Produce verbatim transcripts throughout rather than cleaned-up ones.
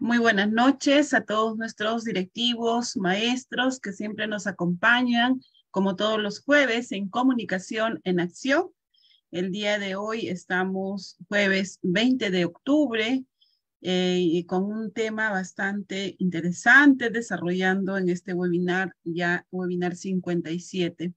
Muy buenas noches a todos nuestros directivos, maestros que siempre nos acompañan, como todos los jueves, en Comunicación en Acción. El día de hoy estamos jueves veinte de octubre eh, y con un tema bastante interesante desarrollando en este webinar, ya webinar cincuenta y siete.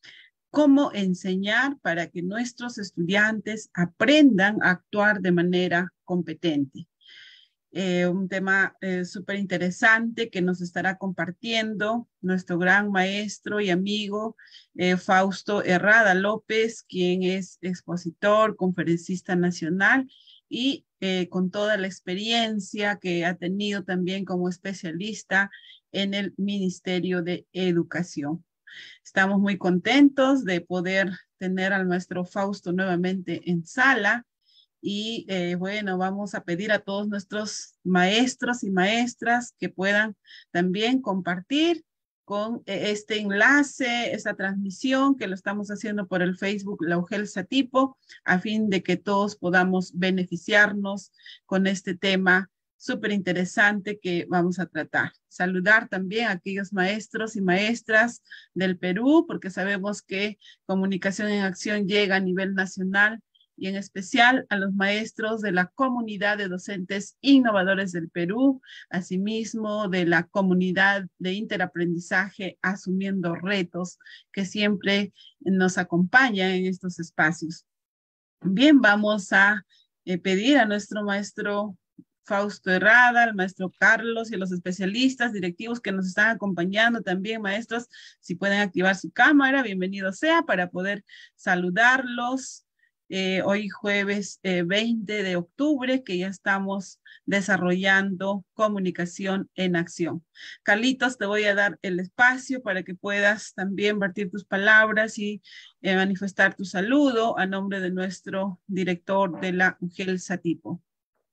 Cómo enseñar para que nuestros estudiantes aprendan a actuar de manera competente. Eh, un tema eh, súper interesante que nos estará compartiendo nuestro gran maestro y amigo eh, Fausto Herrada López, quien es expositor, conferencista nacional y eh, con toda la experiencia que ha tenido también como especialista en el Ministerio de Educación. Estamos muy contentos de poder tener al maestro Fausto nuevamente en sala. Y eh, bueno, vamos a pedir a todos nuestros maestros y maestras que puedan también compartir con eh, este enlace, esta transmisión que lo estamos haciendo por el Facebook La UGEL Satipo, a fin de que todos podamos beneficiarnos con este tema súper interesante que vamos a tratar. Saludar también a aquellos maestros y maestras del Perú, porque sabemos que Comunicación en Acción llega a nivel nacional, y en especial a los maestros de la comunidad de docentes innovadores del Perú, asimismo de la comunidad de interaprendizaje asumiendo retos que siempre nos acompaña en estos espacios. Bien, vamos a eh, pedir a nuestro maestro Fausto Herrada, al maestro Carlos y a los especialistas directivos que nos están acompañando también, maestros, si pueden activar su cámara, bienvenido sea para poder saludarlos. Eh, hoy jueves eh, veinte de octubre, que ya estamos desarrollando Comunicación en Acción. Carlitos, te voy a dar el espacio para que puedas también vertir tus palabras y eh, manifestar tu saludo a nombre de nuestro director de la UGEL Satipo.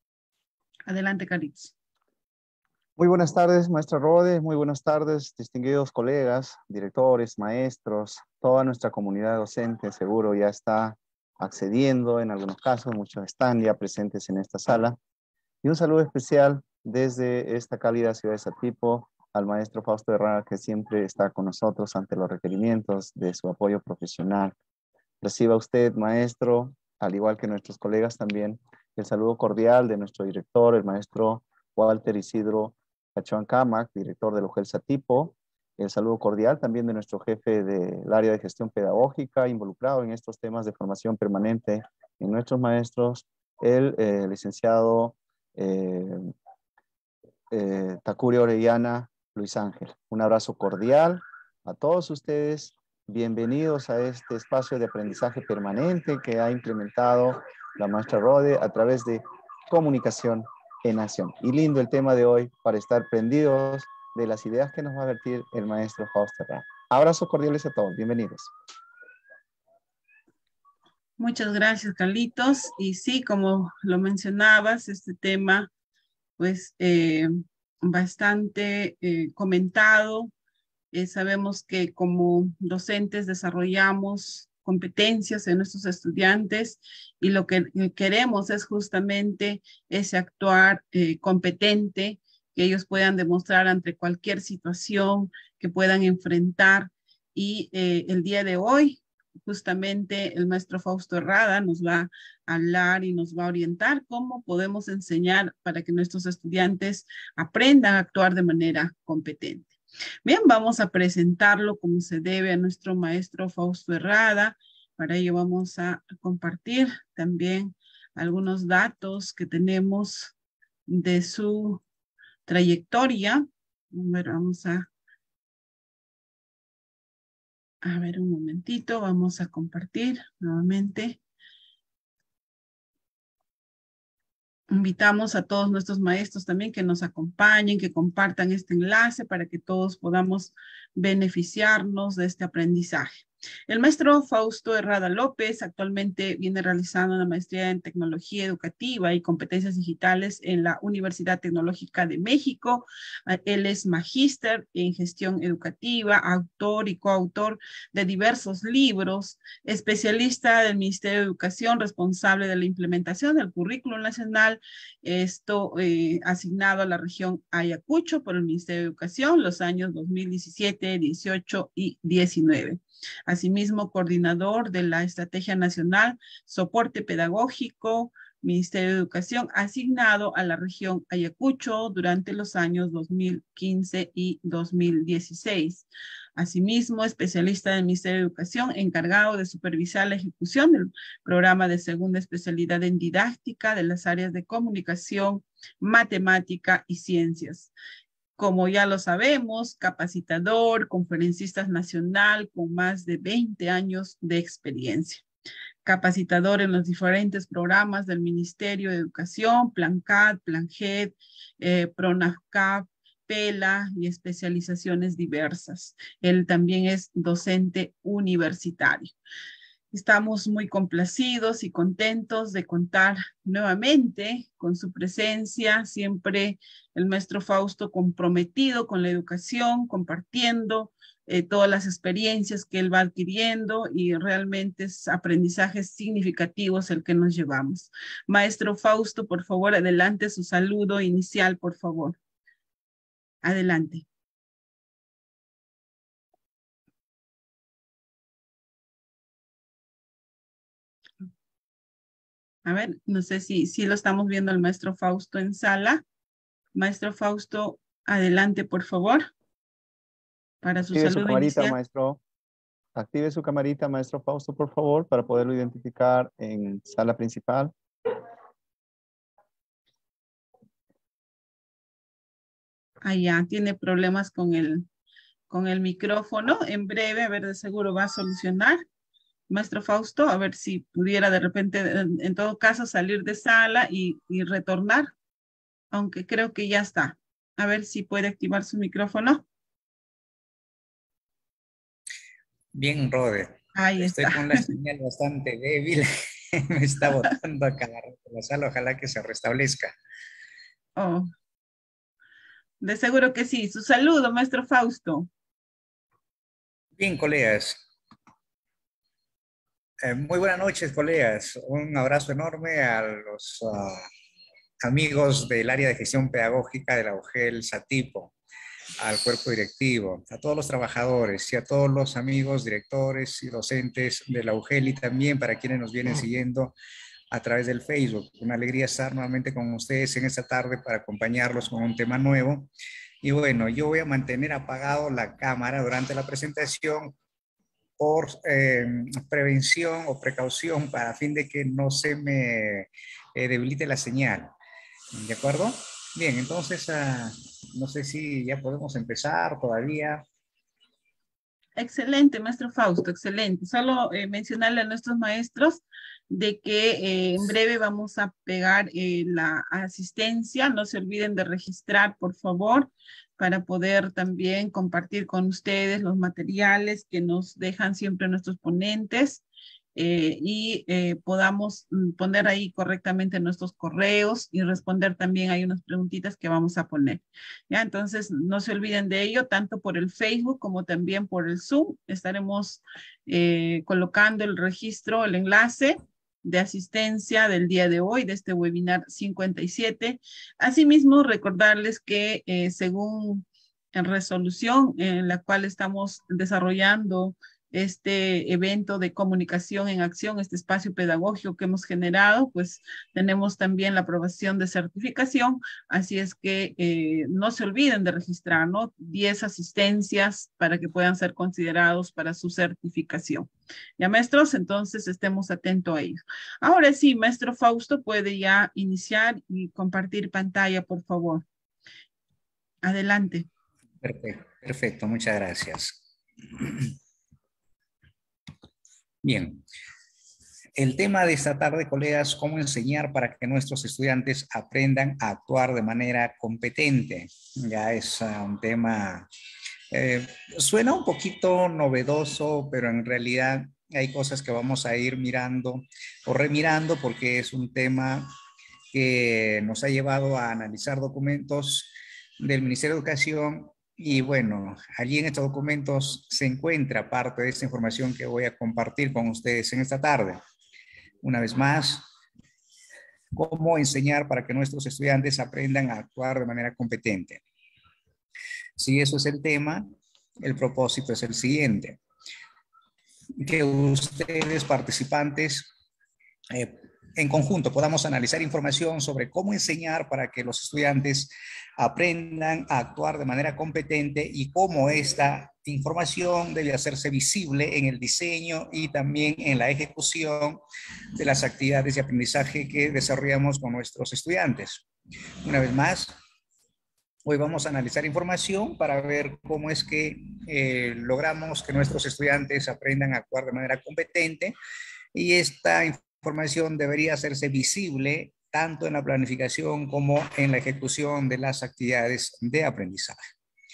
Adelante, Carlitos. Muy buenas tardes, maestra Rode, muy buenas tardes, distinguidos colegas, directores, maestros, toda nuestra comunidad docente seguro ya está accediendo en algunos casos, muchos están ya presentes en esta sala. Y un saludo especial desde esta cálida ciudad de Satipo al maestro Fausto Herrada, que siempre está con nosotros ante los requerimientos de su apoyo profesional. Reciba usted, maestro, al igual que nuestros colegas también, el saludo cordial de nuestro director, el maestro Walter Isidro Cachuan Camac, director del UGEL Satipo. El saludo cordial también de nuestro jefe del área de gestión pedagógica, involucrado en estos temas de formación permanente en nuestros maestros, el eh, licenciado eh, eh, Takuri Orellana Luis Ángel. Un abrazo cordial a todos ustedes. Bienvenidos a este espacio de aprendizaje permanente que ha implementado la maestra Rode a través de Comunicación en Acción. Y lindo el tema de hoy para estar prendidos de las ideas que nos va a vertir el maestro Fausto Herrada. Abrazos cordiales a todos. Bienvenidos. Muchas gracias, Carlitos. Y sí, como lo mencionabas, este tema, pues, eh, bastante eh, comentado. Eh, sabemos que como docentes desarrollamos competencias en nuestros estudiantes y lo que queremos es justamente ese actuar eh, competente, que ellos puedan demostrar ante cualquier situación que puedan enfrentar. Y eh, el día de hoy, justamente el maestro Fausto Herrada nos va a hablar y nos va a orientar cómo podemos enseñar para que nuestros estudiantes aprendan a actuar de manera competente. Bien, vamos a presentarlo como se debe a nuestro maestro Fausto Herrada. Para ello vamos a compartir también algunos datos que tenemos de su trayectoria. Bueno, vamos a, a ver un momentito, vamos a compartir nuevamente. Invitamos a todos nuestros maestros también que nos acompañen, que compartan este enlace para que todos podamos beneficiarnos de este aprendizaje. El maestro Fausto Herrada López actualmente viene realizando una maestría en tecnología educativa y competencias digitales en la Universidad Tecnológica de México. Él es magíster en gestión educativa, autor y coautor de diversos libros, especialista del Ministerio de Educación, responsable de la implementación del currículo nacional, esto eh, asignado a la región Ayacucho por el Ministerio de Educación los años dos mil diecisiete, dieciocho y diecinueve. Asimismo, coordinador de la Estrategia Nacional Soporte Pedagógico, Ministerio de Educación, asignado a la región Ayacucho durante los años dos mil quince y dos mil dieciséis. Asimismo, especialista del Ministerio de Educación, encargado de supervisar la ejecución del programa de segunda especialidad en didáctica de las áreas de comunicación, matemática y ciencias. Como ya lo sabemos, capacitador, conferencista nacional con más de veinte años de experiencia. Capacitador en los diferentes programas del Ministerio de Educación, Plan C A D, Plan G E D, eh, PRONAFCAP, PELA y especializaciones diversas. Él también es docente universitario. Estamos muy complacidos y contentos de contar nuevamente con su presencia, siempre el maestro Fausto comprometido con la educación, compartiendo eh, todas las experiencias que él va adquiriendo y realmente es aprendizajes significativos el que nos llevamos. Maestro Fausto, por favor, adelante su saludo inicial, por favor. Adelante. A ver, no sé si, si lo estamos viendo al maestro Fausto en sala. Maestro Fausto, adelante, por favor, para su Active su saludo camarita, inicial. maestro. Active su camarita, maestro Fausto, por favor, para poderlo identificar en sala principal. Ah, ya, tiene problemas con el, con el micrófono. En breve, a ver, de seguro va a solucionar. Maestro Fausto, a ver si pudiera de repente, en, en todo caso, salir de sala y, y retornar, aunque creo que ya está. A ver si puede activar su micrófono. Bien, Rode. Ahí Estoy está. con la señal bastante débil. Me está botando a cada rato la sala. Ojalá que se restablezca. Oh, de seguro que sí. Su saludo, maestro Fausto. Bien, colegas. Eh, muy buenas noches, colegas. Un abrazo enorme a los uh, amigos del área de gestión pedagógica de la U G E L SATIPO, al cuerpo directivo, a todos los trabajadores y a todos los amigos, directores y docentes de la U G E L y también para quienes nos vienen siguiendo a través del Facebook. Una alegría estar nuevamente con ustedes en esta tarde para acompañarlos con un tema nuevo. Y bueno, yo voy a mantener apagado la cámara durante la presentación por eh, prevención o precaución para fin de que no se me eh, debilite la señal. ¿De acuerdo? Bien, entonces, uh, no sé si ya podemos empezar todavía. Excelente, maestro Fausto, excelente. Solo eh, mencionarle a nuestros maestros de que eh, en breve vamos a pegar eh, la asistencia. No se olviden de registrar, por favor, para poder también compartir con ustedes los materiales que nos dejan siempre nuestros ponentes. Eh, y eh, podamos poner ahí correctamente nuestros correos y responder también hay unas preguntitas que vamos a poner. ¿Ya? Entonces, no se olviden de ello, tanto por el Facebook como también por el Zoom. Estaremos eh, colocando el registro, el enlace de asistencia del día de hoy, de este webinar cincuenta y siete. Asimismo, recordarles que eh, según en resolución en la cual estamos desarrollando este evento de comunicación en acción, este espacio pedagógico que hemos generado, pues tenemos también la aprobación de certificación, así es que eh, no se olviden de registrar, ¿no? diez asistencias para que puedan ser considerados para su certificación. Ya, maestros, entonces estemos atentos a ello. Ahora sí, maestro Fausto puede ya iniciar y compartir pantalla, por favor. Adelante. Perfecto, perfecto, muchas gracias. Bien, el tema de esta tarde, colegas, cómo enseñar para que nuestros estudiantes aprendan a actuar de manera competente. Ya es uh, un tema Eh, suena un poquito novedoso, pero en realidad hay cosas que vamos a ir mirando o remirando porque es un tema que nos ha llevado a analizar documentos del Ministerio de Educación y bueno, allí en estos documentos se encuentra parte de esta información que voy a compartir con ustedes en esta tarde. Una vez más, cómo enseñar para que nuestros estudiantes aprendan a actuar de manera competente. Si eso es el tema, el propósito es el siguiente: que ustedes, participantes, eh, en conjunto podamos analizar información sobre cómo enseñar para que los estudiantes aprendan a actuar de manera competente y cómo esta información debe hacerse visible en el diseño y también en la ejecución de las actividades de aprendizaje que desarrollamos con nuestros estudiantes. Una vez más, hoy vamos a analizar información para ver cómo es que eh, logramos que nuestros estudiantes aprendan a actuar de manera competente, y esta información debería hacerse visible tanto en la planificación como en la ejecución de las actividades de aprendizaje.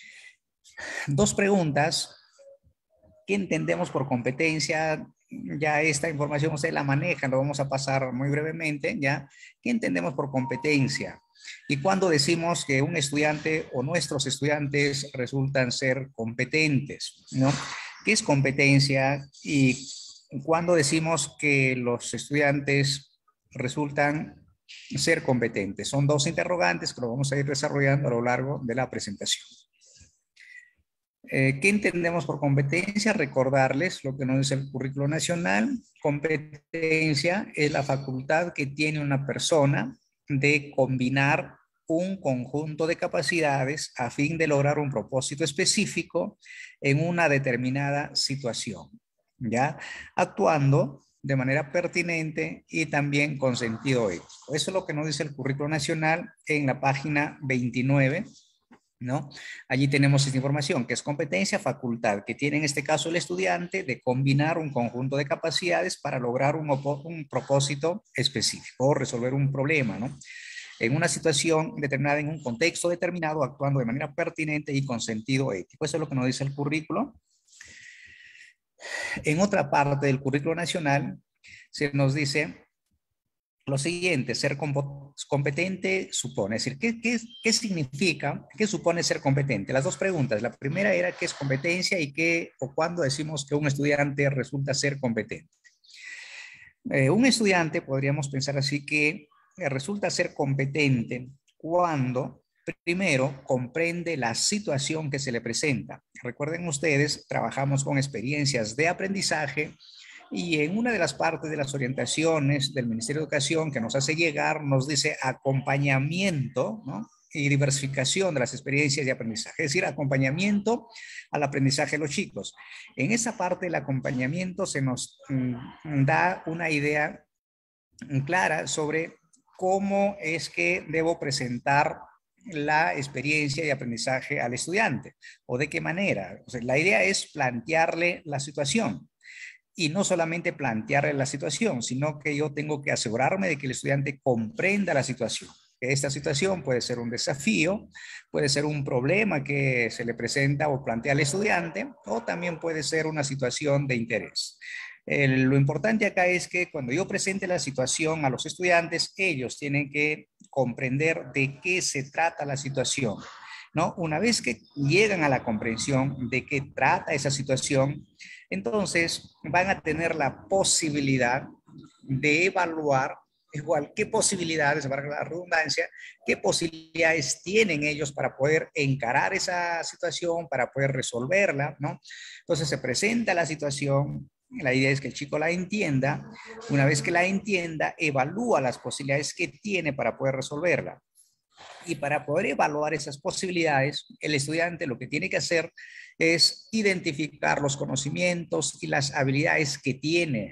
Dos preguntas. ¿Qué entendemos por competencia? Ya esta información ustedes la manejan, lo vamos a pasar muy brevemente, ¿ya? ¿Qué entendemos por competencia? Y cuando decimos que un estudiante o nuestros estudiantes resultan ser competentes, ¿no? ¿Qué es competencia? Y cuando decimos que los estudiantes resultan ser competentes. Son dos interrogantes que lo vamos a ir desarrollando a lo largo de la presentación. Eh, ¿Qué entendemos por competencia? Recordarles lo que nos dice el currículo nacional. Competencia es la facultad que tiene una persona de combinar un conjunto de capacidades a fin de lograr un propósito específico en una determinada situación, ¿ya? Actuando de manera pertinente y también con sentido ético. Eso es lo que nos dice el currículo nacional en la página veintinueve, ¿no? Allí tenemos esta información, que es competencia, facultad, que tiene en este caso el estudiante de combinar un conjunto de capacidades para lograr un, un propósito específico o resolver un problema, ¿no? En una situación determinada, en un contexto determinado, actuando de manera pertinente y con sentido ético. Eso es lo que nos dice el currículo. En otra parte del currículo nacional se nos dice lo siguiente: ser competente supone, es decir, ¿qué, qué, qué significa, qué supone ser competente? Las dos preguntas. La primera era qué es competencia y qué o cuándo decimos que un estudiante resulta ser competente. Eh, un estudiante, podríamos pensar así, que eh, resulta ser competente cuando primero comprende la situación que se le presenta. Recuerden ustedes, trabajamos con experiencias de aprendizaje y en una de las partes de las orientaciones del Ministerio de Educación que nos hace llegar, nos dice acompañamiento, ¿no? Y diversificación de las experiencias de aprendizaje, es decir, acompañamiento al aprendizaje de los chicos. En esa parte del acompañamiento se nos mm, da una idea clara sobre cómo es que debo presentar la experiencia de aprendizaje al estudiante o de qué manera. O sea, la idea es plantearle la situación. Y no solamente plantearle la situación, sino que yo tengo que asegurarme de que el estudiante comprenda la situación. Que esta situación puede ser un desafío, puede ser un problema que se le presenta o plantea al estudiante, o también puede ser una situación de interés. Eh, lo importante acá es que cuando yo presente la situación a los estudiantes, ellos tienen que comprender de qué se trata la situación, ¿no? Una vez que llegan a la comprensión de qué trata esa situación, entonces van a tener la posibilidad de evaluar igual qué posibilidades, para la redundancia, qué posibilidades tienen ellos para poder encarar esa situación, para poder resolverla, ¿no? Entonces se presenta la situación. La idea es que el chico la entienda. Una vez que la entienda, evalúa las posibilidades que tiene para poder resolverla. Y para poder evaluar esas posibilidades, el estudiante lo que tiene que hacer es identificar los conocimientos y las habilidades que tiene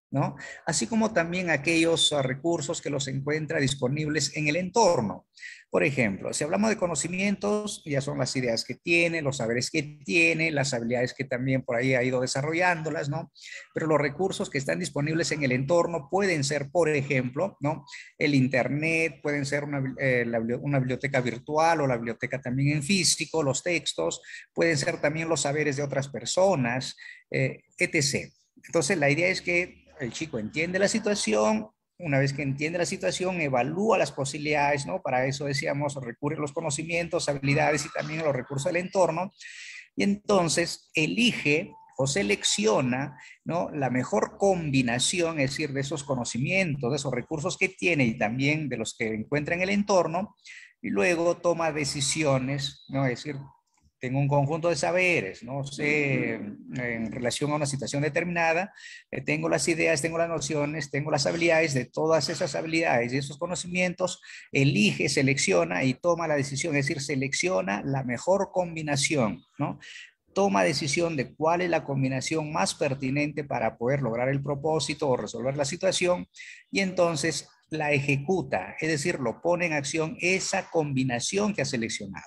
¿no? Así como también aquellos uh, recursos que los encuentra disponibles en el entorno. Por ejemplo, si hablamos de conocimientos, ya son las ideas que tiene, los saberes que tiene, las habilidades que también por ahí ha ido desarrollándolas, ¿no? Pero los recursos que están disponibles en el entorno pueden ser, por ejemplo, ¿no? El internet, pueden ser una, eh, la, una biblioteca virtual o la biblioteca también en físico, los textos, pueden ser también los saberes de otras personas, eh, etcétera. Entonces, la idea es que el chico entiende la situación, una vez que entiende la situación, evalúa las posibilidades, ¿no? Para eso decíamos, recurre a los conocimientos, habilidades y también a los recursos del entorno, y entonces elige o selecciona, ¿no? La mejor combinación, es decir, de esos conocimientos, de esos recursos que tiene y también de los que encuentra en el entorno, y luego toma decisiones, ¿no? Es decir, tengo un conjunto de saberes, no sé, en relación a una situación determinada, eh, tengo las ideas, tengo las nociones, tengo las habilidades, de todas esas habilidades y esos conocimientos, elige, selecciona y toma la decisión, es decir, selecciona la mejor combinación, ¿no? Toma decisión de cuál es la combinación más pertinente para poder lograr el propósito o resolver la situación, y entonces la ejecuta, es decir, lo pone en acción esa combinación que ha seleccionado.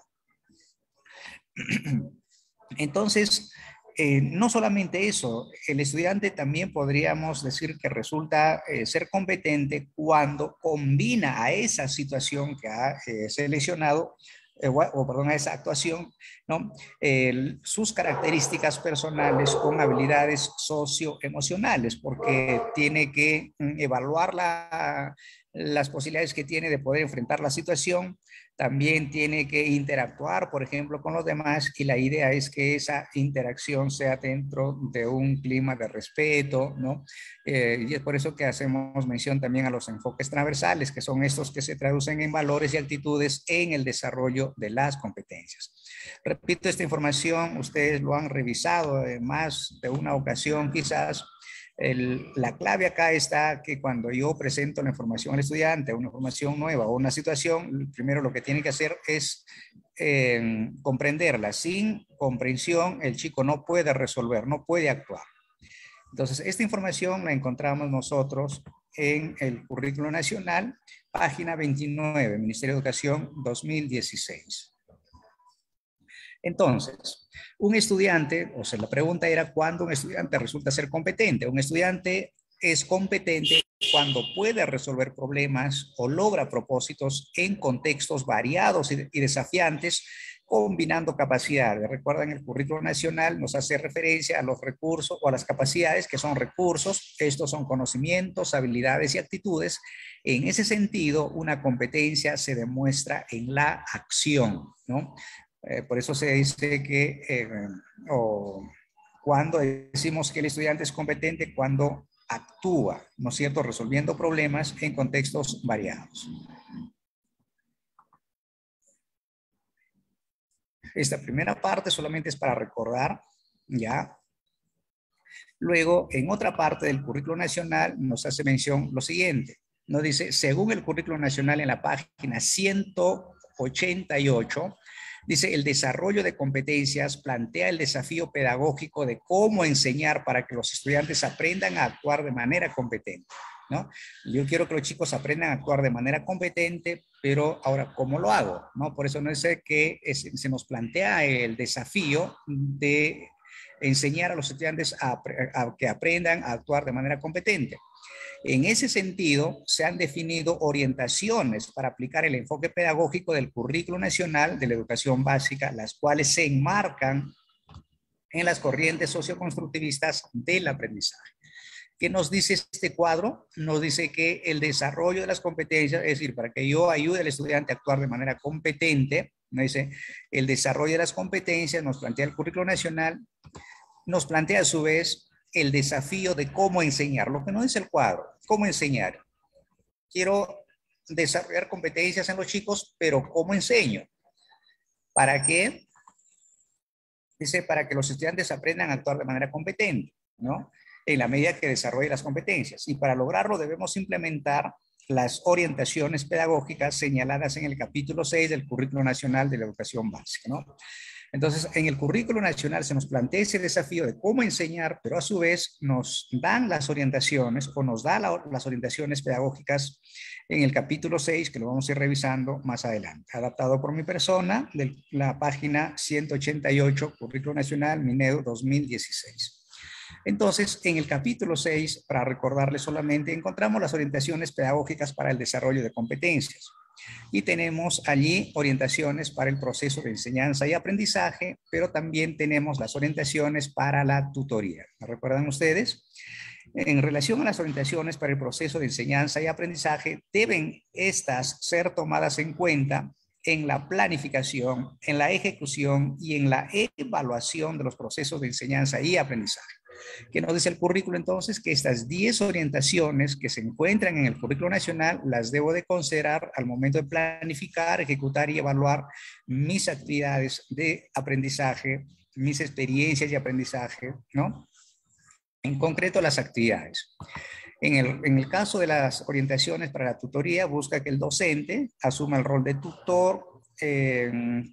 Entonces, eh, no solamente eso, el estudiante también podríamos decir que resulta eh, ser competente cuando combina a esa situación que ha eh, seleccionado, eh, o, o, perdón, a esa actuación, ¿no? Eh, sus características personales con habilidades socioemocionales, porque tiene que mm, evaluar la, las posibilidades que tiene de poder enfrentar la situación. También tiene que interactuar, por ejemplo, con los demás, y la idea es que esa interacción sea dentro de un clima de respeto, ¿no? Eh, y es por eso que hacemos mención también a los enfoques transversales, que son estos que se traducen en valores y actitudes en el desarrollo de las competencias. Repito, esta información ustedes lo han revisado en más de una ocasión quizás. El, la clave acá está que cuando yo presento la información al estudiante, una información nueva o una situación, primero lo que tiene que hacer es eh, comprenderla. Sin comprensión, el chico no puede resolver, no puede actuar. Entonces, esta información la encontramos nosotros en el Currículo Nacional, página veintinueve, Ministerio de Educación dos mil dieciséis. Entonces, un estudiante, o sea, la pregunta era ¿cuándo un estudiante resulta ser competente? Un estudiante es competente cuando puede resolver problemas o logra propósitos en contextos variados y, y desafiantes, combinando capacidades. Recuerdan, el Currículo Nacional nos hace referencia a los recursos o a las capacidades, que son recursos. Estos son conocimientos, habilidades y actitudes. En ese sentido, una competencia se demuestra en la acción, ¿no? Eh, por eso se dice que, eh, o cuando decimos que el estudiante es competente, cuando actúa, ¿no es cierto?, resolviendo problemas en contextos variados. Esta primera parte solamente es para recordar, ¿ya? Luego, en otra parte del Currículo Nacional nos hace mención lo siguiente. Nos dice, según el Currículo Nacional en la página ciento ochenta y ocho, dice, el desarrollo de competencias plantea el desafío pedagógico de cómo enseñar para que los estudiantes aprendan a actuar de manera competente, ¿no? Yo quiero que los chicos aprendan a actuar de manera competente, pero ahora, ¿cómo lo hago? ¿No? Por eso no es que es, se nos plantea el desafío de enseñar a los estudiantes a, a que aprendan a actuar de manera competente. En ese sentido, se han definido orientaciones para aplicar el enfoque pedagógico del Currículo Nacional de la Educación Básica, las cuales se enmarcan en las corrientes socioconstructivistas del aprendizaje. ¿Qué nos dice este cuadro? Nos dice que el desarrollo de las competencias, es decir, para que yo ayude al estudiante a actuar de manera competente, nos dice, el desarrollo de las competencias nos plantea el Currículo Nacional, nos plantea a su vez el desafío de cómo enseñar, lo que no dice el cuadro, cómo enseñar. Quiero desarrollar competencias en los chicos, pero ¿cómo enseño? ¿Para qué? Dice, para que los estudiantes aprendan a actuar de manera competente, ¿no? En la medida que desarrolle las competencias. Y para lograrlo debemos implementar las orientaciones pedagógicas señaladas en el capítulo seis del Currículo Nacional de la Educación Básica, ¿no? Entonces, en el currículo nacional se nos plantea ese desafío de cómo enseñar, pero a su vez nos dan las orientaciones o nos da la, las orientaciones pedagógicas en el capítulo seis, que lo vamos a ir revisando más adelante, adaptado por mi persona, de la página ciento ochenta y ocho, Currículo Nacional, Minedu dos mil dieciséis. Entonces, en el capítulo seis, para recordarles solamente, encontramos las orientaciones pedagógicas para el desarrollo de competencias. Y tenemos allí orientaciones para el proceso de enseñanza y aprendizaje, pero también tenemos las orientaciones para la tutoría. ¿Me recuerdan ustedes? En relación a las orientaciones para el proceso de enseñanza y aprendizaje, deben estas ser tomadas en cuenta en la planificación, en la ejecución y en la evaluación de los procesos de enseñanza y aprendizaje. ¿Qué nos dice el currículo entonces? Que estas diez orientaciones que se encuentran en el currículo nacional las debo de considerar al momento de planificar, ejecutar y evaluar mis actividades de aprendizaje, mis experiencias de aprendizaje, ¿no? En concreto, las actividades. En el, en el caso de las orientaciones para la tutoría, busca que el docente asuma el rol de tutor, eh,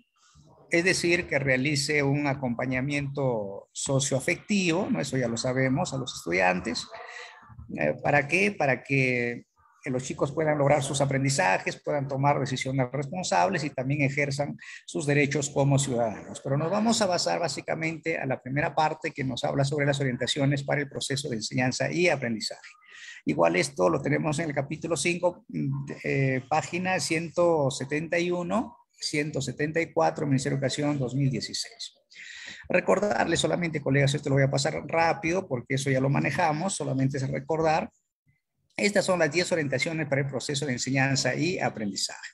es decir, que realice un acompañamiento socioafectivo, ¿no? Eso ya lo sabemos, a los estudiantes. Eh, ¿Para qué? Para que los chicos puedan lograr sus aprendizajes, puedan tomar decisiones responsables y también ejerzan sus derechos como ciudadanos. Pero nos vamos a basar básicamente a la primera parte que nos habla sobre las orientaciones para el proceso de enseñanza y aprendizaje. Igual esto lo tenemos en el capítulo cinco, eh, página ciento setenta y uno, ciento setenta y cuatro, Ministerio de Educación dos mil dieciséis. Recordarles solamente, colegas, esto lo voy a pasar rápido porque eso ya lo manejamos, solamente es recordar. Estas son las diez orientaciones para el proceso de enseñanza y aprendizaje.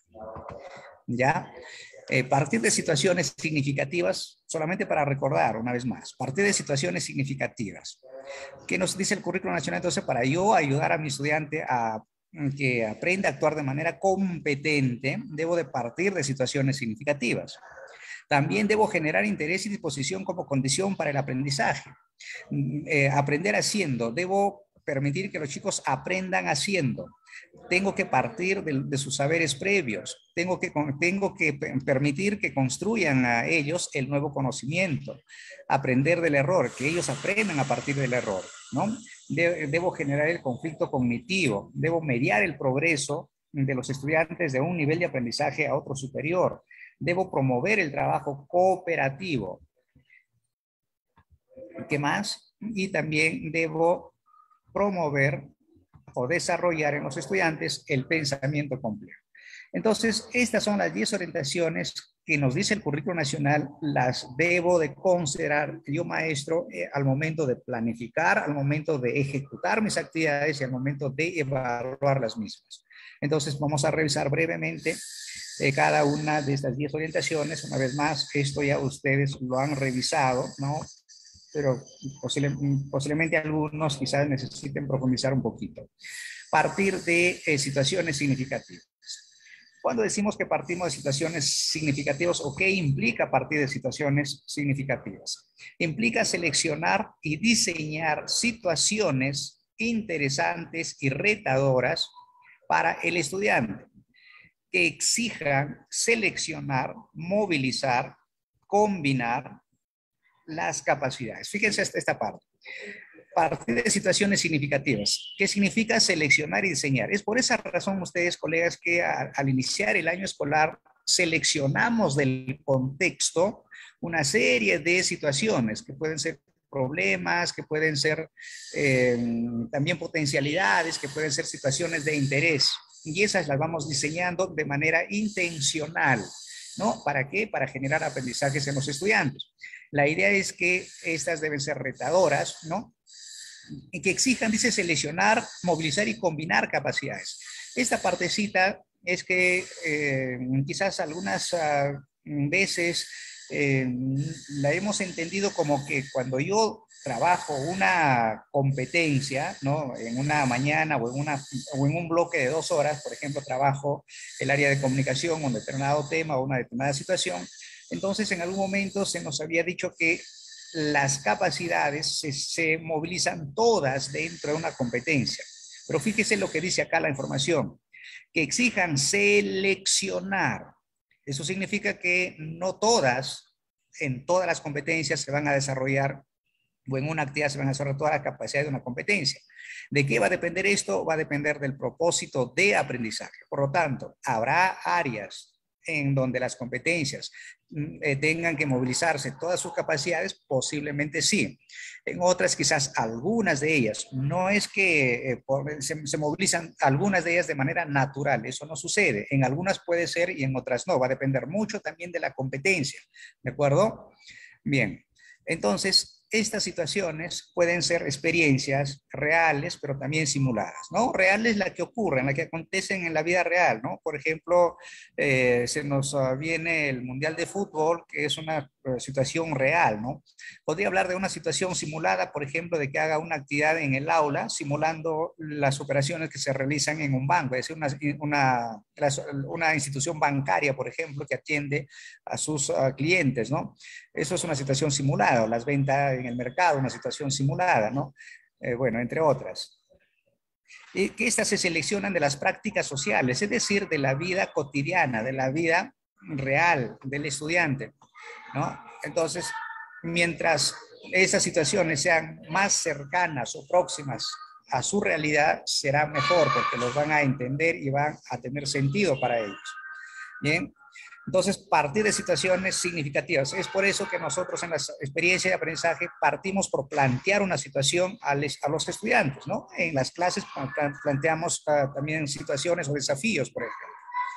¿Ya? Eh, partir de situaciones significativas, solamente para recordar una vez más, partir de situaciones significativas. ¿Qué nos dice el currículo nacional? Entonces, para yo ayudar a mi estudiante a que aprenda a actuar de manera competente, debo de partir de situaciones significativas. También debo generar interés y disposición como condición para el aprendizaje. Eh, aprender haciendo, debo permitir que los chicos aprendan haciendo. Tengo que partir de, de sus saberes previos. Tengo que, tengo que permitir que construyan a ellos el nuevo conocimiento. Aprender del error, que ellos aprendan a partir del error, ¿no? De, debo generar el conflicto cognitivo. Debo mediar el progreso de los estudiantes de un nivel de aprendizaje a otro superior. Debo promover el trabajo cooperativo. ¿Qué más? Y también debo promover o desarrollar en los estudiantes el pensamiento complejo. Entonces, estas son las diez orientaciones que nos dice el currículo nacional, las debo de considerar yo, maestro, eh, al momento de planificar, al momento de ejecutar mis actividades y al momento de evaluar las mismas. Entonces, vamos a revisar brevemente eh, cada una de estas diez orientaciones. Una vez más, esto ya ustedes lo han revisado, ¿no? Pero posible, posiblemente algunos quizás necesiten profundizar un poquito. Partir de eh, situaciones significativas. Cuando decimos que partimos de situaciones significativas, ¿o qué implica partir de situaciones significativas? Implica seleccionar y diseñar situaciones interesantes y retadoras para el estudiante, que exijan seleccionar, movilizar, combinar las capacidades. Fíjense esta, esta parte. Partir de situaciones significativas. ¿Qué significa seleccionar y diseñar? Es por esa razón, ustedes, colegas, que a, al iniciar el año escolar seleccionamos del contexto una serie de situaciones que pueden ser problemas, que pueden ser eh, también potencialidades, que pueden ser situaciones de interés. Y esas las vamos diseñando de manera intencional, ¿no? ¿Para qué? Para generar aprendizajes en los estudiantes. La idea es que estas deben ser retadoras, ¿no? Y que exijan, dice, seleccionar, movilizar y combinar capacidades. Esta partecita es que eh, quizás algunas uh, veces eh, la hemos entendido como que cuando yo trabajo una competencia, ¿no? En una mañana o en, una, o en un bloque de dos horas, por ejemplo, trabajo el área de comunicación, un determinado tema o una determinada situación, entonces en algún momento se nos había dicho que las capacidades se, se movilizan todas dentro de una competencia. Pero fíjese lo que dice acá la información, que exijan seleccionar. Eso significa que no todas en todas las competencias se van a desarrollar, o en una actividad se van a desarrollar todas las capacidades de una competencia. ¿De qué va a depender esto? Va a depender del propósito de aprendizaje. Por lo tanto, habrá áreas en donde las competencias eh, tengan que movilizarse todas sus capacidades, posiblemente sí. En otras, quizás algunas de ellas. No es que eh, por, se, se movilizan algunas de ellas de manera natural, eso no sucede. En algunas puede ser y en otras no. Va a depender mucho también de la competencia. ¿De acuerdo? Bien. Entonces, estas situaciones pueden ser experiencias reales, pero también simuladas, ¿no? Reales las que ocurren, las que acontecen en la vida real, ¿no? Por ejemplo, eh, se nos uh, viene el Mundial de Fútbol, que es una uh, situación real, ¿no? Podría hablar de una situación simulada, por ejemplo, de que haga una actividad en el aula, simulando las operaciones que se realizan en un banco, es decir, una, una, una institución bancaria, por ejemplo, que atiende a sus uh, clientes, ¿no? Eso es una situación simulada, las ventas en el mercado, una situación simulada, ¿no? Eh, bueno, entre otras. Y que estas se seleccionan de las prácticas sociales, es decir, de la vida cotidiana, de la vida real del estudiante, ¿no? Entonces, mientras esas situaciones sean más cercanas o próximas a su realidad, será mejor porque los van a entender y van a tener sentido para ellos. Bien. Entonces, partir de situaciones significativas. Es por eso que nosotros en la experiencia de aprendizaje partimos por plantear una situación a, les, a los estudiantes, ¿no? En las clases planteamos uh, también situaciones o desafíos, por ejemplo.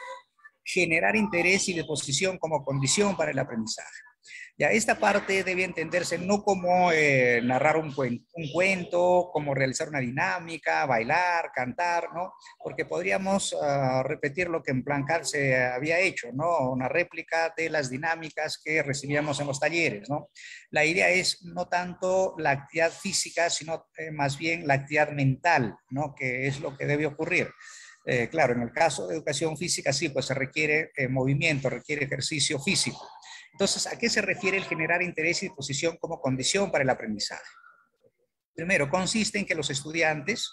Generar interés y disposición como condición para el aprendizaje. Ya, esta parte debe entenderse no como eh, narrar un, cuen un cuento, como realizar una dinámica, bailar, cantar, ¿no? Porque podríamos uh, repetir lo que en Plancar se había hecho, ¿no? Una réplica de las dinámicas que recibíamos en los talleres, ¿no? La idea es no tanto la actividad física, sino eh, más bien la actividad mental, ¿no? Que es lo que debe ocurrir. Eh, claro, en el caso de educación física, sí, pues se requiere eh, movimiento, requiere ejercicio físico. Entonces, ¿a qué se refiere el generar interés y disposición como condición para el aprendizaje? Primero, consiste en que los estudiantes,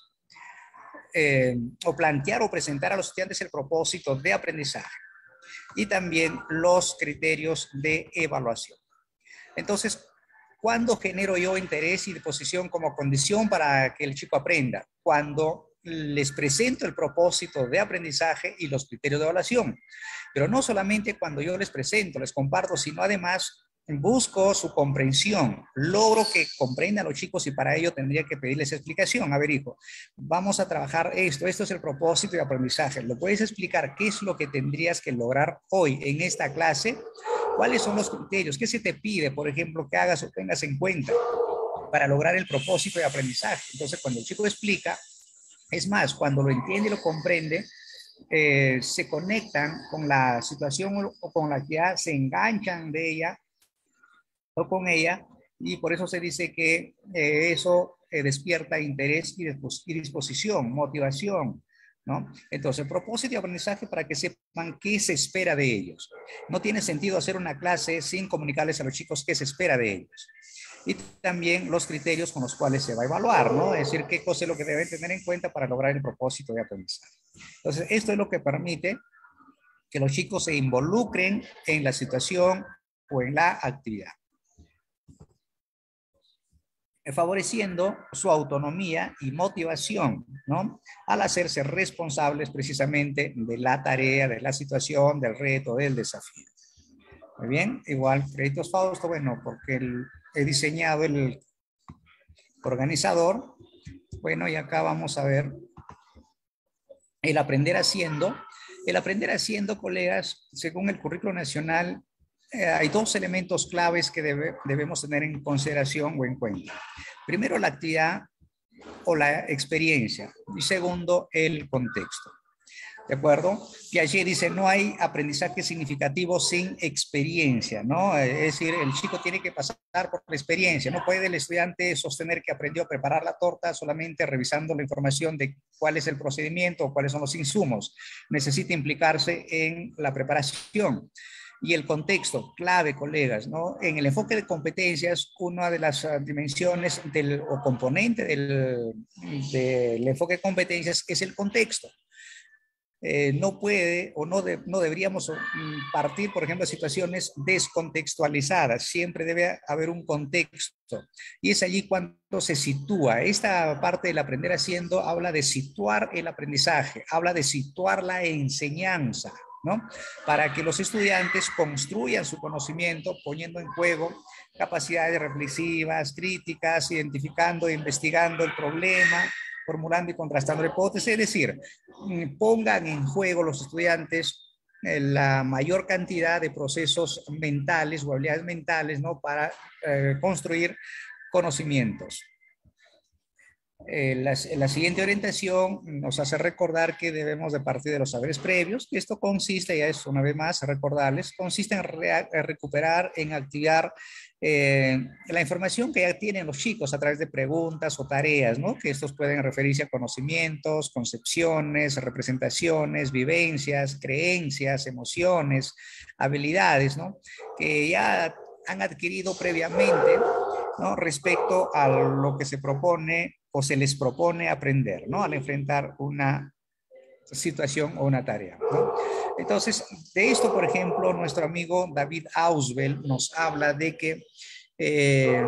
eh, o plantear o presentar a los estudiantes el propósito de aprendizaje y también los criterios de evaluación. Entonces, ¿cuándo genero yo interés y disposición como condición para que el chico aprenda? Cuando les presento el propósito de aprendizaje y los criterios de evaluación. Pero no solamente cuando yo les presento, les comparto, sino además busco su comprensión, logro que comprendan a los chicos y para ello tendría que pedirles explicación. A ver, hijo, vamos a trabajar esto, esto es el propósito de aprendizaje. ¿Lo puedes explicar qué es lo que tendrías que lograr hoy en esta clase? ¿Cuáles son los criterios? ¿Qué se te pide, por ejemplo, que hagas o tengas en cuenta para lograr el propósito de aprendizaje? Entonces, cuando el chico explica, es más, cuando lo entiende y lo comprende, eh, se conectan con la situación o, o con la actividad, se enganchan de ella o con ella, y por eso se dice que eh, eso eh, despierta interés y, dispos y disposición, motivación, ¿no? Entonces, el propósito de aprendizaje para que sepan qué se espera de ellos. No tiene sentido hacer una clase sin comunicarles a los chicos qué se espera de ellos. Y también los criterios con los cuales se va a evaluar, ¿no? Es decir, qué cosa es lo que deben tener en cuenta para lograr el propósito de aprendizaje. Entonces, esto es lo que permite que los chicos se involucren en la situación o en la actividad, favoreciendo su autonomía y motivación, ¿no? Al hacerse responsables precisamente de la tarea, de la situación, del reto, del desafío. Muy bien, igual créditos Fausto, bueno, porque el, he diseñado el organizador. Bueno, y acá vamos a ver el aprender haciendo. El aprender haciendo, colegas, según el currículo nacional, eh, hay dos elementos claves que debe, debemos tener en consideración o en cuenta. Primero, la actividad o la experiencia. Y segundo, el contexto. ¿De acuerdo? Piaget dice, no hay aprendizaje significativo sin experiencia, ¿no? Es decir, el chico tiene que pasar por la experiencia. No puede el estudiante sostener que aprendió a preparar la torta solamente revisando la información de cuál es el procedimiento o cuáles son los insumos. Necesita implicarse en la preparación. Y el contexto, clave, colegas, ¿no? En el enfoque de competencias, una de las uh, dimensiones del, o componente del, del enfoque de competencias es el contexto. eh, no puede o no, de, no deberíamos partir, por ejemplo, de situaciones descontextualizadas. Siempre debe haber un contexto. Y es allí cuando se sitúa. Esta parte del aprender haciendo habla de situar el aprendizaje, habla de situar la enseñanza, ¿no? Para que los estudiantes construyan su conocimiento poniendo en juego capacidades reflexivas, críticas, identificando e investigando el problema, formulando y contrastando la hipótesis, es decir, pongan en juego los estudiantes eh, la mayor cantidad de procesos mentales o habilidades mentales, ¿no? Para eh, construir conocimientos. Eh, la, la siguiente orientación nos hace recordar que debemos de partir de los saberes previos. Esto consiste, ya es una vez más recordarles, consiste en, re, en recuperar, en activar eh, la información que ya tienen los chicos a través de preguntas o tareas, ¿no? Que estos pueden referirse a conocimientos, concepciones, representaciones, vivencias, creencias, emociones, habilidades, ¿no? Que ya han adquirido previamente, ¿no? Respecto a lo que se propone o se les propone aprender, ¿no? Al enfrentar una situación o una tarea, ¿no? Entonces, de esto, por ejemplo, nuestro amigo David Ausubel nos habla de que, eh,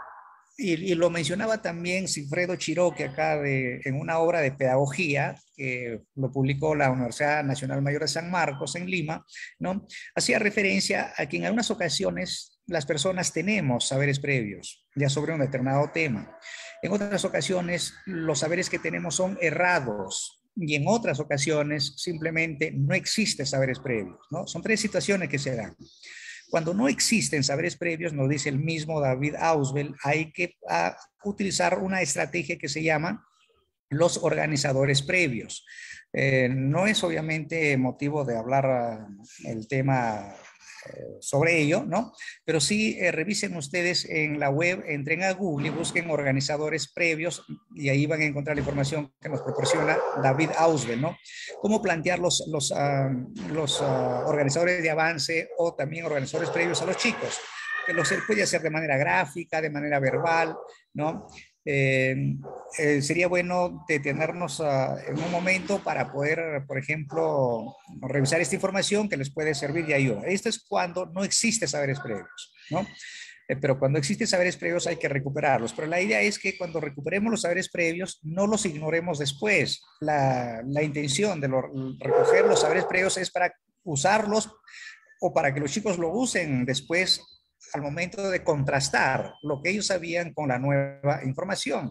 y, y lo mencionaba también Sigfredo Chiroque acá de, en una obra de pedagogía que lo publicó la Universidad Nacional Mayor de San Marcos en Lima, ¿no? Hacía referencia a que en algunas ocasiones las personas tenemos saberes previos ya sobre un determinado tema. En otras ocasiones los saberes que tenemos son errados y en otras ocasiones simplemente no existen saberes previos, ¿no? Son tres situaciones que se dan. Cuando no existen saberes previos, nos dice el mismo David Ausubel, hay que a, utilizar una estrategia que se llama los organizadores previos. Eh, no es obviamente motivo de hablar uh, el tema uh, sobre ello, ¿no? Pero sí eh, revisen ustedes en la web, entren a Google y busquen organizadores previos y ahí van a encontrar la información que nos proporciona David Ausubel, ¿no? Cómo plantear los, los, uh, los uh, organizadores de avance o también organizadores previos a los chicos, que los puede hacer de manera gráfica, de manera verbal, ¿no? Eh, eh, sería bueno detenernos uh, en un momento para poder, por ejemplo, revisar esta información que les puede servir de ayuda. Esto es cuando no existe saberes previos, ¿no? Eh, pero cuando existen saberes previos hay que recuperarlos. Pero la idea es que cuando recuperemos los saberes previos no los ignoremos después. La, la intención de lo, recoger los saberes previos es para usarlos o para que los chicos lo usen después al momento de contrastar lo que ellos sabían con la nueva información.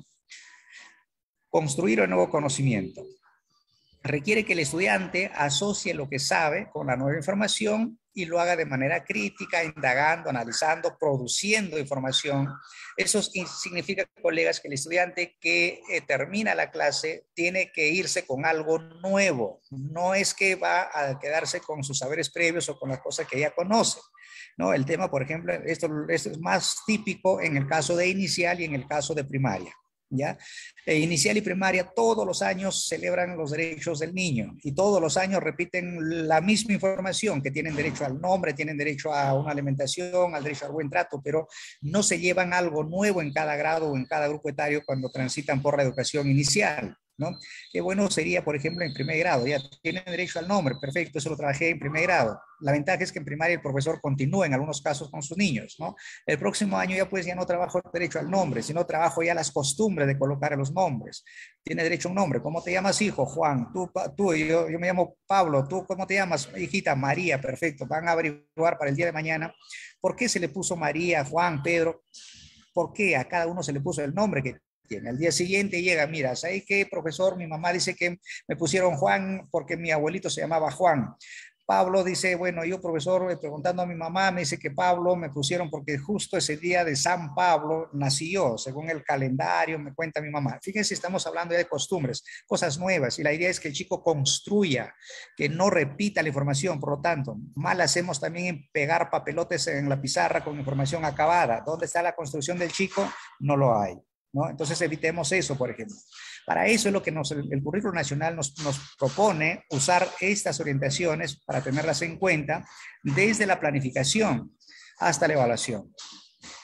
Construir un nuevo conocimiento requiere que el estudiante asocie lo que sabe con la nueva información y lo haga de manera crítica, indagando, analizando, produciendo información. Eso significa, colegas, que el estudiante que eh, termina la clase tiene que irse con algo nuevo. No es que va a quedarse con sus saberes previos o con las cosas que ya conoce, ¿no? El tema, por ejemplo, esto, esto es más típico en el caso de inicial y en el caso de primaria. ¿Ya? Eh, inicial y primaria todos los años celebran los derechos del niño y todos los años repiten la misma información, que tienen derecho al nombre, tienen derecho a una alimentación, al derecho al buen trato, pero no se llevan algo nuevo en cada grado o en cada grupo etario cuando transitan por la educación inicial, ¿no? Qué bueno sería, por ejemplo, en primer grado, ya tienen derecho al nombre, perfecto, eso lo trabajé en primer grado. La ventaja es que en primaria el profesor continúa en algunos casos con sus niños, ¿no? El próximo año ya pues ya no trabajo el derecho al nombre, sino trabajo ya las costumbres de colocar los nombres. Tiene derecho a un nombre. ¿Cómo te llamas, hijo? Juan. Tú, tú yo, yo me llamo Pablo. ¿Tú cómo te llamas, hijita? María, perfecto. Van a averiguar para el día de mañana por qué se le puso María, Juan, Pedro, por qué a cada uno se le puso el nombre que tiene. Al día siguiente llega, mira, ¿sabes qué, profesor? Mi mamá dice que me pusieron Juan porque mi abuelito se llamaba Juan. Pablo dice, bueno, yo, profesor, preguntando a mi mamá, me dice que Pablo me pusieron porque justo ese día de San Pablo nací yo, según el calendario, me cuenta mi mamá. Fíjense, estamos hablando ya de costumbres, cosas nuevas, y la idea es que el chico construya, que no repita la información. Por lo tanto, mal hacemos también en pegar papelotes en la pizarra con información acabada. ¿Dónde está la construcción del chico? No lo hay, ¿no? Entonces evitemos eso, por ejemplo. Para eso es lo que nos, el, el currículo nacional nos, nos propone, usar estas orientaciones para tenerlas en cuenta desde la planificación hasta la evaluación.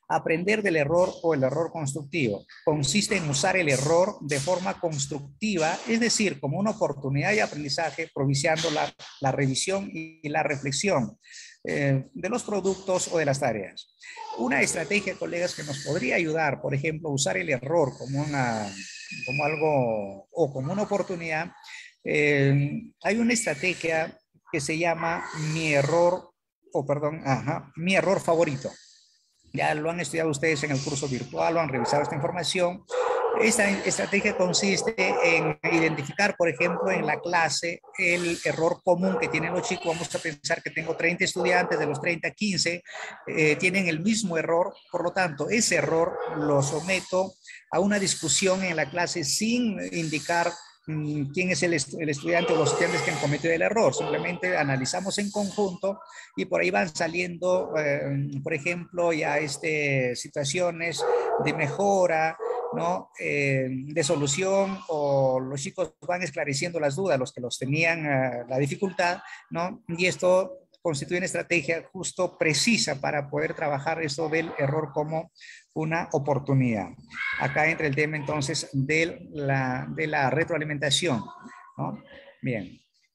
Aprender del error o el error constructivo consiste en usar el error de forma constructiva, es decir, como una oportunidad de aprendizaje, propiciando la, la revisión y la reflexión eh, de los productos o de las tareas. Una estrategia, colegas, que nos podría ayudar, por ejemplo, usar el error como, una, como algo o como una oportunidad. Eh, hay una estrategia que se llama mi error, o perdón, ajá, mi error favorito. Ya lo han estudiado ustedes en el curso virtual, lo han revisado esta información. Esta estrategia consiste en identificar, por ejemplo, en la clase el error común que tienen los chicos. Vamos a pensar que tengo treinta estudiantes, de los treinta, quince eh, tienen el mismo error. Por lo tanto, ese error lo someto a una discusión en la clase sin indicar quién es el, el estudiante o los estudiantes que han cometido el error. Simplemente analizamos en conjunto y por ahí van saliendo, eh, por ejemplo, ya este, situaciones de mejora, ¿no? Eh, de solución, o los chicos van esclareciendo las dudas, los que los tenían uh, la dificultad, ¿no? Y esto constituye una estrategia justo precisa para poder trabajar esto del error como una oportunidad. Acá entra el tema entonces de la, de la retroalimentación, ¿no? Bien.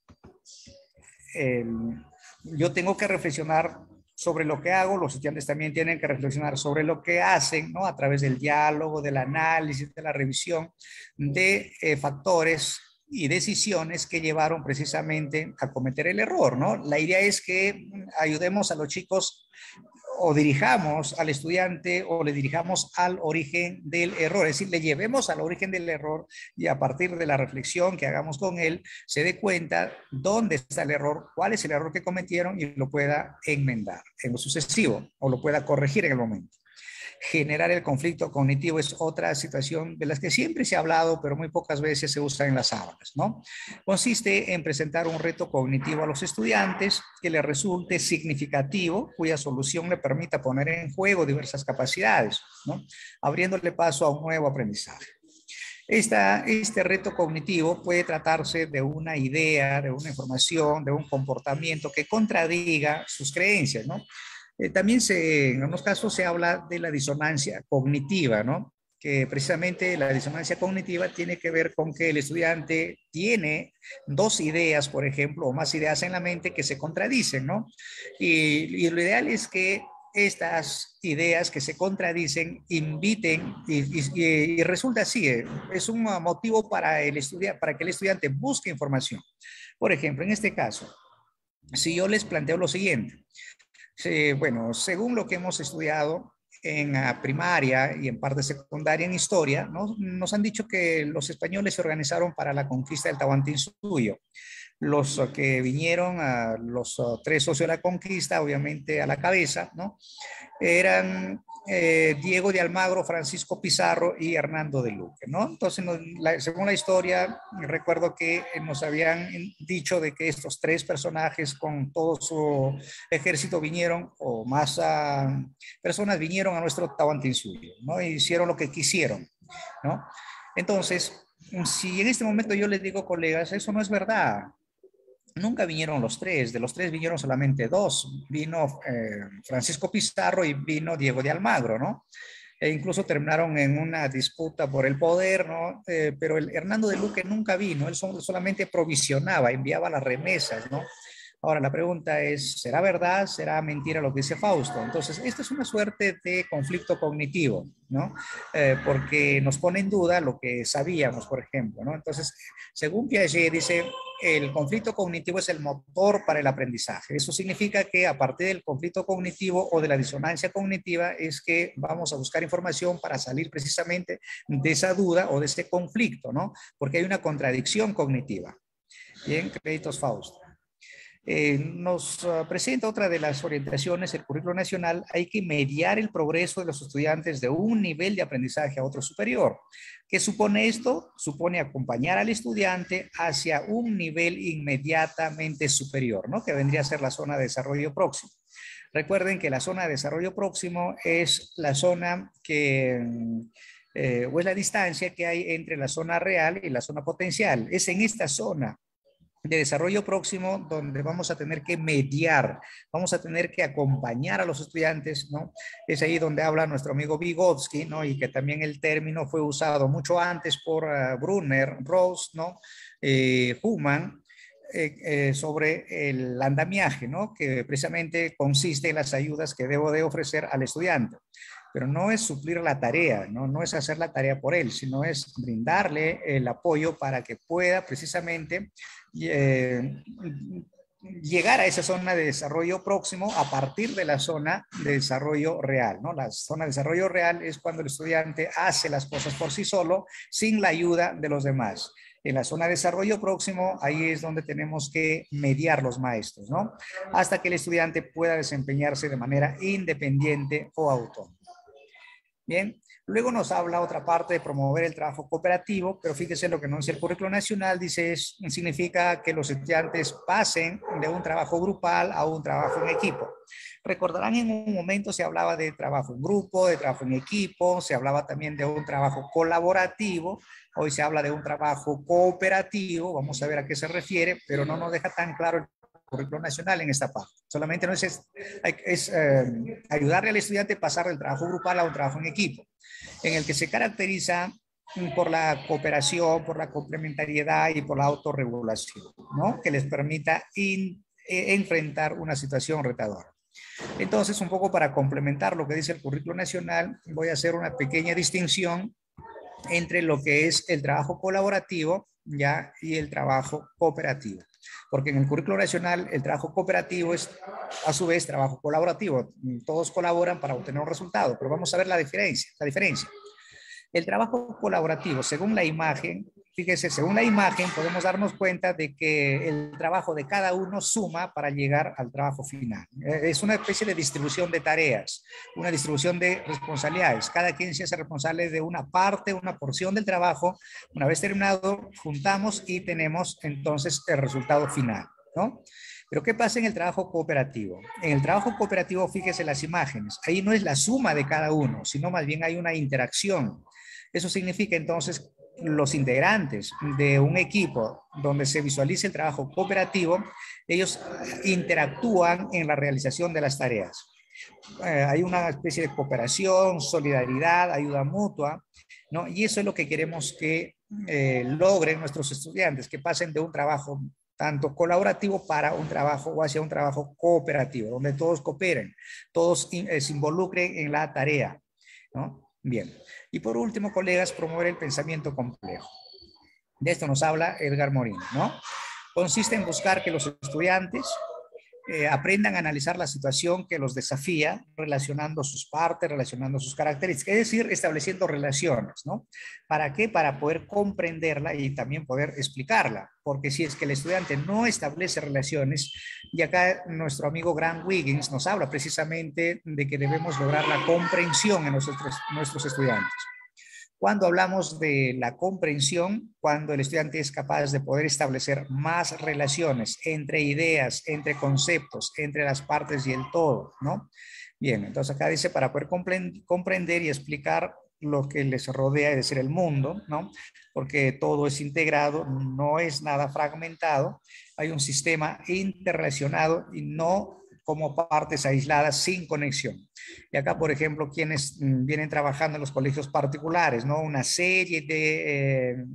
Eh, yo tengo que reflexionar sobre lo que hago, los estudiantes también tienen que reflexionar sobre lo que hacen, ¿no? A través del diálogo, del análisis, de la revisión de eh, factores y decisiones que llevaron precisamente a cometer el error, ¿no? La idea es que ayudemos a los chicos o dirijamos al estudiante o le dirijamos al origen del error, es decir, le llevemos al origen del error y a partir de la reflexión que hagamos con él, se dé cuenta dónde está el error, cuál es el error que cometieron y lo pueda enmendar en lo sucesivo o lo pueda corregir en el momento. Generar el conflicto cognitivo es otra situación de las que siempre se ha hablado, pero muy pocas veces se usa en las aulas, ¿no? Consiste en presentar un reto cognitivo a los estudiantes que les resulte significativo, cuya solución le permita poner en juego diversas capacidades, ¿no? Abriéndole paso a un nuevo aprendizaje. Esta, este reto cognitivo puede tratarse de una idea, de una información, de un comportamiento que contradiga sus creencias, ¿no? Eh, también se, en algunos casos se habla de la disonancia cognitiva, ¿no? Que precisamente la disonancia cognitiva tiene que ver con que el estudiante tiene dos ideas, por ejemplo, o más ideas en la mente que se contradicen, ¿no? Y, y lo ideal es que estas ideas que se contradicen inviten y, y, y resulta así, es un motivo para, el estudiante, para que el estudiante busque información. Por ejemplo, en este caso, si yo les planteo lo siguiente, Sí, bueno, según lo que hemos estudiado en uh, primaria y en parte secundaria en historia, ¿no? Nos han dicho que los españoles se organizaron para la conquista del Tahuantinsuyo. Los uh, que vinieron, a uh, los uh, tres socios de la conquista, obviamente a la cabeza, ¿no? Eran eh, Diego de Almagro, Francisco Pizarro y Hernando de Luque, ¿no? Entonces, nos, la, según la historia, recuerdo que nos habían dicho de que estos tres personajes con todo su ejército vinieron, o más uh, personas vinieron a nuestro Tahuantinsuyo, ¿no? E hicieron lo que quisieron, ¿no? Entonces, si en este momento yo les digo, colegas, eso no es verdad. Nunca vinieron los tres, de los tres vinieron solamente dos. Vino eh, Francisco Pizarro y vino Diego de Almagro, ¿no? E incluso terminaron en una disputa por el poder, ¿no? Eh, pero el Hernando de Luque nunca vino, él solamente provisionaba, enviaba las remesas, ¿no? Ahora, la pregunta es, ¿será verdad? ¿Será mentira lo que dice Fausto? Entonces, esto es una suerte de conflicto cognitivo, ¿no? Eh, porque nos pone en duda lo que sabíamos, por ejemplo, ¿no? Entonces, según Piaget, dice, el conflicto cognitivo es el motor para el aprendizaje. Eso significa que a partir del conflicto cognitivo o de la disonancia cognitiva es que vamos a buscar información para salir precisamente de esa duda o de ese conflicto, ¿no? Porque hay una contradicción cognitiva. Bien, créditos Fausto. Eh, nos uh, presenta otra de las orientaciones, el currículo nacional. Hay que mediar el progreso de los estudiantes de un nivel de aprendizaje a otro superior. ¿Qué supone esto? Supone acompañar al estudiante hacia un nivel inmediatamente superior, ¿no? Que vendría a ser la zona de desarrollo próximo. Recuerden que la zona de desarrollo próximo es la zona que... Eh, o es la distancia que hay entre la zona real y la zona potencial. Es en esta zona de desarrollo próximo donde vamos a tener que mediar, vamos a tener que acompañar a los estudiantes, ¿no? Es ahí donde habla nuestro amigo Vygotsky, ¿no? Y que también el término fue usado mucho antes por uh, Brunner, Rose, ¿no? Eh, Human, eh, eh, sobre el andamiaje, ¿no? Que precisamente consiste en las ayudas que debo de ofrecer al estudiante. Pero no es suplir la tarea, ¿no? No es hacer la tarea por él, sino es brindarle el apoyo para que pueda precisamente eh, llegar a esa zona de desarrollo próximo a partir de la zona de desarrollo real, ¿no? La zona de desarrollo real es cuando el estudiante hace las cosas por sí solo, sin la ayuda de los demás. En la zona de desarrollo próximo, ahí es donde tenemos que mediar los maestros, ¿no? Hasta que el estudiante pueda desempeñarse de manera independiente o autónoma. Bien, luego nos habla otra parte de promover el trabajo cooperativo, pero fíjese lo que no dice el currículo nacional, dice, es, significa que los estudiantes pasen de un trabajo grupal a un trabajo en equipo. Recordarán, en un momento se hablaba de trabajo en grupo, de trabajo en equipo, se hablaba también de un trabajo colaborativo, hoy se habla de un trabajo cooperativo, vamos a ver a qué se refiere, pero no nos deja tan claro el currículo nacional en esta parte. Solamente no es, es, es eh, ayudarle al estudiante a pasar del trabajo grupal a un trabajo en equipo, en el que se caracteriza por la cooperación, por la complementariedad y por la autorregulación, ¿no? Que les permita in, eh, enfrentar una situación retadora. Entonces, un poco para complementar lo que dice el currículo nacional, voy a hacer una pequeña distinción entre lo que es el trabajo colaborativo, ya, y el trabajo cooperativo. Porque en el currículo nacional el trabajo cooperativo es a su vez trabajo colaborativo. Todos colaboran para obtener un resultado, pero vamos a ver la diferencia. La diferencia. El trabajo colaborativo, según la imagen, fíjese, según la imagen podemos darnos cuenta de que el trabajo de cada uno suma para llegar al trabajo final. Es una especie de distribución de tareas, una distribución de responsabilidades. Cada quien se hace responsable de una parte, una porción del trabajo. Una vez terminado, juntamos y tenemos entonces el resultado final, ¿no? Pero ¿qué pasa en el trabajo cooperativo? En el trabajo cooperativo, fíjese las imágenes. Ahí no es la suma de cada uno, sino más bien hay una interacción. Eso significa entonces los integrantes de un equipo donde se visualiza el trabajo cooperativo, ellos interactúan en la realización de las tareas. Eh, hay una especie de cooperación, solidaridad, ayuda mutua, ¿no? Y eso es lo que queremos que eh, logren nuestros estudiantes, que pasen de un trabajo tanto colaborativo para un trabajo o hacia un trabajo cooperativo, donde todos cooperen, todos eh, se involucren en la tarea, ¿no? Bien. Y por último, colegas, promover el pensamiento complejo. De esto nos habla Edgar Morin, ¿no? Consiste en buscar que los estudiantes eh, aprendan a analizar la situación que los desafía, relacionando sus partes, relacionando sus características, es decir, estableciendo relaciones, ¿no? ¿Para qué? Para poder comprenderla y también poder explicarla, porque si es que el estudiante no establece relaciones, y acá nuestro amigo Grant Wiggins nos habla precisamente de que debemos lograr la comprensión en nuestros, nuestros estudiantes. Cuando hablamos de la comprensión, cuando el estudiante es capaz de poder establecer más relaciones entre ideas, entre conceptos, entre las partes y el todo, ¿no? Bien, entonces acá dice para poder comprender y explicar lo que les rodea, es decir, el mundo, ¿no? Porque todo es integrado, no es nada fragmentado, hay un sistema interrelacionado y no como partes aisladas sin conexión. Y acá, por ejemplo, quienes vienen trabajando en los colegios particulares, ¿no? Una serie de, eh,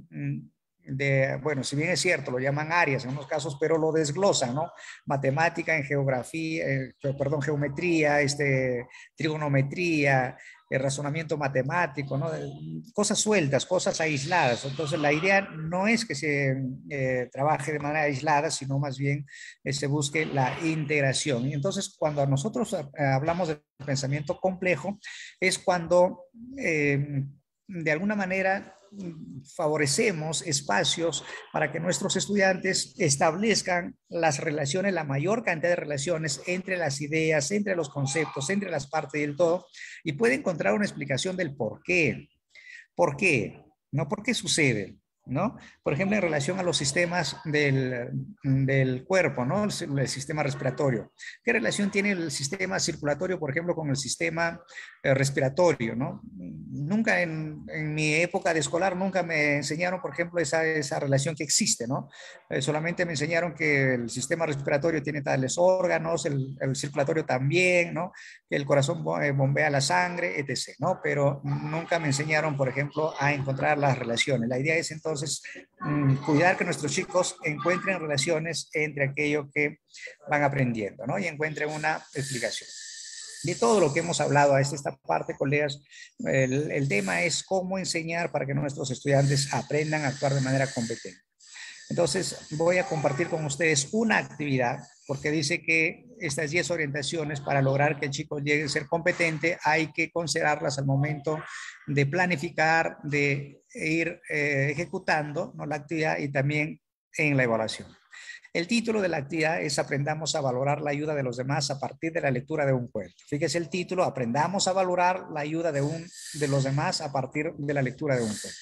de, bueno, si bien es cierto, lo llaman áreas en unos casos, pero lo desglosan, ¿no? Matemática, en geografía, eh, perdón, geometría, este, trigonometría, el razonamiento matemático, ¿no? Cosas sueltas, cosas aisladas. Entonces, la idea no es que se eh, trabaje de manera aislada, sino más bien eh, se busque la integración. Y entonces, cuando nosotros eh, hablamos de pensamiento complejo, es cuando eh, de alguna manera favorecemos espacios para que nuestros estudiantes establezcan las relaciones, la mayor cantidad de relaciones entre las ideas, entre los conceptos, entre las partes y el todo, y puede encontrar una explicación del por qué. ¿Por qué? ¿No? ¿Por qué sucede? ¿No? Por ejemplo, en relación a los sistemas del, del cuerpo, ¿no? El, el sistema respiratorio. ¿Qué relación tiene el sistema circulatorio, por ejemplo, con el sistema eh, respiratorio, ¿no? Nunca en, en, mi época de escolar, nunca me enseñaron, por ejemplo, esa, esa relación que existe, ¿no? Eh, solamente me enseñaron que el sistema respiratorio tiene tales órganos, el, el circulatorio también, ¿no? Que el corazón bombea la sangre, etcétera, ¿no? Pero nunca me enseñaron, por ejemplo, a encontrar las relaciones. La idea es entonces mmm, cuidar que nuestros chicos encuentren relaciones entre aquello que van aprendiendo, ¿no? Y encuentren una explicación. De todo lo que hemos hablado a esta parte, colegas, el, el tema es cómo enseñar para que nuestros estudiantes aprendan a actuar de manera competente. Entonces, voy a compartir con ustedes una actividad, porque dice que estas diez orientaciones para lograr que el chico llegue a ser competente, hay que considerarlas al momento de planificar, de ir eh, ejecutando, ¿no?, la actividad y también en la evaluación. El título de la actividad es Aprendamos a valorar la ayuda de los demás a partir de la lectura de un cuento. Fíjese el título, Aprendamos a valorar la ayuda de, un, de los demás a partir de la lectura de un cuento.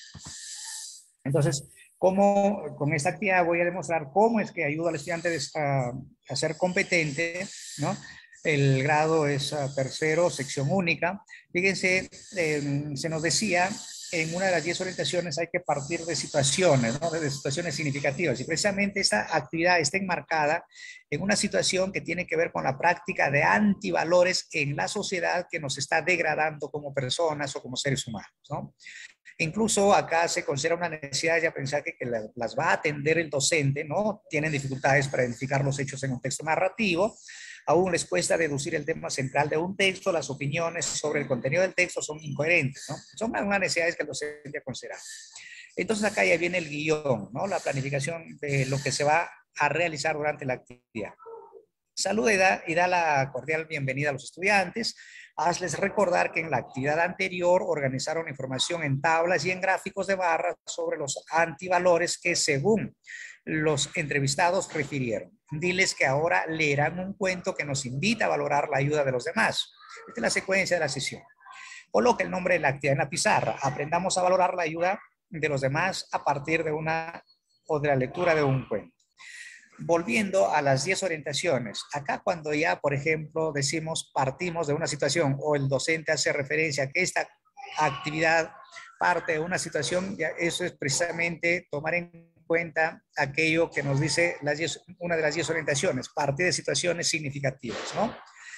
Entonces, ¿cómo, con esta actividad voy a demostrar cómo es que ayuda al estudiante a, a ser competente, ¿no? El grado es uh, tercero, sección única. Fíjense, eh, se nos decía en una de las diez orientaciones hay que partir de situaciones, ¿no?, de situaciones significativas. Y precisamente esta actividad está enmarcada en una situación que tiene que ver con la práctica de antivalores en la sociedad que nos está degradando como personas o como seres humanos, ¿no? Incluso acá se considera una necesidad ya pensar que, que las va a atender el docente, ¿no? Tienen dificultades para identificar los hechos en un texto narrativo. Aún les cuesta deducir el tema central de un texto, las opiniones sobre el contenido del texto son incoherentes, ¿no? Son algunas necesidades que el docente considera. Entonces acá ya viene el guión, ¿no? La planificación de lo que se va a realizar durante la actividad. Saluda y da, y da la cordial bienvenida a los estudiantes. Hazles recordar que en la actividad anterior organizaron información en tablas y en gráficos de barras sobre los antivalores que según los entrevistados refirieron. Diles que ahora leerán un cuento que nos invita a valorar la ayuda de los demás. Esta es la secuencia de la sesión. Coloca el nombre de la actividad en la pizarra. Aprendamos a valorar la ayuda de los demás a partir de una o de la lectura de un cuento. Volviendo a las diez orientaciones, acá cuando ya, por ejemplo, decimos partimos de una situación o el docente hace referencia a que esta actividad parte de una situación, ya eso es precisamente tomar en cuenta aquello que nos dice las diez, una de las diez orientaciones, partir de situaciones significativas, ¿no?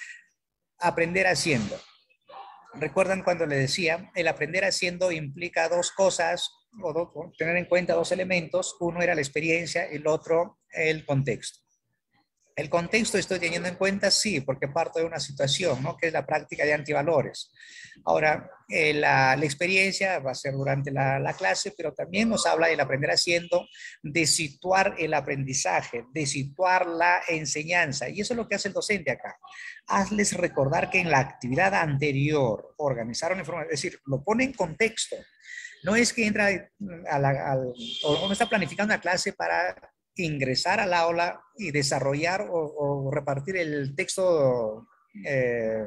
Aprender haciendo. ¿Recuerdan cuando le decía? El aprender haciendo implica dos cosas, o do, tener en cuenta dos elementos. Uno era la experiencia, el otro el contexto. El contexto estoy teniendo en cuenta, sí, porque parto de una situación, ¿no?, que es la práctica de antivalores. Ahora, eh, la, la experiencia va a ser durante la, la clase, pero también nos habla del aprender haciendo, de situar el aprendizaje, de situar la enseñanza. Y eso es lo que hace el docente acá. Hazles recordar que en la actividad anterior organizaron información, es decir, lo pone en contexto. No es que entra a la, al, o no está planificando una clase para ingresar al aula y desarrollar o, o repartir el texto eh,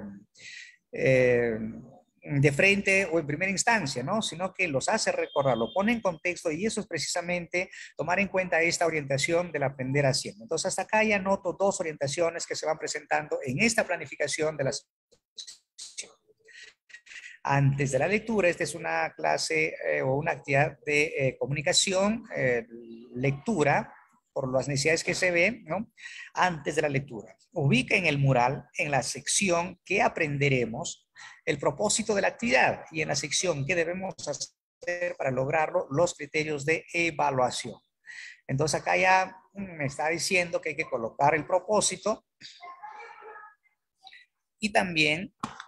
eh, de frente o en primera instancia, ¿no? Sino que los hace recordar, lo pone en contexto y eso es precisamente tomar en cuenta esta orientación del aprender haciendo. Entonces, hasta acá ya noto dos orientaciones que se van presentando en esta planificación de las antes de la lectura. Esta es una clase eh, o una actividad de eh, comunicación, eh, lectura, por las necesidades que se ven, ¿no? Antes de la lectura. Ubica en el mural, en la sección ¿qué aprenderemos?, el propósito de la actividad, y en la sección ¿qué debemos hacer para lograrlo?, los criterios de evaluación. Entonces acá ya me está diciendo que hay que colocar el propósito y también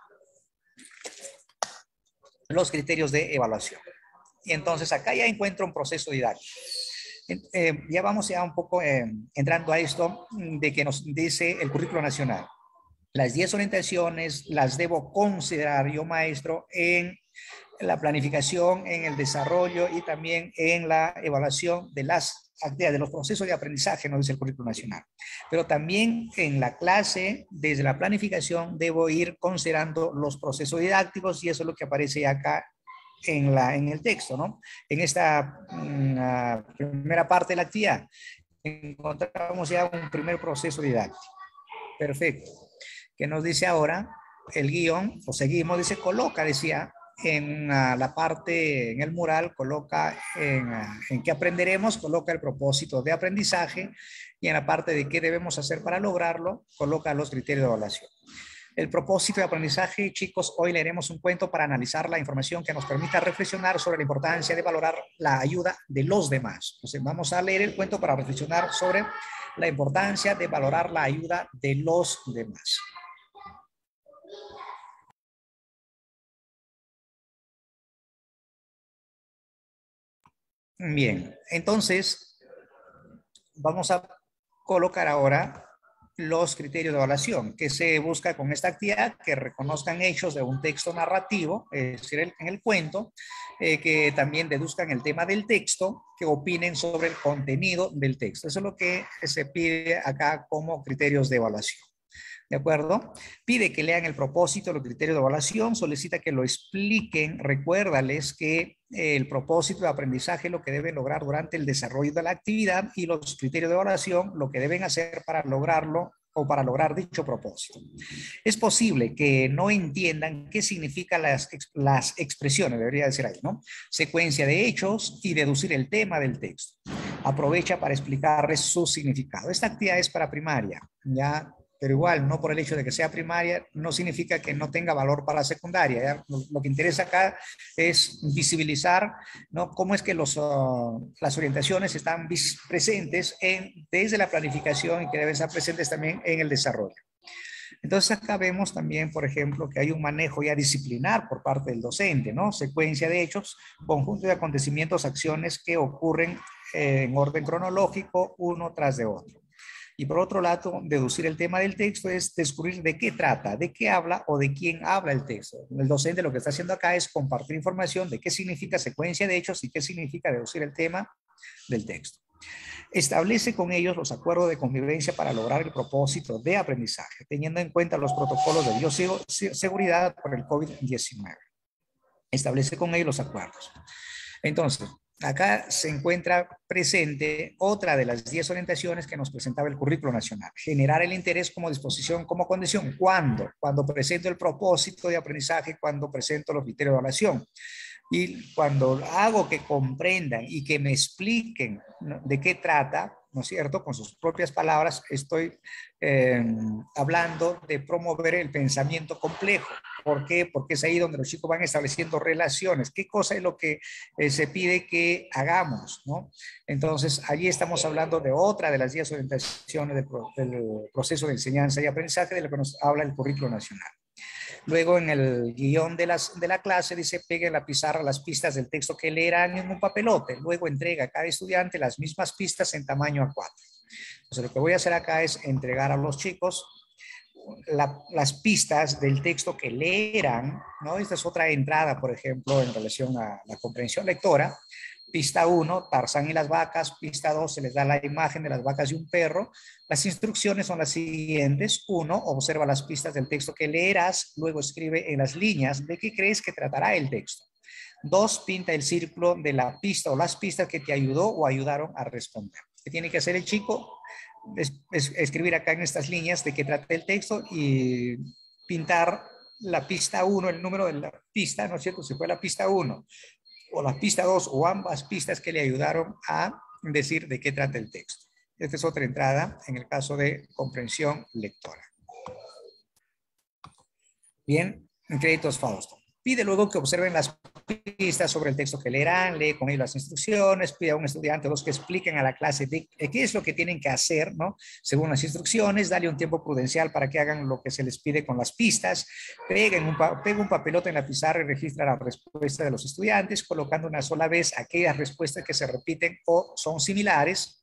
los criterios de evaluación. Y entonces acá ya encuentro un proceso didáctico. Eh, ya vamos ya un poco eh, entrando a esto de que nos dice el currículo nacional. Las diez orientaciones las debo considerar yo, maestro, en la planificación, en el desarrollo y también en la evaluación de las actividades, de los procesos de aprendizaje, nos dice el currículo nacional. Pero también en la clase, desde la planificación, debo ir considerando los procesos didácticos, y eso es lo que aparece acá en, la, en el texto, ¿no? En esta uh, primera parte de la actividad encontramos ya un primer proceso didáctico. Perfecto. ¿Qué nos dice ahora? el guión, o seguimos, dice, coloca, decía, en uh, la parte, en el mural, coloca en, uh, en qué aprenderemos, coloca el propósito de aprendizaje, y en la parte de qué debemos hacer para lograrlo, coloca los criterios de evaluación. El propósito de aprendizaje, chicos, hoy leeremos un cuento para analizar la información que nos permita reflexionar sobre la importancia de valorar la ayuda de los demás. Entonces, vamos a leer el cuento para reflexionar sobre la importancia de valorar la ayuda de los demás. Bien, entonces vamos a colocar ahora los criterios de evaluación que se busca con esta actividad, que reconozcan hechos de un texto narrativo, es decir, el, en el cuento, eh, que también deduzcan el tema del texto, que opinen sobre el contenido del texto. Eso es lo que se pide acá como criterios de evaluación. ¿De acuerdo? Pide que lean el propósito, los criterios de evaluación, solicita que lo expliquen, recuérdales que eh, el propósito de aprendizaje es lo que deben lograr durante el desarrollo de la actividad y los criterios de evaluación lo que deben hacer para lograrlo o para lograr dicho propósito. Es posible que no entiendan qué significan las, las expresiones, debería decir ahí, ¿no? Secuencia de hechos y deducir el tema del texto. Aprovecha para explicarles su significado. Esta actividad es para primaria, ¿ya? Pero igual, no por el hecho de que sea primaria, no significa que no tenga valor para la secundaria. ¿Ya? Lo, lo que interesa acá es visibilizar, ¿no?, cómo es que los, uh, las orientaciones están presentes en, desde la planificación y que deben estar presentes también en el desarrollo. Entonces acá vemos también, por ejemplo, que hay un manejo ya disciplinar por parte del docente, ¿no? Secuencia de hechos, conjunto de acontecimientos, acciones que ocurren eh, en orden cronológico, uno tras de otro. Y por otro lado, deducir el tema del texto es descubrir de qué trata, de qué habla o de quién habla el texto. El docente lo que está haciendo acá es compartir información de qué significa secuencia de hechos y qué significa deducir el tema del texto. Establece con ellos los acuerdos de convivencia para lograr el propósito de aprendizaje, teniendo en cuenta los protocolos de bioseguridad por el COVID diecinueve. Establece con ellos los acuerdos. Entonces, acá se encuentra presente otra de las diez orientaciones que nos presentaba el currículo nacional. Generar el interés como disposición, como condición. ¿Cuándo? Cuando presento el propósito de aprendizaje, cuando presento los criterios de evaluación. Y cuando hago que comprendan y que me expliquen, ¿no?, de qué trata, ¿no es cierto? Con sus propias palabras, estoy eh, hablando de promover el pensamiento complejo. ¿Por qué? Porque es ahí donde los chicos van estableciendo relaciones. ¿Qué cosa es lo que eh, se pide que hagamos, ¿no? Entonces, allí estamos hablando de otra de las diez orientaciones del, del proceso de enseñanza y aprendizaje de lo que nos habla el currículo nacional. Luego, en el guión de, las, de la clase, dice, pegue en la pizarra las pistas del texto que leerán en un papelote. Luego entrega a cada estudiante las mismas pistas en tamaño A cuatro. Entonces, lo que voy a hacer acá es entregar a los chicos La, las pistas del texto que leerán, ¿no? Esta es otra entrada, por ejemplo, en relación a la comprensión lectora. Pista uno, Tarzán y las vacas. Pista dos, se les da la imagen de las vacas y un perro. Las instrucciones son las siguientes. uno, observa las pistas del texto que leerás, luego escribe en las líneas de qué crees que tratará el texto. dos, pinta el círculo de la pista o las pistas que te ayudó o ayudaron a responder. ¿Qué tiene que hacer el chico? Es, es, escribir acá en estas líneas de qué trata el texto y pintar la pista uno, el número de la pista, ¿no es cierto? Si fue la pista uno o la pista dos o ambas pistas que le ayudaron a decir de qué trata el texto. Esta es otra entrada en el caso de comprensión lectora. Bien, créditos Fausto. Pide luego que observen las pistas sobre el texto que leerán, lee con ellos las instrucciones, pide a un estudiante o dos que expliquen a la clase de, de qué es lo que tienen que hacer, ¿no? Según las instrucciones, dale un tiempo prudencial para que hagan lo que se les pide con las pistas, peguen un, pega un papelote en la pizarra y registra la respuesta de los estudiantes, colocando una sola vez aquellas respuestas que se repiten o son similares.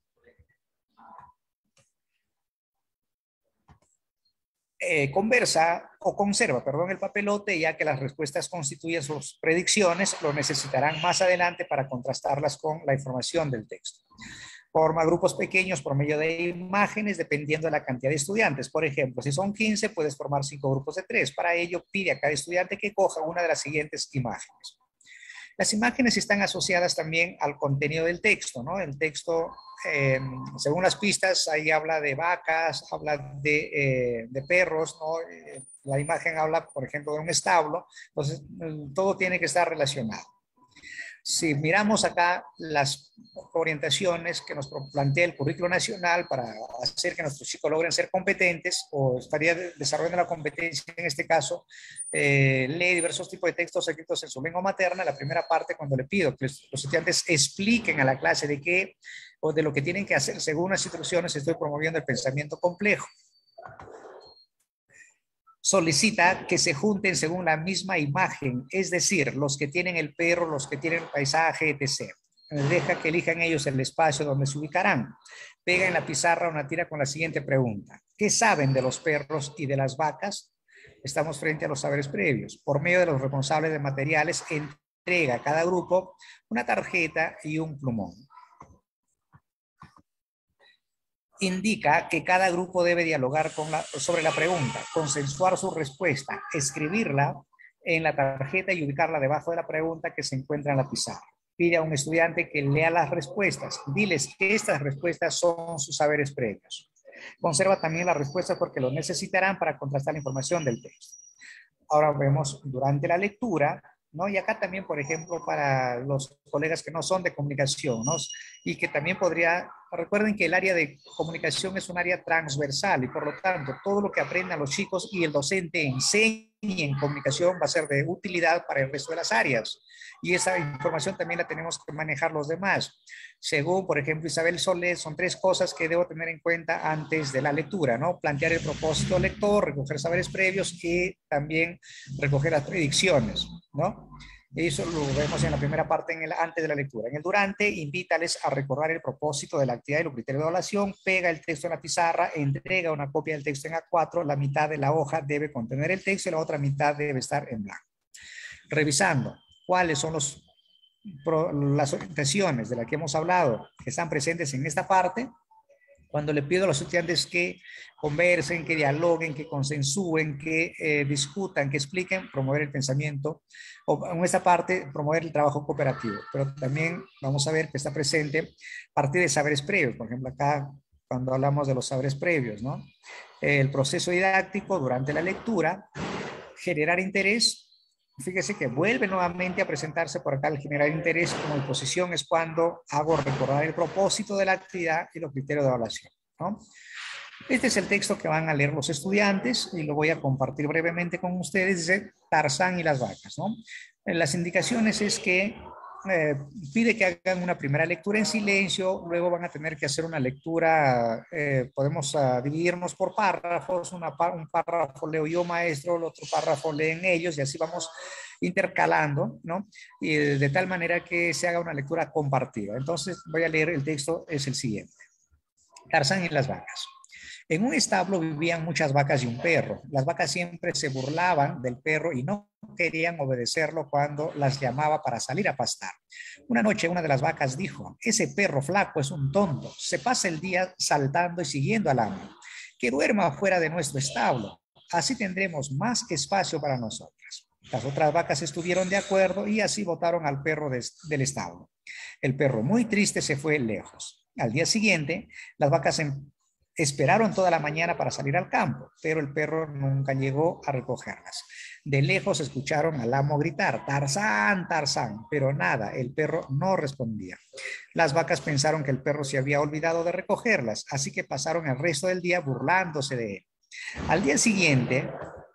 Eh, conversa o conserva, perdón, el papelote, ya que las respuestas constituyen sus predicciones, lo necesitarán más adelante para contrastarlas con la información del texto. Forma grupos pequeños por medio de imágenes dependiendo de la cantidad de estudiantes. Por ejemplo, si son quince, puedes formar cinco grupos de tres. Para ello, pide a cada estudiante que coja una de las siguientes imágenes. Las imágenes están asociadas también al contenido del texto, ¿no? El texto, eh, según las pistas, ahí habla de vacas, habla de, eh, de perros, ¿no? Eh, La imagen habla, por ejemplo, de un establo, entonces todo tiene que estar relacionado. Si miramos acá las orientaciones que nos plantea el currículo nacional para hacer que nuestros chicos logren ser competentes, o estaría desarrollando la competencia en este caso, eh, lee diversos tipos de textos escritos en su lengua materna. La primera parte, cuando le pido que los estudiantes expliquen a la clase de qué o de lo que tienen que hacer según las instrucciones, estoy promoviendo el pensamiento complejo. Solicita que se junten según la misma imagen, es decir, los que tienen el perro, los que tienen el paisaje, etcétera. Deja que elijan ellos el espacio donde se ubicarán. Pega en la pizarra una tira con la siguiente pregunta. ¿Qué saben de los perros y de las vacas? Estamos frente a los saberes previos. Por medio de los responsables de materiales, entrega a cada grupo una tarjeta y un plumón. Indica que cada grupo debe dialogar con la, sobre la pregunta, consensuar su respuesta, escribirla en la tarjeta y ubicarla debajo de la pregunta que se encuentra en la pizarra. Pide a un estudiante que lea las respuestas. Diles que estas respuestas son sus saberes previos. Conserva también las respuestas porque lo necesitarán para contrastar la información del texto. Ahora vemos durante la lectura, ¿no? Y acá también, por ejemplo, para los colegas que no son de comunicación, ¿no? Y que también podría, recuerden que el área de comunicación es un área transversal y por lo tanto todo lo que aprendan los chicos y el docente enseñe en comunicación va a ser de utilidad para el resto de las áreas. Y esa información también la tenemos que manejar los demás. Según, por ejemplo, Isabel Solés, son tres cosas que debo tener en cuenta antes de la lectura, ¿no? Plantear el propósito lector, recoger saberes previos y también recoger las predicciones, ¿no? Eso lo vemos en la primera parte, en el antes de la lectura. En el durante, invítales a recordar el propósito de la actividad y los criterios de evaluación, pega el texto en la pizarra, entrega una copia del texto en A cuatro, la mitad de la hoja debe contener el texto y la otra mitad debe estar en blanco. Revisando cuáles son los, las orientaciones de las que hemos hablado que están presentes en esta parte, cuando le pido a los estudiantes que conversen, que dialoguen, que consensúen, que eh, discutan, que expliquen, promover el pensamiento, o en esta parte, promover el trabajo cooperativo. Pero también vamos a ver que está presente partir de saberes previos. Por ejemplo, acá, cuando hablamos de los saberes previos, ¿no? El proceso didáctico durante la lectura, generar interés. Fíjese que vuelve nuevamente a presentarse por acá el generar interés como disposición es cuando hago recordar el propósito de la actividad y los criterios de evaluación, ¿no? Este es el texto que van a leer los estudiantes y lo voy a compartir brevemente con ustedes. Dice Tarzán y las vacas, ¿no? En las indicaciones es que eh, pide que hagan una primera lectura en silencio, luego van a tener que hacer una lectura, eh, podemos uh, dividirnos por párrafos, una, un párrafo leo yo maestro, el otro párrafo leen ellos y así vamos intercalando, ¿no? Y de, de tal manera que se haga una lectura compartida. Entonces voy a leer el texto, es el siguiente. Tarzán y las vacas. En un establo vivían muchas vacas y un perro. Las vacas siempre se burlaban del perro y no querían obedecerlo cuando las llamaba para salir a pastar. Una noche una de las vacas dijo, ese perro flaco es un tonto, se pasa el día saltando y siguiendo al amo. Que duerma fuera de nuestro establo, así tendremos más espacio para nosotras. Las otras vacas estuvieron de acuerdo y así botaron al perro de, del establo. El perro muy triste se fue lejos. Al día siguiente, las vacas en esperaron toda la mañana para salir al campo, pero el perro nunca llegó a recogerlas. De lejos escucharon al amo gritar, Tarzán, Tarzán, pero nada, el perro no respondía. Las vacas pensaron que el perro se había olvidado de recogerlas, así que pasaron el resto del día burlándose de él. Al día siguiente,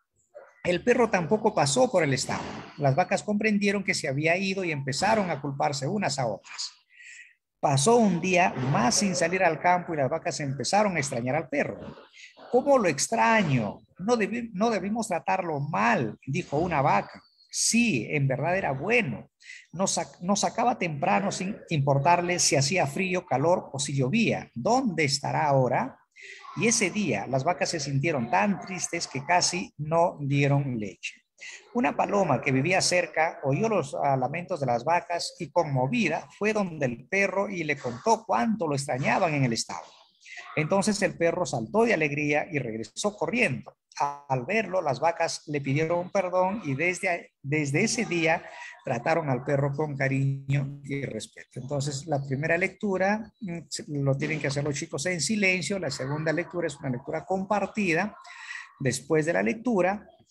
el perro tampoco pasó por el establo. Las vacas comprendieron que se había ido y empezaron a culparse unas a otras. Pasó un día más sin salir al campo y las vacas empezaron a extrañar al perro. ¿Cómo lo extraño? No, debí, no debimos tratarlo mal, dijo una vaca. Sí, en verdad era bueno. Nos, sac nos sacaba temprano sin importarle si hacía frío, calor o si llovía. ¿Dónde estará ahora? Y ese día las vacas se sintieron tan tristes que casi no dieron leche. Una paloma que vivía cerca oyó los uh, lamentos de las vacas y conmovida fue donde el perro y le contó cuánto lo extrañaban en el establo. Entonces el perro saltó de alegría y regresó corriendo. Al verlo, las vacas le pidieron perdón y desde, desde ese día trataron al perro con cariño y respeto. Entonces la primera lectura lo tienen que hacer los chicos en silencio, la segunda lectura es una lectura compartida. Después de la lectura,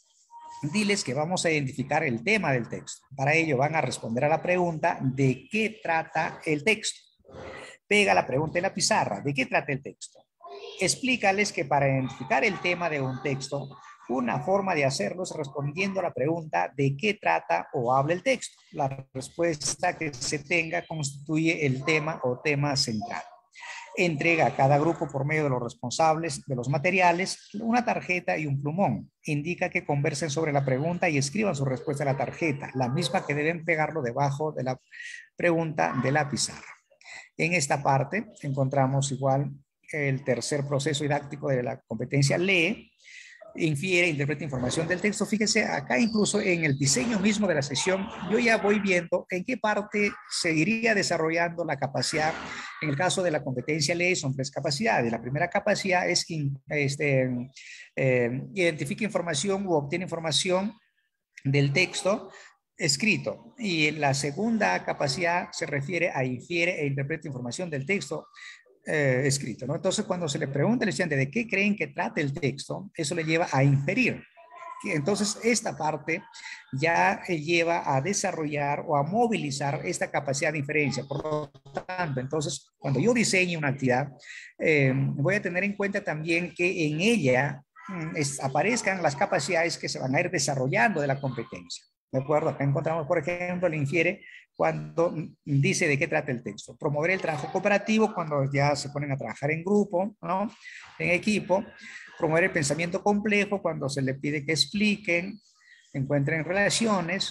diles que vamos a identificar el tema del texto. Para ello van a responder a la pregunta ¿de qué trata el texto? Pega la pregunta en la pizarra, ¿de qué trata el texto? Explícales que para identificar el tema de un texto, una forma de hacerlo es respondiendo a la pregunta ¿de qué trata o habla el texto? La respuesta que se tenga constituye el tema o tema central. Entrega a cada grupo por medio de los responsables de los materiales una tarjeta y un plumón. Indica que conversen sobre la pregunta y escriban su respuesta a la tarjeta, la misma que deben pegarlo debajo de la pregunta de la pizarra. En esta parte encontramos igual el tercer proceso didáctico de la competencia lee, infiere, interpreta información del texto. Fíjese, acá incluso en el diseño mismo de la sesión, yo ya voy viendo en qué parte se iría desarrollando la capacidad. En el caso de la competencia lee, son tres capacidades. La primera capacidad es este, eh, identifica información u obtiene información del texto escrito. Y la segunda capacidad se refiere a infiere e interpreta información del texto Eh, escrito, ¿no? Entonces, cuando se le pregunta al estudiante de qué creen que trata el texto, eso le lleva a inferir. Entonces, esta parte ya lleva a desarrollar o a movilizar esta capacidad de inferencia. Por lo tanto, entonces, cuando yo diseñe una actividad, eh, voy a tener en cuenta también que en ella es, aparezcan las capacidades que se van a ir desarrollando de la competencia. ¿De acuerdo? Acá encontramos, por ejemplo, el infiere cuando dice de qué trata el texto. Promover el trabajo cooperativo cuando ya se ponen a trabajar en grupo, ¿no? En equipo. Promover el pensamiento complejo cuando se le pide que expliquen, encuentren relaciones.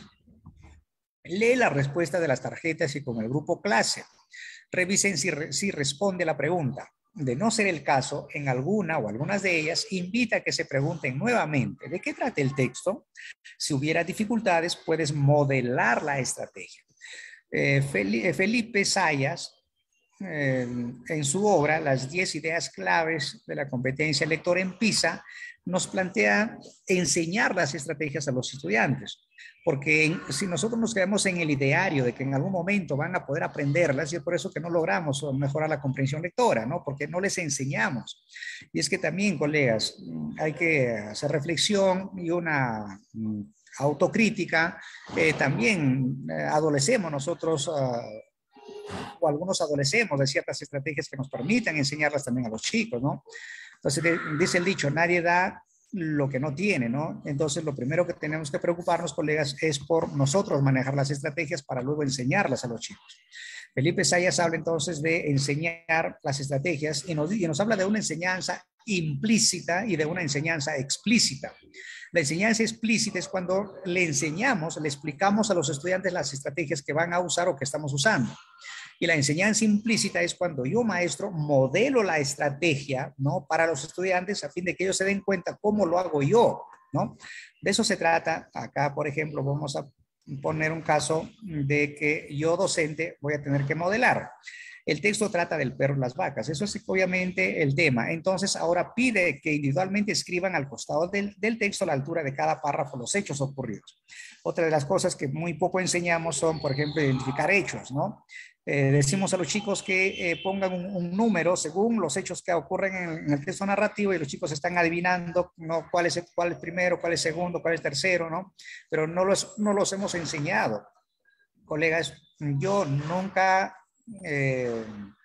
Lee la respuesta de las tarjetas y con el grupo clase. Revisen si, re, si responde a la pregunta. De no ser el caso, en alguna o algunas de ellas, invita a que se pregunten nuevamente de qué trata el texto. Si hubiera dificultades, puedes modelar la estrategia. Eh, Felipe Sayas, eh, en su obra, Las diez ideas claves de la competencia lectora en PISA, nos plantea enseñar las estrategias a los estudiantes. Porque en, si nosotros nos quedamos en el ideario de que en algún momento van a poder aprenderlas, y es por eso que no logramos mejorar la comprensión lectora, ¿no? Porque no les enseñamos. Y es que también, colegas, hay que hacer reflexión y una autocrítica. Eh, también eh, adolecemos nosotros, uh, o algunos adolecemos de ciertas estrategias que nos permitan enseñarlas también a los chicos, ¿no? Entonces, de, dice el dicho, nadie da lo que no tiene, ¿no? Entonces, lo primero que tenemos que preocuparnos, colegas, es por nosotros manejar las estrategias para luego enseñarlas a los chicos. Felipe Sayas habla entonces de enseñar las estrategias y nos, y nos habla de una enseñanza implícita y de una enseñanza explícita. La enseñanza explícita es cuando le enseñamos, le explicamos a los estudiantes las estrategias que van a usar o que estamos usando. Y la enseñanza implícita es cuando yo, maestro, modelo la estrategia, ¿no? Para los estudiantes a fin de que ellos se den cuenta cómo lo hago yo, ¿no? De eso se trata. Acá, por ejemplo, vamos a poner un caso de que yo, docente, voy a tener que modelar. El texto trata del perro y las vacas. Eso es obviamente el tema. Entonces, ahora pide que individualmente escriban al costado del, del texto a la altura de cada párrafo los hechos ocurridos. Otra de las cosas que muy poco enseñamos son, por ejemplo, identificar hechos, ¿no? Eh, decimos a los chicos que eh, pongan un, un número según los hechos que ocurren en, en el texto narrativo y los chicos están adivinando, ¿no? cuál es, cuál es primero, cuál es segundo, cuál es tercero, ¿no? Pero no los, no los hemos enseñado. Colegas, yo nunca... Eh,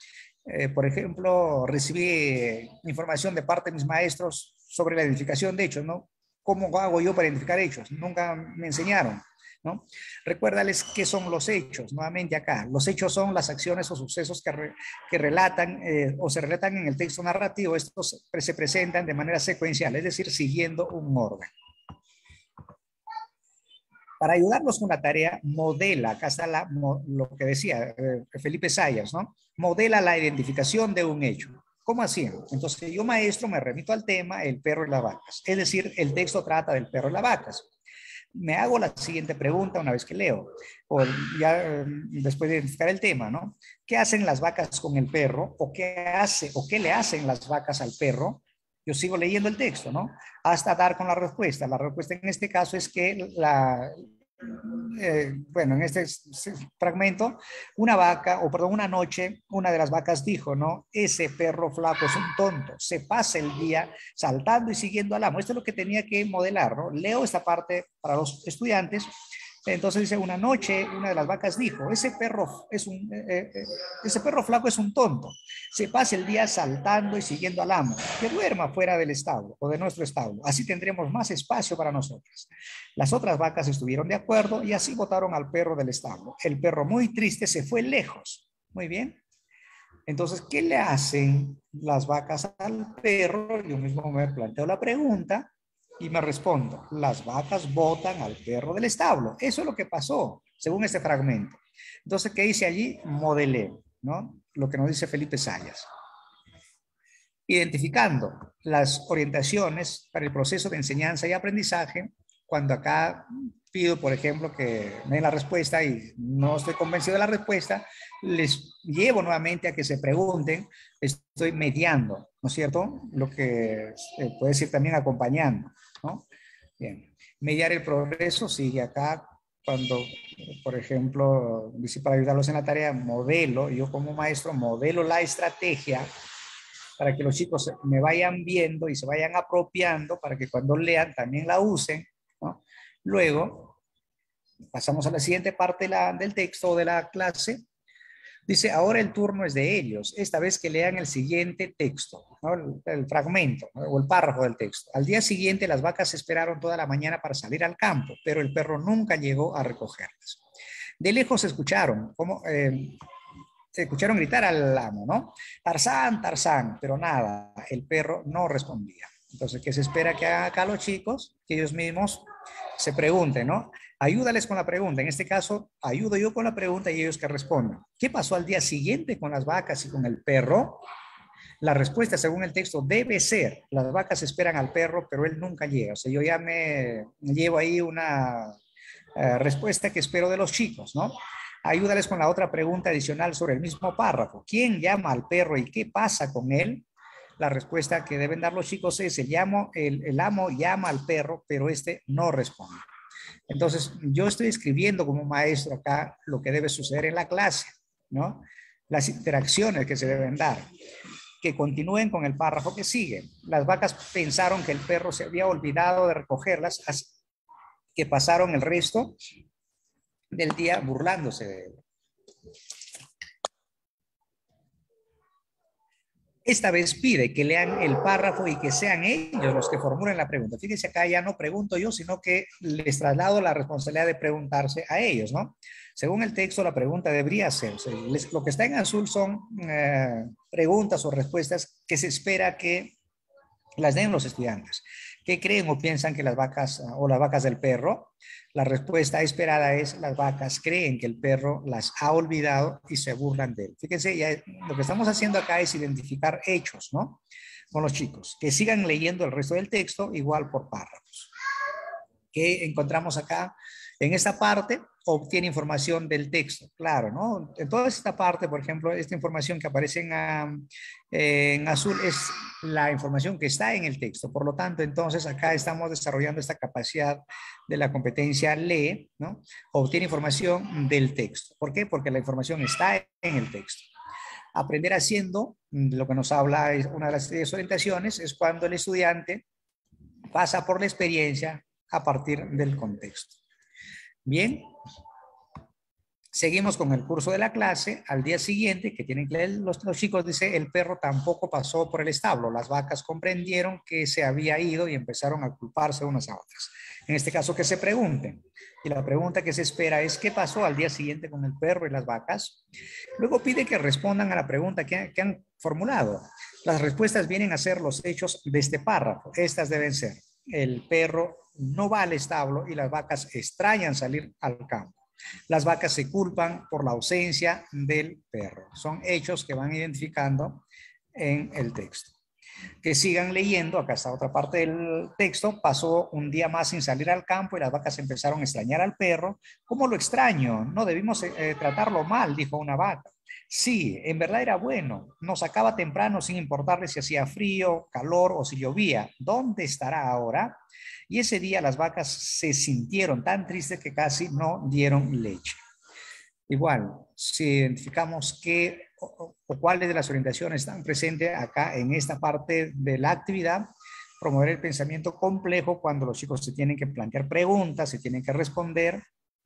eh, por ejemplo, recibí información de parte de mis maestros sobre la identificación de hechos, ¿no? ¿Cómo hago yo para identificar hechos? Nunca me enseñaron, ¿no? Recuérdales qué son los hechos, nuevamente acá. Los hechos son las acciones o sucesos que, re, que relatan eh, o se relatan en el texto narrativo. Estos se presentan de manera secuencial, es decir, siguiendo un orden. Para ayudarnos con la tarea, modela, acá está la, lo que decía eh, Felipe Sayas, ¿no? Modela la identificación de un hecho. ¿Cómo así? Entonces yo, maestro, me remito al tema, el perro y las vacas. Es decir, el texto trata del perro y las vacas. Me hago la siguiente pregunta una vez que leo, o ya eh, después de identificar el tema, ¿no? ¿Qué hacen las vacas con el perro? ¿O qué hace, o qué le hacen las vacas al perro? Yo sigo leyendo el texto, ¿no? Hasta dar con la respuesta. La respuesta en este caso es que la, eh, bueno, en este fragmento, una vaca, o perdón, una noche, una de las vacas dijo, ¿no? Ese perro flaco es un tonto, se pasa el día saltando y siguiendo al amo. Esto es lo que tenía que modelar, ¿no? Leo esta parte para los estudiantes. Entonces dice, una noche una de las vacas dijo, ese perro, es un, eh, eh, ese perro flaco es un tonto, se pasa el día saltando y siguiendo al amo, que duerma fuera del establo o de nuestro establo, así tendremos más espacio para nosotros. Las otras vacas estuvieron de acuerdo y así botaron al perro del establo. El perro muy triste se fue lejos. Muy bien. Entonces, ¿qué le hacen las vacas al perro? Yo mismo me planteo la pregunta. Y me respondo, las vacas botan al perro del establo. Eso es lo que pasó, según este fragmento. Entonces, ¿qué dice allí? Modelé, ¿no? Lo que nos dice Felipe Sayas. Identificando las orientaciones para el proceso de enseñanza y aprendizaje, cuando acá pido, por ejemplo, que me den la respuesta y no estoy convencido de la respuesta, les llevo nuevamente a que se pregunten, estoy mediando, ¿no es cierto? Lo que eh, puede decir también acompañando, ¿no? Bien, mediar el progreso sigue acá cuando, por ejemplo, dice para ayudarlos en la tarea, modelo, yo como maestro modelo la estrategia para que los chicos me vayan viendo y se vayan apropiando para que cuando lean también la usen, ¿no? Luego, pasamos a la siguiente parte de la, del texto o de la clase. Dice, ahora el turno es de ellos, esta vez que lean el siguiente texto, ¿no? el, el fragmento, ¿no? O el párrafo del texto. Al día siguiente las vacas esperaron toda la mañana para salir al campo, pero el perro nunca llegó a recogerlas. De lejos escucharon, como, eh, se escucharon gritar al amo, ¿no? Tarzán, Tarzán, pero nada, el perro no respondía. Entonces, ¿qué se espera que hagan acá los chicos? Que ellos mismos se pregunten, ¿no? Ayúdales con la pregunta. En este caso, ayudo yo con la pregunta y ellos que respondan. ¿Qué pasó al día siguiente con las vacas y con el perro? La respuesta, según el texto, debe ser, las vacas esperan al perro, pero él nunca llega. O sea, yo ya me llevo ahí una eh, respuesta que espero de los chicos, ¿no? Ayúdales con la otra pregunta adicional sobre el mismo párrafo. ¿Quién llama al perro y qué pasa con él? La respuesta que deben dar los chicos es, el, llamo, el, el amo llama al perro, pero este no responde. Entonces, yo estoy escribiendo como maestro acá lo que debe suceder en la clase, ¿no? Las interacciones que se deben dar. Que continúen con el párrafo que sigue. Las vacas pensaron que el perro se había olvidado de recogerlas, así que pasaron el resto del día burlándose de él. Esta vez pide que lean el párrafo y que sean ellos los que formulen la pregunta. Fíjense acá, ya no pregunto yo, sino que les traslado la responsabilidad de preguntarse a ellos, ¿no? Según el texto, la pregunta debería ser, o sea, les, lo que está en azul son eh, preguntas o respuestas que se espera que las den los estudiantes. ¿Qué creen o piensan que las vacas o las vacas del perro? La respuesta esperada es, las vacas creen que el perro las ha olvidado y se burlan de él. Fíjense, ya lo que estamos haciendo acá es identificar hechos, ¿no? Con los chicos. Que sigan leyendo el resto del texto, igual por párrafos. ¿Qué encontramos acá? En esta parte obtiene información del texto, claro, ¿no? En toda esta parte, por ejemplo, esta información que aparece en, uh, en azul es la información que está en el texto. Por lo tanto, entonces acá estamos desarrollando esta capacidad de la competencia lee, ¿no? Obtiene información del texto. ¿Por qué? Porque la información está en el texto. Aprender haciendo, lo que nos habla, es una de las orientaciones, es cuando el estudiante pasa por la experiencia a partir del contexto. Bien, seguimos con el curso de la clase. Al día siguiente, que tienen que leer los, los chicos, dice, el perro tampoco pasó por el establo. Las vacas comprendieron que se había ido y empezaron a culparse unas a otras. En este caso, que se pregunten. Y la pregunta que se espera es, ¿qué pasó al día siguiente con el perro y las vacas? Luego pide que respondan a la pregunta que, que han formulado. Las respuestas vienen a ser los hechos de este párrafo. Estas deben ser, el perro no va al establo y las vacas extrañan salir al campo. Las vacas se culpan por la ausencia del perro. Son hechos que van identificando en el texto. Que sigan leyendo, acá está otra parte del texto. Pasó un día más sin salir al campo y las vacas empezaron a extrañar al perro. ¿Cómo lo extraño? No debimos eh, tratarlo mal, dijo una vaca. Sí, en verdad era bueno. Nos sacaba temprano sin importarle si hacía frío, calor o si llovía. ¿Dónde estará ahora? Y ese día las vacas se sintieron tan tristes que casi no dieron leche. Igual, si identificamos qué o, o cuáles de las orientaciones están presentes acá en esta parte de la actividad, promover el pensamiento complejo cuando los chicos se tienen que plantear preguntas, se tienen que responder,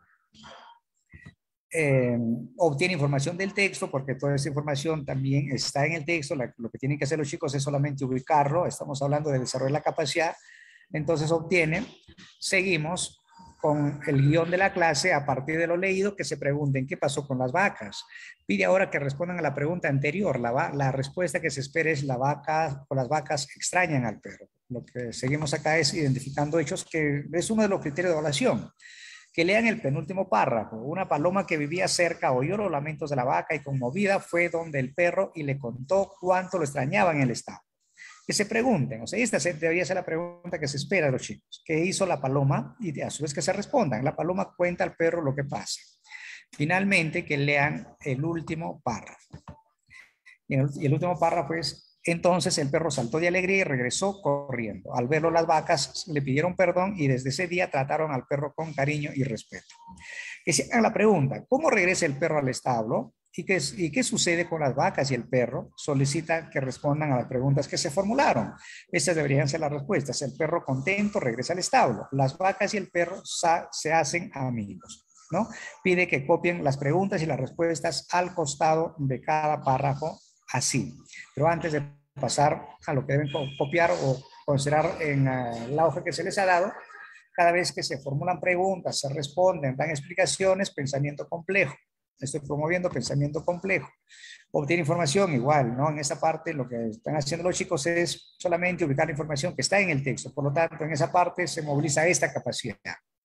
eh, obtiene información del texto, porque toda esa información también está en el texto. La, lo que tienen que hacer los chicos es solamente ubicarlo. Estamos hablando de desarrollar la capacidad. Entonces obtiene, seguimos con el guión de la clase a partir de lo leído, que se pregunten qué pasó con las vacas. Pide ahora que respondan a la pregunta anterior. La, la respuesta que se espera es la vaca o las vacas extrañan al perro. Lo que seguimos acá es identificando hechos, que es uno de los criterios de evaluación. Que lean el penúltimo párrafo. Una paloma que vivía cerca oyó los lamentos de la vaca y conmovida fue donde el perro y le contó cuánto lo extrañaba en el establo. Que se pregunten, o sea, esta debería ser la pregunta que se espera de los chicos. ¿Qué hizo la paloma? Y a su vez que se respondan. La paloma cuenta al perro lo que pasa. Finalmente, que lean el último párrafo. Y el, y el último párrafo es: entonces el perro saltó de alegría y regresó corriendo. Al verlo, las vacas le pidieron perdón y desde ese día trataron al perro con cariño y respeto. Que se hagan la pregunta: ¿cómo regresa el perro al establo? ¿Y qué, ¿Y qué sucede con las vacas y el perro? Solicita que respondan a las preguntas que se formularon. Estas deberían ser las respuestas. El perro contento regresa al establo. Las vacas y el perro se hacen amigos, ¿no? Pide que copien las preguntas y las respuestas al costado de cada párrafo, así. Pero antes de pasar a lo que deben copiar o considerar en uh, la hoja que se les ha dado, cada vez que se formulan preguntas, se responden, dan explicaciones, pensamiento complejo. Estoy promoviendo pensamiento complejo. Obtiene información igual, ¿no? En esta parte lo que están haciendo los chicos es solamente ubicar la información que está en el texto. Por lo tanto, en esa parte se moviliza esta capacidad.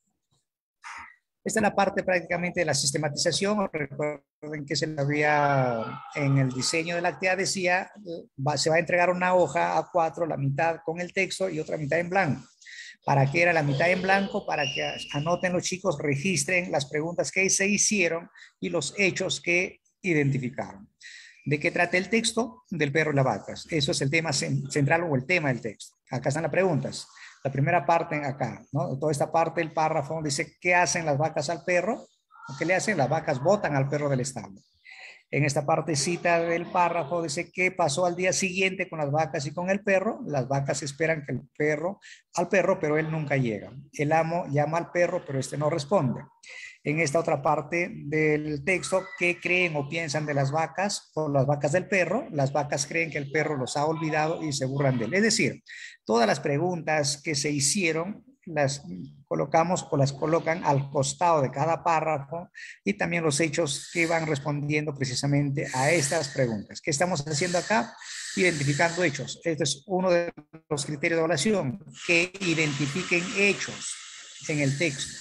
Esta es la parte prácticamente de la sistematización. Recuerden que se le había, en el diseño de la actividad decía, va, se va a entregar una hoja A cuatro, la mitad con el texto y otra mitad en blanco. ¿Para qué era la mitad en blanco? Para que anoten los chicos, registren las preguntas que se hicieron y los hechos que identificaron. ¿De qué trata el texto? Del perro y las vacas. Eso es el tema central o el tema del texto. Acá están las preguntas. La primera parte acá, ¿no? Toda esta parte del párrafo dice: ¿qué hacen las vacas al perro? ¿Qué le hacen? Las vacas botan al perro del establo. En esta partecita del párrafo dice: ¿qué pasó al día siguiente con las vacas y con el perro? Las vacas esperan que el perro, al perro, pero él nunca llega. El amo llama al perro, pero este no responde. En esta otra parte del texto, ¿qué creen o piensan de las vacas o las vacas del perro? Las vacas creen que el perro los ha olvidado y se burlan de él. Es decir, todas las preguntas que se hicieron las colocamos o las colocan al costado de cada párrafo, y también los hechos que van respondiendo precisamente a estas preguntas. ¿Qué estamos haciendo acá? Identificando hechos. Este es uno de los criterios de evaluación, que identifiquen hechos en el texto.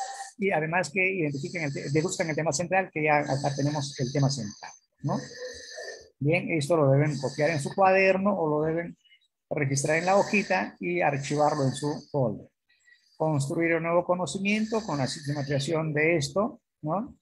Y además que identifiquen, el, deduzcan el tema central, que ya acá tenemos el tema central, ¿no? Bien, esto lo deben copiar en su cuaderno o lo deben registrar en la hojita y archivarlo en su folder. Construir un nuevo conocimiento con la sistematización de esto, ¿no?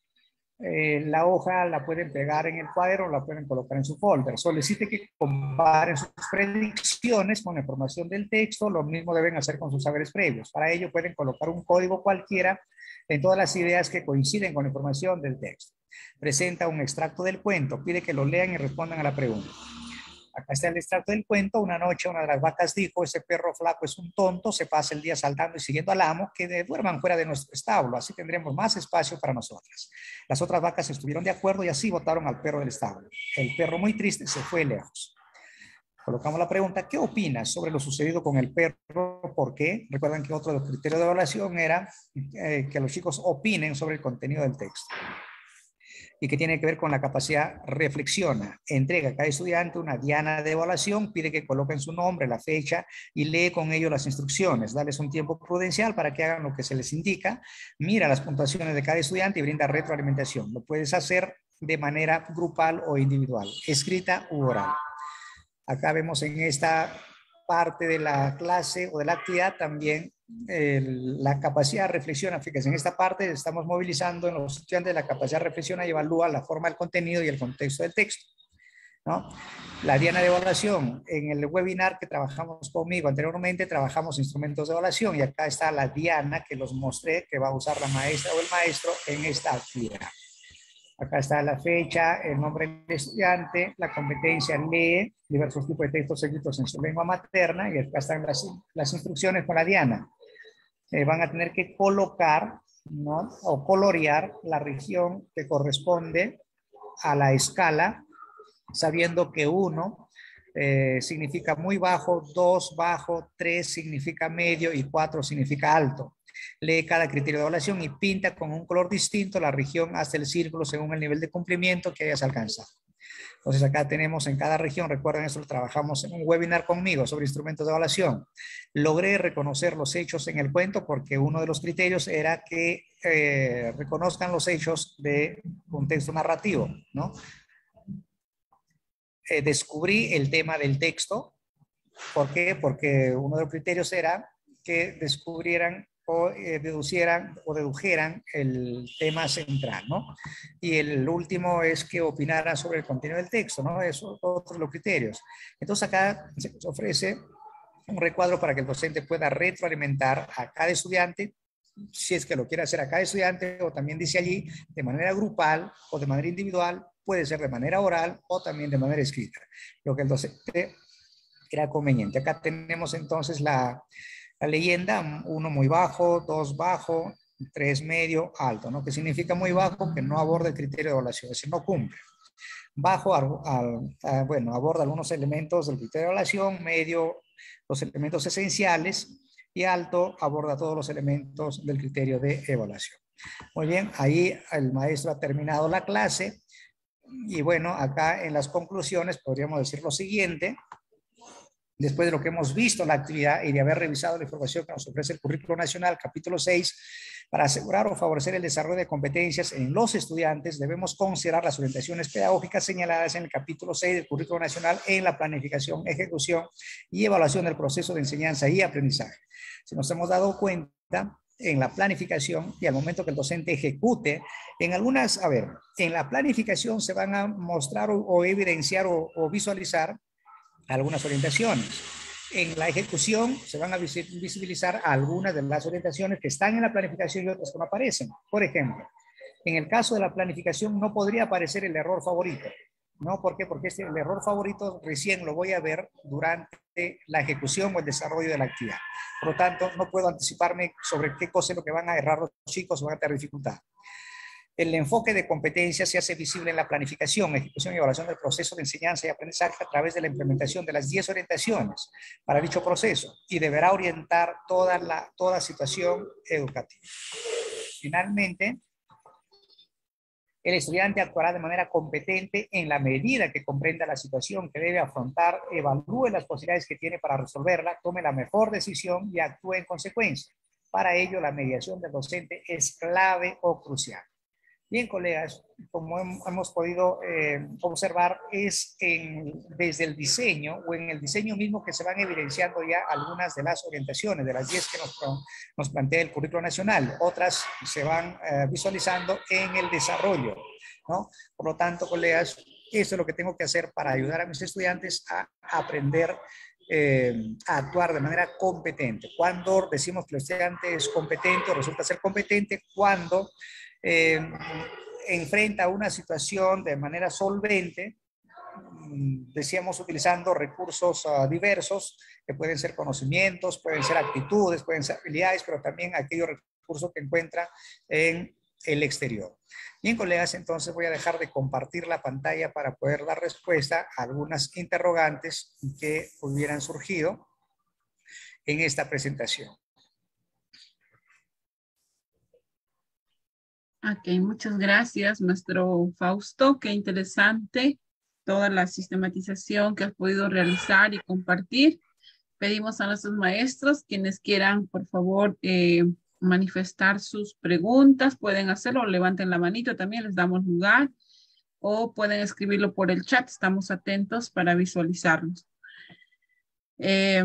Eh, la hoja la pueden pegar en el cuaderno o la pueden colocar en su folder. Solicite que comparen sus predicciones con la información del texto. Lo mismo deben hacer con sus saberes previos. Para ello pueden colocar un código cualquiera en todas las ideas que coinciden con la información del texto. Presenta un extracto del cuento. Pide que lo lean y respondan a la pregunta. Acá está el extracto del cuento. Una noche una de las vacas dijo: ese perro flaco es un tonto, se pasa el día saltando y siguiendo al amo, que duerman fuera de nuestro establo, así tendremos más espacio para nosotras. Las otras vacas estuvieron de acuerdo y así botaron al perro del establo. El perro, muy triste, se fue lejos. Colocamos la pregunta: ¿qué opinas sobre lo sucedido con el perro? ¿Por qué? Recuerden que otro de los criterios de evaluación era eh, que los chicos opinen sobre el contenido del texto, y que tiene que ver con la capacidad reflexiona. Entrega a cada estudiante una diana de evaluación, pide que coloquen su nombre, la fecha y lee con ello las instrucciones. Dales un tiempo prudencial para que hagan lo que se les indica. Mira las puntuaciones de cada estudiante y brinda retroalimentación. Lo puedes hacer de manera grupal o individual, escrita u oral. Acá vemos en esta parte de la clase o de la actividad también eh, la capacidad de reflexión. Fíjense, en esta parte estamos movilizando en los estudiantes la capacidad de reflexión y evalúa la forma del contenido y el contexto del texto, ¿no? La diana de evaluación. En el webinar que trabajamos conmigo anteriormente, trabajamos instrumentos de evaluación y acá está la diana que los mostré que va a usar la maestra o el maestro en esta actividad. Acá está la fecha, el nombre del estudiante, la competencia lee, diversos tipos de textos escritos en su lengua materna, y acá están las, las instrucciones con la diana. Eh, van a tener que colocar, ¿no? O colorear la región que corresponde a la escala, sabiendo que uno eh, significa muy bajo, dos bajo, tres significa medio y cuatro significa alto. Lee cada criterio de evaluación y pinta con un color distinto la región hasta el círculo según el nivel de cumplimiento que hayas alcanzado. Entonces acá tenemos en cada región, recuerden esto, trabajamos en un webinar conmigo sobre instrumentos de evaluación. Logré reconocer los hechos en el cuento porque uno de los criterios era que eh, reconozcan los hechos de contexto narrativo, ¿no? Eh, descubrí el tema del texto. ¿Por qué? Porque uno de los criterios era que descubrieran o eh, deducieran o dedujeran el tema central, ¿no? Y el último es que opinaran sobre el contenido del texto, ¿no? Esos otros los criterios. Entonces acá se ofrece un recuadro para que el docente pueda retroalimentar a cada estudiante, si es que lo quiere hacer a cada estudiante, o también dice allí de manera grupal o de manera individual, puede ser de manera oral o también de manera escrita, lo que el docente era conveniente. Acá tenemos entonces la, la leyenda, uno muy bajo, dos bajo, tres medio, alto, ¿no? Que significa muy bajo, que no aborda el criterio de evaluación, es decir, no cumple. Bajo, al, al, a, bueno, aborda algunos elementos del criterio de evaluación, medio, los elementos esenciales, y alto aborda todos los elementos del criterio de evaluación. Muy bien, ahí el maestro ha terminado la clase. Y bueno, acá en las conclusiones podríamos decir lo siguiente. Después de lo que hemos visto la actividad y de haber revisado la información que nos ofrece el Currículo Nacional, capítulo seis, para asegurar o favorecer el desarrollo de competencias en los estudiantes, debemos considerar las orientaciones pedagógicas señaladas en el capítulo seis del Currículo Nacional en la planificación, ejecución y evaluación del proceso de enseñanza y aprendizaje. Si nos hemos dado cuenta, en la planificación y al momento que el docente ejecute, en algunas, a ver, en la planificación se van a mostrar o, o evidenciar o, o visualizar algunas orientaciones. En la ejecución se van a visibilizar algunas de las orientaciones que están en la planificación y otras que no aparecen. Por ejemplo, en el caso de la planificación no podría aparecer el error favorito. ¿No? ¿Por qué? Porque este, el error favorito recién lo voy a ver durante la ejecución o el desarrollo de la actividad. Por lo tanto, no puedo anticiparme sobre qué cosa es lo que van a errar los chicos o van a tener dificultad. El enfoque de competencias se hace visible en la planificación, ejecución y evaluación del proceso de enseñanza y aprendizaje a través de la implementación de las diez orientaciones para dicho proceso y deberá orientar toda, la, toda situación educativa. Finalmente, el estudiante actuará de manera competente en la medida que comprenda la situación que debe afrontar, evalúe las posibilidades que tiene para resolverla, tome la mejor decisión y actúe en consecuencia. Para ello, la mediación del docente es clave o crucial. Bien, colegas, como hemos podido eh, observar, es en, desde el diseño o en el diseño mismo que se van evidenciando ya algunas de las orientaciones, de las diez que nos, nos plantea el Currículo Nacional. Otras se van eh, visualizando en el desarrollo, ¿no? Por lo tanto, colegas, eso es lo que tengo que hacer para ayudar a mis estudiantes a aprender eh, a actuar de manera competente. Cuando decimos que el estudiante es competente o resulta ser competente, cuando Eh, enfrenta una situación de manera solvente, decíamos utilizando recursos uh, diversos, que pueden ser conocimientos, pueden ser actitudes, pueden ser habilidades, pero también aquellos recursos que encuentra en el exterior. Bien, colegas, entonces voy a dejar de compartir la pantalla para poder dar respuesta a algunas interrogantes que hubieran surgido en esta presentación. Ok, muchas gracias, maestro Fausto. Qué interesante toda la sistematización que has podido realizar y compartir. Pedimos a nuestros maestros, quienes quieran, por favor, eh, manifestar sus preguntas, pueden hacerlo, levanten la manito también, les damos lugar, o pueden escribirlo por el chat, estamos atentos para visualizarlos. Eh,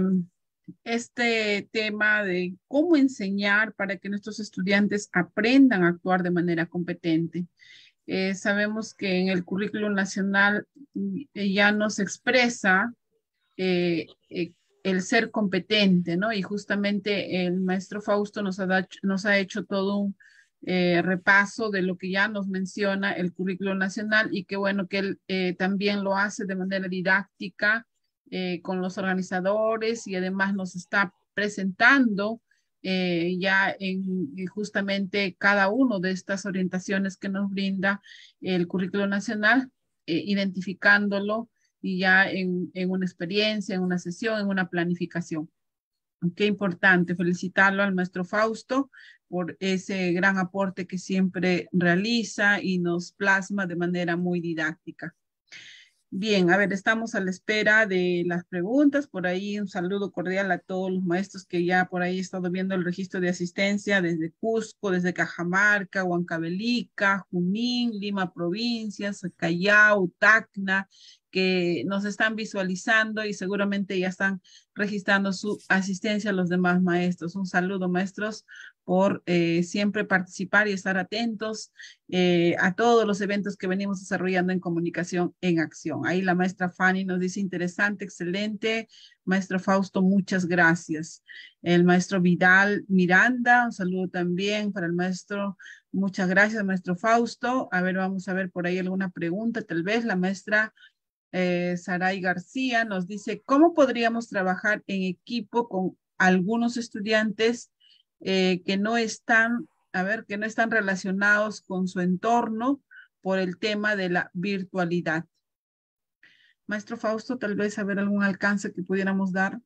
este tema de cómo enseñar para que nuestros estudiantes aprendan a actuar de manera competente. Eh, sabemos que en el currículo nacional eh, ya nos expresa eh, eh, el ser competente, ¿no? Y justamente el maestro Fausto nos ha, da, nos ha hecho todo un eh, repaso de lo que ya nos menciona el currículo nacional y qué bueno que él eh, también lo hace de manera didáctica eh, con los organizadores y además nos está presentando eh, ya en justamente cada uno de estas orientaciones que nos brinda el currículo nacional, eh, identificándolo y ya en, en una experiencia, en una sesión, en una planificación. Qué importante felicitarlo al maestro Fausto por ese gran aporte que siempre realiza y nos plasma de manera muy didáctica. Bien, a ver, estamos a la espera de las preguntas. Por ahí un saludo cordial a todos los maestros que ya por ahí he estado viendo el registro de asistencia desde Cusco, desde Cajamarca, Huancavelica, Junín, Lima Provincias, Callao, Tacna, que nos están visualizando y seguramente ya están registrando su asistencia a los demás maestros. Un saludo, maestros, por eh, siempre participar y estar atentos eh, a todos los eventos que venimos desarrollando en Comunicación en Acción. Ahí la maestra Fanny nos dice interesante, excelente. Maestro Fausto, muchas gracias. El maestro Vidal Miranda, un saludo también para el maestro. Muchas gracias, maestro Fausto. A ver, vamos a ver por ahí alguna pregunta. Tal vez la maestra eh, Saray García nos dice, ¿cómo podríamos trabajar en equipo con algunos estudiantes eh, que no están, a ver, que no están relacionados con su entorno por el tema de la virtualidad? Maestro Fausto, tal vez haber algún alcance que pudiéramos dar.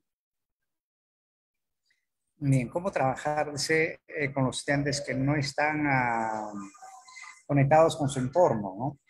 Bien, ¿cómo trabajarse eh, con los estudiantes que no están uh, conectados con su entorno, ¿no?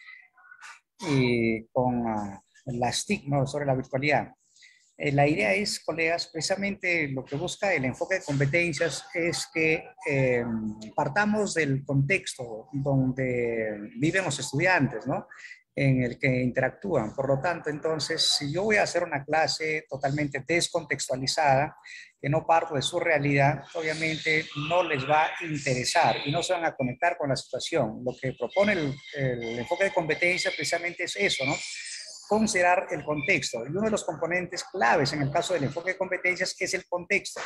Y con uh, las TIC, ¿no? Sobre la virtualidad. Eh, la idea es, colegas, precisamente lo que busca el enfoque de competencias es que eh, partamos del contexto donde viven los estudiantes, ¿no? En el que interactúan. Por lo tanto, entonces, si yo voy a hacer una clase totalmente descontextualizada, que no parto de su realidad, obviamente no les va a interesar y no se van a conectar con la situación. Lo que propone el, el enfoque de competencia precisamente es eso, ¿no? Considerar el contexto. Y uno de los componentes claves en el caso del enfoque de competencias es el contexto.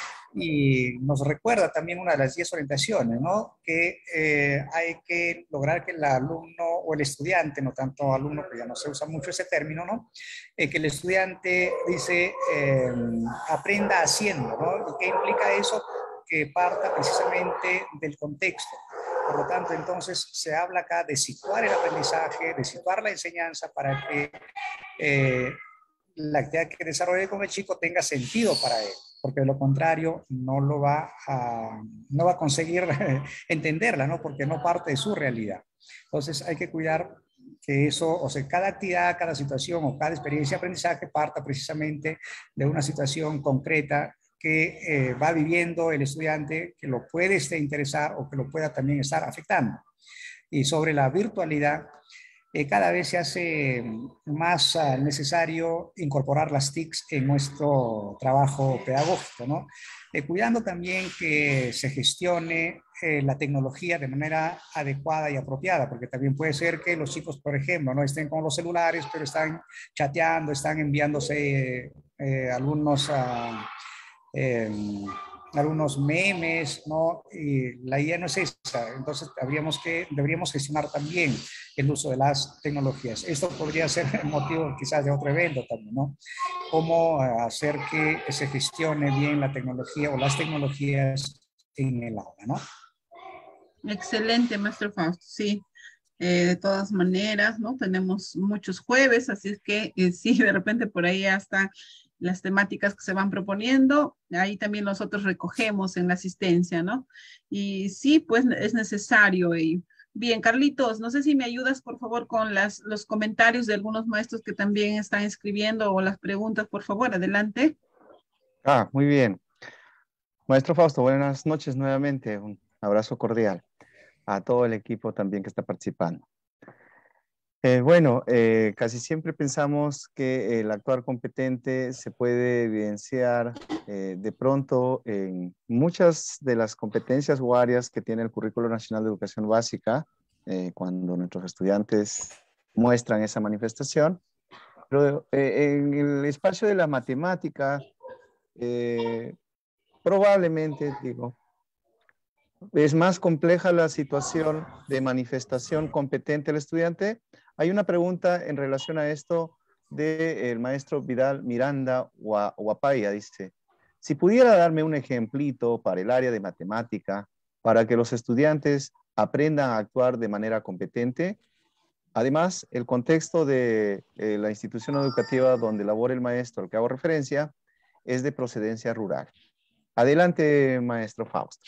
Y nos recuerda también una de las diez orientaciones, ¿no? Que eh, hay que lograr que el alumno o el estudiante, no tanto alumno, que ya no se usa mucho ese término, ¿no? Eh, que el estudiante dice, eh, aprenda haciendo, ¿no? ¿Y qué implica eso? Que parta precisamente del contexto. Por lo tanto, entonces se habla acá de situar el aprendizaje, de situar la enseñanza para que eh, la actividad que desarrolle con el chico tenga sentido para él, porque de lo contrario no lo va a, no va a conseguir entenderla, ¿no? Porque no parte de su realidad. Entonces hay que cuidar que eso, o sea, cada actividad, cada situación o cada experiencia de aprendizaje parta precisamente de una situación concreta que eh, va viviendo el estudiante, que lo puede este, interesar o que lo pueda también estar afectando. Y sobre la virtualidad, eh, cada vez se hace más uh, necesario incorporar las TICs en nuestro trabajo pedagógico, ¿no? Eh, cuidando también que se gestione eh, la tecnología de manera adecuada y apropiada, porque también puede ser que los chicos, por ejemplo, no estén con los celulares, pero están chateando, están enviándose eh, algunos... Uh, Eh, algunos memes, ¿no? Y la idea no es esa. Entonces, habríamos que, deberíamos gestionar también el uso de las tecnologías. Esto podría ser motivo quizás de otro evento también, ¿no? Cómo hacer que se gestione bien la tecnología o las tecnologías en el aula, ¿no? Excelente, maestro Fausto, sí. Eh, de todas maneras, ¿no? Tenemos muchos jueves, así es que eh, sí, de repente por ahí hasta las temáticas que se van proponiendo, ahí también nosotros recogemos en la asistencia, ¿no? Y sí, pues es necesario ello. Bien, Carlitos, no sé si me ayudas, por favor, con las, los comentarios de algunos maestros que también están escribiendo o las preguntas, por favor, adelante. Ah, muy bien. Maestro Fausto, buenas noches nuevamente. Un abrazo cordial a todo el equipo también que está participando. Eh, bueno, eh, casi siempre pensamos que el actuar competente se puede evidenciar eh, de pronto en muchas de las competencias o áreas que tiene el Currículo Nacional de Educación Básica, eh, cuando nuestros estudiantes muestran esa manifestación. Pero eh, en el espacio de la matemática, eh, probablemente, digo, es más compleja la situación de manifestación competente del estudiante. Hay una pregunta en relación a esto del maestro Vidal Miranda Guapaya. Dice, si pudiera darme un ejemplito para el área de matemática, para que los estudiantes aprendan a actuar de manera competente. Además, el contexto de eh, la institución educativa donde labora el maestro al que hago referencia es de procedencia rural. Adelante, maestro Fausto.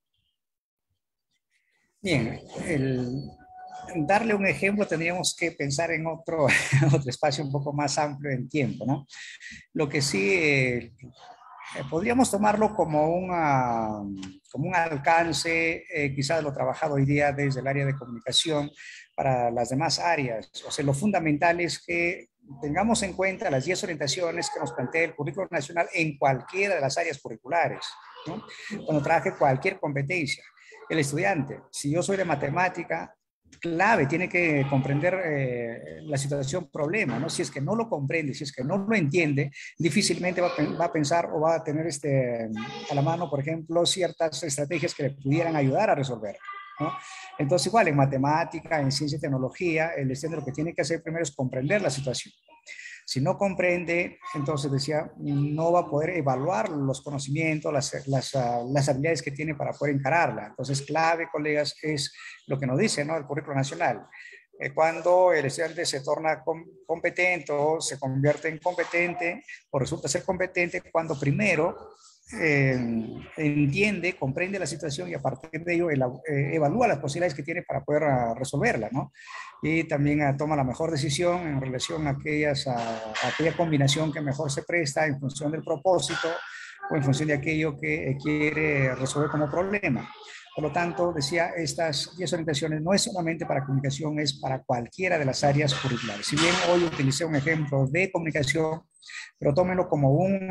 Bien, el darle un ejemplo tendríamos que pensar en otro, otro espacio un poco más amplio en tiempo, ¿no? Lo que sí, eh, podríamos tomarlo como, una, como un alcance, eh, quizás lo trabajado hoy día desde el área de comunicación para las demás áreas. O sea, lo fundamental es que tengamos en cuenta las diez orientaciones que nos plantea el Currículo Nacional en cualquiera de las áreas curriculares, ¿no? Cuando trabaje cualquier competencia. El estudiante, si yo soy de matemática, clave, tiene que comprender eh, la situación problema, ¿no? Si es que no lo comprende, si es que no lo entiende, difícilmente va a, va a pensar o va a tener este, a la mano, por ejemplo, ciertas estrategias que le pudieran ayudar a resolver, ¿no? Entonces, igual, en matemática, en ciencia y tecnología, el estudiante lo que tiene que hacer primero es comprender la situación. Si no comprende, entonces decía, no va a poder evaluar los conocimientos, las, las, uh, las habilidades que tiene para poder encararla. Entonces, clave, colegas, es lo que nos dice, ¿no?, el Currículo Nacional. Eh, cuando el estudiante se torna com competente o se convierte en competente o resulta ser competente cuando primero eh, entiende, comprende la situación y a partir de ello eh, evalúa las posibilidades que tiene para poder uh, resolverla, ¿no? Y también uh, toma la mejor decisión en relación a, aquellas, a, a aquella combinación que mejor se presta en función del propósito o en función de aquello que eh, quiere resolver como problema. Por lo tanto, decía, estas diez orientaciones no es solamente para comunicación, es para cualquiera de las áreas curriculares. Si bien hoy utilicé un ejemplo de comunicación, pero tómenlo como un,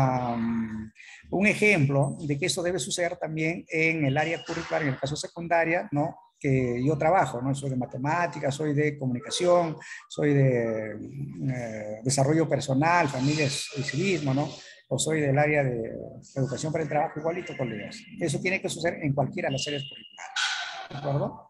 um, un ejemplo de que esto debe suceder también en el área curricular, en el caso secundaria, ¿no?, que yo trabajo, ¿no? Soy de matemáticas, soy de comunicación, soy de eh, desarrollo personal, familias y civismo, ¿no? O soy del área de educación para el trabajo, igualito, colegas. Eso tiene que suceder en cualquiera de las áreas curriculares. ¿De acuerdo?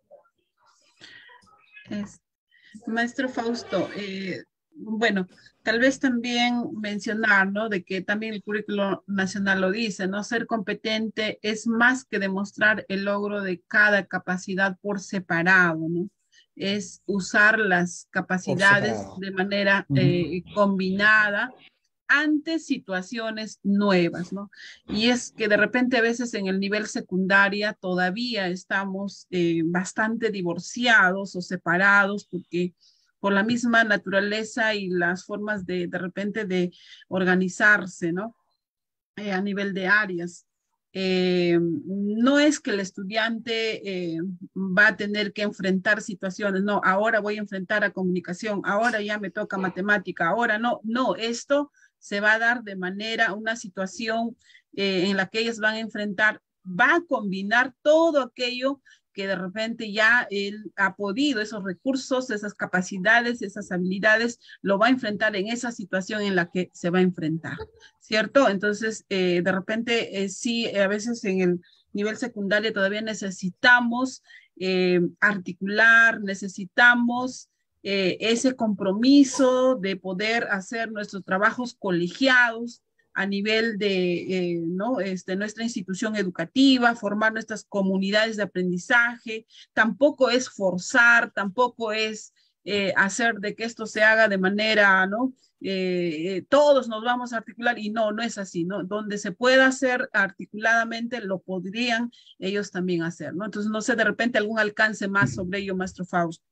Es, maestro Fausto, eh, bueno, tal vez también mencionar, ¿no?, de que también el Currículo Nacional lo dice, ¿no? Ser competente es más que demostrar el logro de cada capacidad por separado, ¿no? Es usar las capacidades de manera eh, combinada ante situaciones nuevas, ¿no? Y es que de repente a veces en el nivel secundaria todavía estamos eh, bastante divorciados o separados porque por la misma naturaleza y las formas de de repente de organizarse, ¿no? Eh, a nivel de áreas. Eh, no es que el estudiante eh, va a tener que enfrentar situaciones, no, ahora voy a enfrentar a comunicación, ahora ya me toca matemática, ahora no, no, esto se va a dar de manera, una situación eh, en la que ellos van a enfrentar, va a combinar todo aquello que de repente ya él ha podido, esos recursos, esas capacidades, esas habilidades, lo va a enfrentar en esa situación en la que se va a enfrentar, ¿cierto? Entonces, eh, de repente, eh, sí, a veces en el nivel secundario todavía necesitamos eh, articular, necesitamos eh, ese compromiso de poder hacer nuestros trabajos colegiados a nivel de eh, ¿no? este, nuestra institución educativa, formar nuestras comunidades de aprendizaje. Tampoco es forzar, tampoco es eh, hacer de que esto se haga de manera, ¿no? Eh, eh, todos nos vamos a articular y no, no es así, ¿no? Donde se pueda hacer articuladamente, lo podrían ellos también hacer, ¿no? Entonces, no sé, de repente algún alcance más sobre ello, maestro Fausto.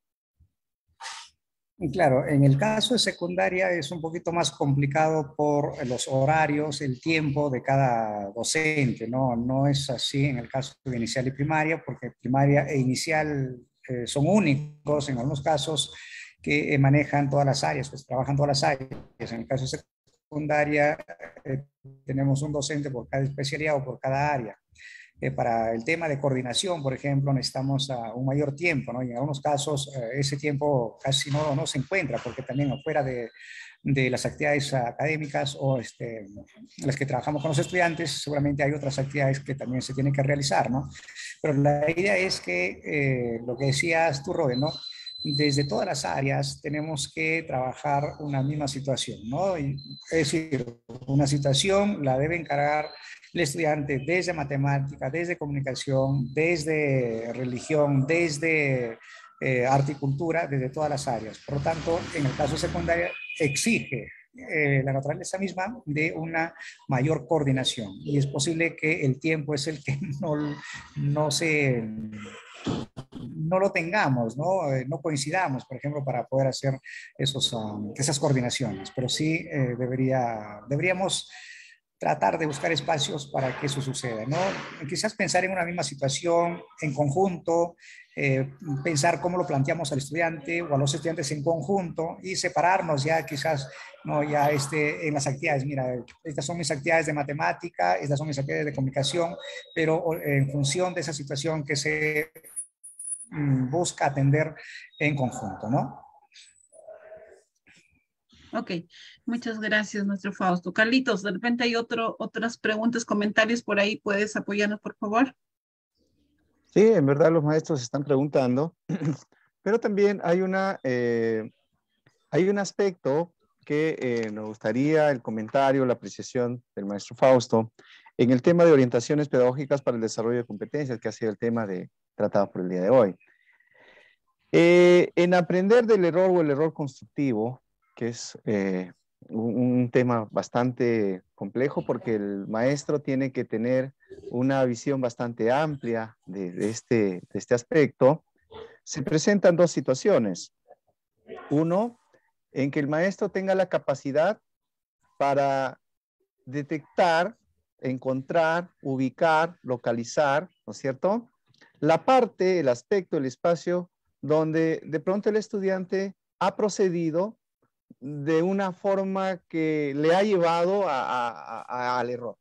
Claro, en el caso de secundaria es un poquito más complicado por los horarios, el tiempo de cada docente, ¿no? No es así en el caso de inicial y primaria, porque primaria e inicial eh, son únicos en algunos casos que eh, manejan todas las áreas, pues trabajan todas las áreas. En el caso de secundaria, eh, tenemos un docente por cada especialidad o por cada área. Eh, para el tema de coordinación, por ejemplo, necesitamos uh, un mayor tiempo, ¿no? Y en algunos casos uh, ese tiempo casi no, no se encuentra, porque también afuera de, de las actividades académicas o este, las que trabajamos con los estudiantes, seguramente hay otras actividades que también se tienen que realizar, ¿no? Pero la idea es que, eh, lo que decías tú, Robin, ¿no? Desde todas las áreas tenemos que trabajar una misma situación, ¿no? Y, es decir, una situación la debe encargar el estudiante desde matemática, desde comunicación, desde religión, desde eh, arte y cultura, desde todas las áreas. Por lo tanto, en el caso secundario, exige eh, la naturaleza misma de una mayor coordinación. Y es posible que el tiempo es el que no, no se... no lo tengamos, ¿no? Eh, no coincidamos, por ejemplo, para poder hacer esos, um, esas coordinaciones. Pero sí eh, debería, deberíamos tratar de buscar espacios para que eso suceda, ¿no? Quizás pensar en una misma situación en conjunto, eh, pensar cómo lo planteamos al estudiante o a los estudiantes en conjunto y separarnos ya quizás, ¿no? Ya este, en las actividades, mira, estas son mis actividades de matemática, estas son mis actividades de comunicación, pero en función de esa situación que se mm, busca atender en conjunto, ¿no? Ok, muchas gracias, nuestro Fausto. Carlitos, de repente hay otro, otras preguntas, comentarios por ahí. ¿Puedes apoyarnos, por favor? Sí, en verdad los maestros están preguntando, pero también hay, una, eh, hay un aspecto que eh, nos gustaría el comentario, la apreciación del maestro Fausto en el tema de orientaciones pedagógicas para el desarrollo de competencias, que ha sido el tema de, tratado por el día de hoy. Eh, en aprender del error o el error constructivo, que es eh, un, un tema bastante complejo porque el maestro tiene que tener una visión bastante amplia de, de, este, de este aspecto, se presentan dos situaciones. Uno, en que el maestro tenga la capacidad para detectar, encontrar, ubicar, localizar, ¿no es cierto? La parte, el aspecto, el espacio donde de pronto el estudiante ha procedido de una forma que le ha llevado a, a, a, al error.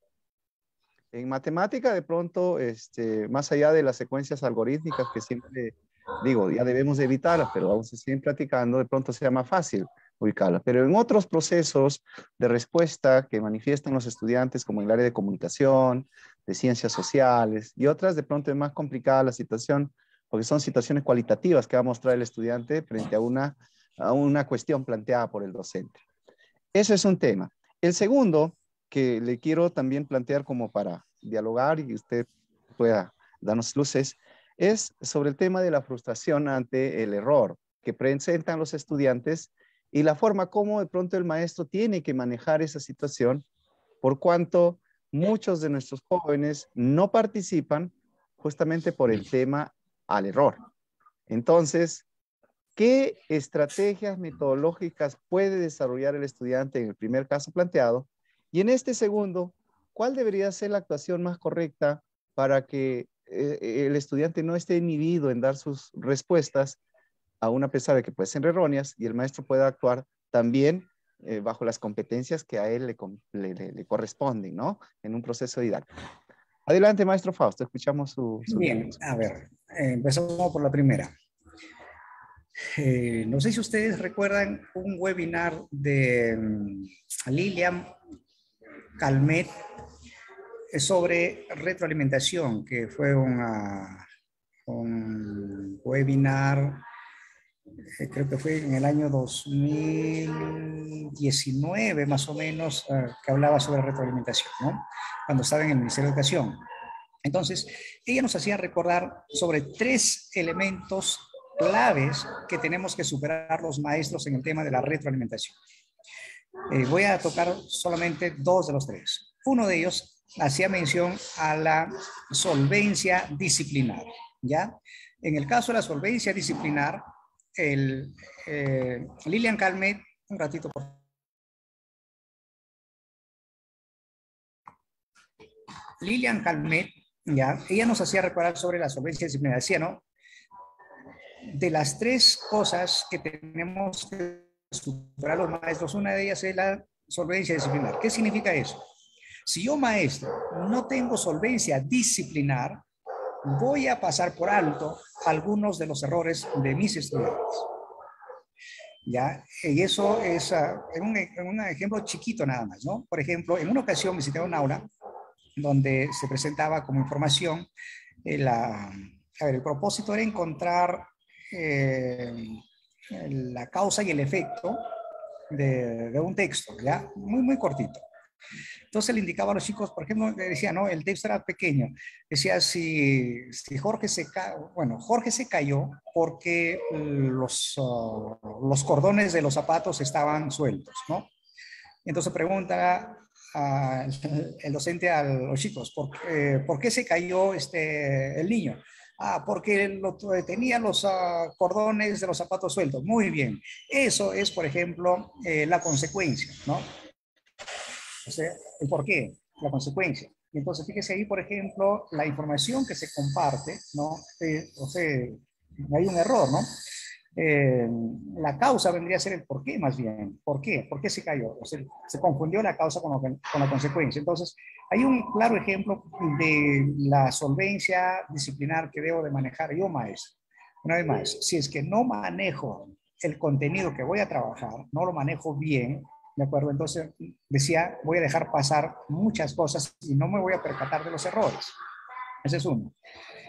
En matemática, de pronto, este, más allá de las secuencias algorítmicas que siempre digo, ya debemos evitarlas, pero vamos a seguir platicando, de pronto sea más fácil ubicarlas. Pero en otros procesos de respuesta que manifiestan los estudiantes, como en el área de comunicación, de ciencias sociales, y otras, de pronto es más complicada la situación, porque son situaciones cualitativas que va a mostrar el estudiante frente a una, a una cuestión planteada por el docente. Ese es un tema. El segundo, que le quiero también plantear como para dialogar y usted pueda darnos luces, es sobre el tema de la frustración ante el error que presentan los estudiantes y la forma como de pronto el maestro tiene que manejar esa situación, por cuanto muchos de nuestros jóvenes no participan justamente por el tema al error. Entonces, ¿qué estrategias metodológicas puede desarrollar el estudiante en el primer caso planteado? Y en este segundo, ¿cuál debería ser la actuación más correcta para que eh, el estudiante no esté inhibido en dar sus respuestas, aún a pesar de que pueden ser erróneas, y el maestro pueda actuar también eh, bajo las competencias que a él le, le, le, le corresponden, ¿no? En un proceso didáctico. Adelante, maestro Fausto, escuchamos su... su Bien, a ver, eh, empezamos por la primera. Eh, no sé si ustedes recuerdan un webinar de um, Lilian Calmet sobre retroalimentación, que fue una, un webinar, eh, creo que fue en el año dos mil diecinueve más o menos, eh, que hablaba sobre retroalimentación, ¿no? Cuando estaba en el Ministerio de Educación. Entonces, ella nos hacía recordar sobre tres elementos claves que tenemos que superar los maestros en el tema de la retroalimentación. Eh, voy a tocar solamente dos de los tres. Uno de ellos hacía mención a la solvencia disciplinar, ¿ya? En el caso de la solvencia disciplinar, el, eh, Lilian Calmet, un ratito por favor. Lilian Calmet, ya, ella nos hacía recordar sobre la solvencia disciplinar, decía, ¿no? de las tres cosas que tenemos que superar los maestros, una de ellas es la solvencia disciplinar. ¿Qué significa eso? Si yo, maestro, no tengo solvencia disciplinar, voy a pasar por alto algunos de los errores de mis estudiantes. ¿Ya? Y eso es uh, en, un, en un ejemplo chiquito nada más, ¿no? Por ejemplo, en una ocasión visité un aula donde se presentaba como información eh, la, a ver, el propósito era encontrar eh, la causa y el efecto de, de un texto, ¿ya? Muy, muy cortito. Entonces le indicaba a los chicos, por ejemplo, le decía, no, el texto era pequeño. Decía, si, si Jorge se cayó, bueno, Jorge se cayó porque los, uh, los cordones de los zapatos estaban sueltos, ¿no? Entonces pregunta uh, el docente a los chicos, ¿por, eh, ¿por qué se cayó este, el niño? Ah, porque lo, tenía los uh, cordones de los zapatos sueltos. Muy bien. Eso es, por ejemplo, eh, la consecuencia, ¿no? O sea, el por qué, la consecuencia. Y entonces, fíjese ahí, por ejemplo, la información que se comparte, ¿no? Eh, o sea, hay un error, ¿no? Eh, la causa vendría a ser el por qué, más bien. ¿Por qué? ¿Por qué se cayó? O sea, se confundió la causa con, lo que, con la consecuencia. Entonces, hay un claro ejemplo de la solvencia disciplinar que debo de manejar yo, maestro. Una vez más, si es que no manejo el contenido que voy a trabajar, no lo manejo bien, ¿de acuerdo? Entonces, decía, voy a dejar pasar muchas cosas y no me voy a percatar de los errores. Ese es uno.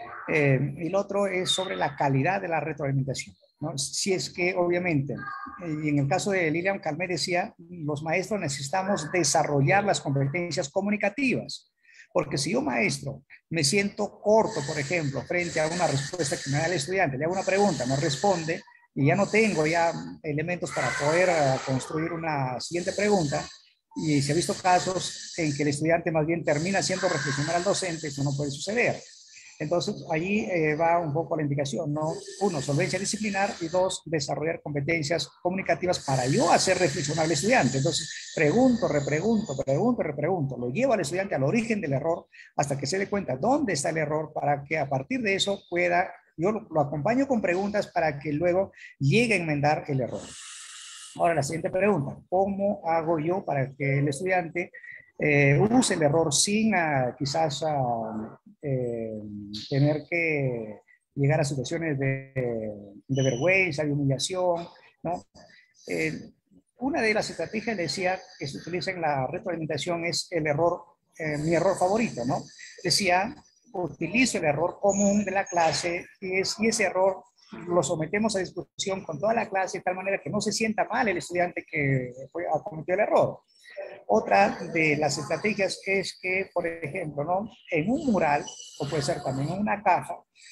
Eh, y el otro es sobre la calidad de la retroalimentación, ¿no? Si es que, obviamente, y en el caso de Lilian Calmé decía, los maestros necesitamos desarrollar las competencias comunicativas. Porque si yo, maestro, me siento corto, por ejemplo, frente a una respuesta que me da el estudiante, le hago una pregunta, me responde, y ya no tengo ya elementos para poder uh, construir una siguiente pregunta, y se ha visto casos en que el estudiante más bien termina haciendo reflexionar al docente, eso no puede suceder. Entonces, ahí eh, va un poco la indicación, ¿no? Uno, solvencia disciplinar, y dos, desarrollar competencias comunicativas para yo hacer reflexionar al estudiante. Entonces, pregunto, repregunto, pregunto, repregunto, lo llevo al estudiante al origen del error hasta que se dé cuenta dónde está el error para que a partir de eso pueda, yo lo, lo acompaño con preguntas para que luego llegue a enmendar el error. Ahora, la siguiente pregunta, ¿cómo hago yo para que el estudiante eh, use el error sin uh, quizás uh, eh, tener que llegar a situaciones de, de vergüenza, de humillación, ¿no? Eh, una de las estrategias, decía, que se utiliza en la retroalimentación es el error, eh, mi error favorito, ¿no? Decía, utilizo el error común de la clase y, es, y ese error lo sometemos a discusión con toda la clase de tal manera que no se sienta mal el estudiante que fue, cometió el error. Otra de las estrategias es que, por ejemplo, ¿no? En un mural, o puede ser también en una caja,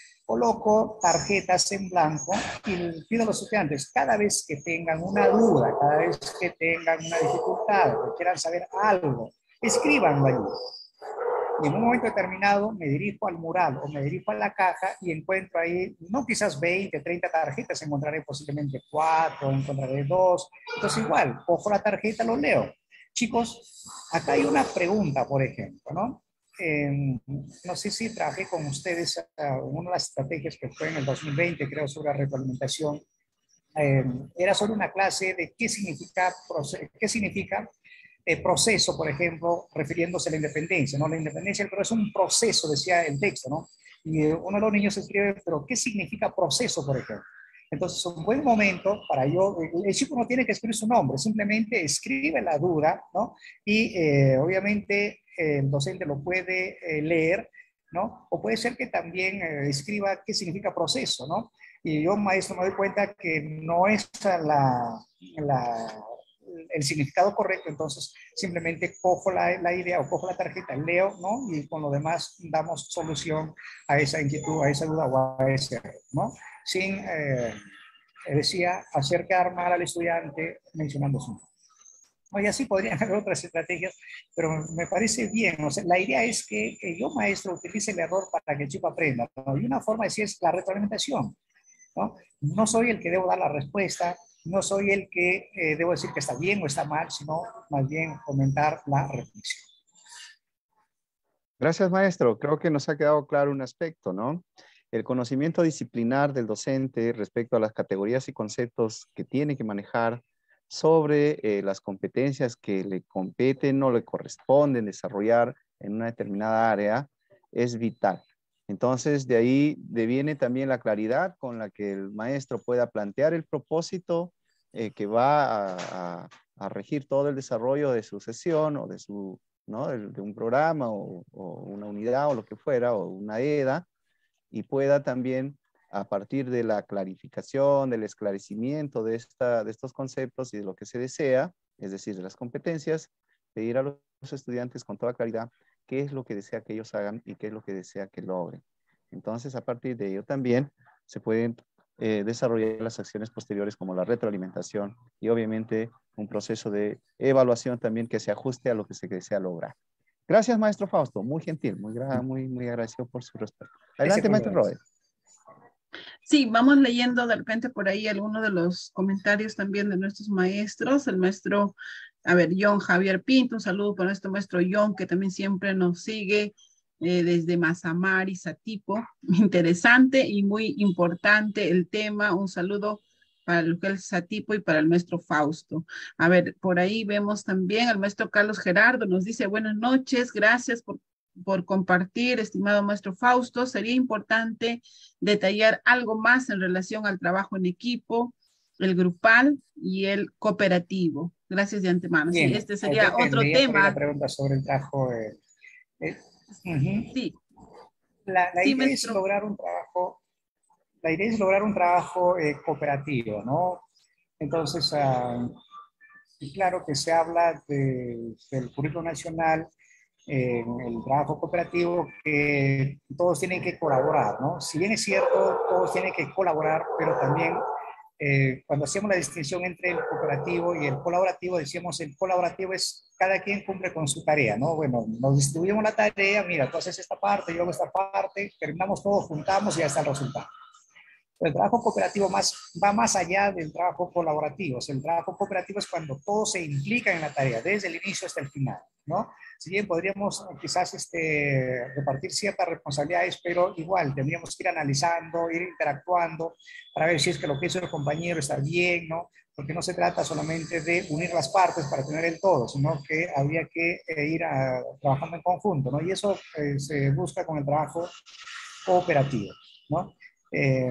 coloco tarjetas en blanco y pido a los estudiantes, cada vez que tengan una duda, cada vez que tengan una dificultad, que quieran saber algo, escríbanlo allí. Y en un momento determinado me dirijo al mural o me dirijo a la caja y encuentro ahí, no quizás veinte, treinta tarjetas, encontraré posiblemente cuatro, encontraré dos. Entonces igual, cojo la tarjeta, lo leo. Chicos, acá hay una pregunta, por ejemplo, ¿no? Eh, no sé si trabajé con ustedes uh, en una de las estrategias que fue en el dos mil veinte, creo, sobre la retroalimentación. Eh, era sobre una clase de qué significa, qué significa Eh, proceso, por ejemplo, refiriéndose a la independencia, ¿no? La independencia, pero es un proceso, decía el texto, ¿no? Y eh, uno de los niños escribe, pero ¿qué significa proceso, por ejemplo? Entonces, un buen momento para yo, el chico no tiene que escribir su nombre, simplemente escribe la duda, ¿no? Y eh, obviamente eh, el docente lo puede eh, leer, ¿no? O puede ser que también eh, escriba qué significa proceso, ¿no? Y yo, maestro, me doy cuenta que no es la, la el significado correcto, entonces simplemente cojo la, la idea o cojo la tarjeta, leo, ¿no? Y con lo demás damos solución a esa inquietud, a esa duda o a ese, ¿no? Sin, eh, decía, hacer quedar mal al estudiante mencionando su nombre. ¿No? Y así podrían haber otras estrategias, pero me parece bien. O sea, la idea es que, que yo, maestro, utilice el error para que el chico aprenda, ¿no? Y una forma de decir es la retroalimentación, ¿no? No soy el que debo dar la respuesta, no soy el que eh, debo decir que está bien o está mal, sino más bien fomentar la reflexión. Gracias, maestro. Creo que nos ha quedado claro un aspecto, ¿no? El conocimiento disciplinar del docente respecto a las categorías y conceptos que tiene que manejar sobre eh, las competencias que le competen o le corresponden desarrollar en una determinada área es vital. Entonces, de ahí deviene también la claridad con la que el maestro pueda plantear el propósito eh, que va a, a, a regir todo el desarrollo de su sesión o de, su, ¿no? de, de un programa o, o una unidad o lo que fuera, o una E D A, y pueda también, a partir de la clarificación, del esclarecimiento de, esta, de estos conceptos y de lo que se desea, es decir, de las competencias, pedir a los estudiantes con toda claridad qué es lo que desea que ellos hagan y qué es lo que desea que logren. Entonces, a partir de ello también se pueden eh, desarrollar las acciones posteriores como la retroalimentación y obviamente un proceso de evaluación también que se ajuste a lo que se desea lograr. Gracias, maestro Fausto. Muy gentil, muy, muy, muy agradecido por su respuesta. Adelante, maestro Robert. Sí, vamos leyendo de repente por ahí algunos de los comentarios también de nuestros maestros. El maestro, a ver, John Javier Pinto, un saludo para nuestro maestro John, que también siempre nos sigue eh, desde Mazamar y Satipo. Interesante y muy importante el tema. Un saludo para el que es Satipo y para el maestro Fausto. A ver, por ahí vemos también al maestro Carlos Gerardo, nos dice buenas noches, gracias por por compartir, estimado maestro Fausto. Sería importante detallar algo más en relación al trabajo en equipo, el grupal y el cooperativo. Gracias de antemano. Bien, Sí, este sería otro veía tema. por ahí la pregunta sobre el trabajo. Eh, eh, uh-huh. Sí. La, la sí, idea maestro. es lograr un trabajo, la idea es lograr un trabajo eh, cooperativo, ¿no? Entonces, uh, claro que se habla de, del currículo nacional, en el trabajo cooperativo, que todos tienen que colaborar, ¿no? Si bien es cierto, todos tienen que colaborar, pero también eh, cuando hacemos la distinción entre el cooperativo y el colaborativo, decíamos el colaborativo es cada quien cumple con su tarea, ¿no? Bueno, nos distribuimos la tarea, mira, tú haces esta parte, yo hago esta parte, terminamos todos, juntamos y ya está el resultado. El trabajo cooperativo más, va más allá del trabajo colaborativo. O sea, el trabajo cooperativo es cuando todos se implican en la tarea, desde el inicio hasta el final, ¿no? Si bien podríamos quizás este, repartir ciertas responsabilidades, pero igual tendríamos que ir analizando, ir interactuando para ver si es que lo que hizo el compañero está bien, ¿no? Porque no se trata solamente de unir las partes para tener el todo, sino que habría que eh, ir a, trabajando en conjunto, ¿no? Y eso eh, se busca con el trabajo cooperativo, ¿no? Eh,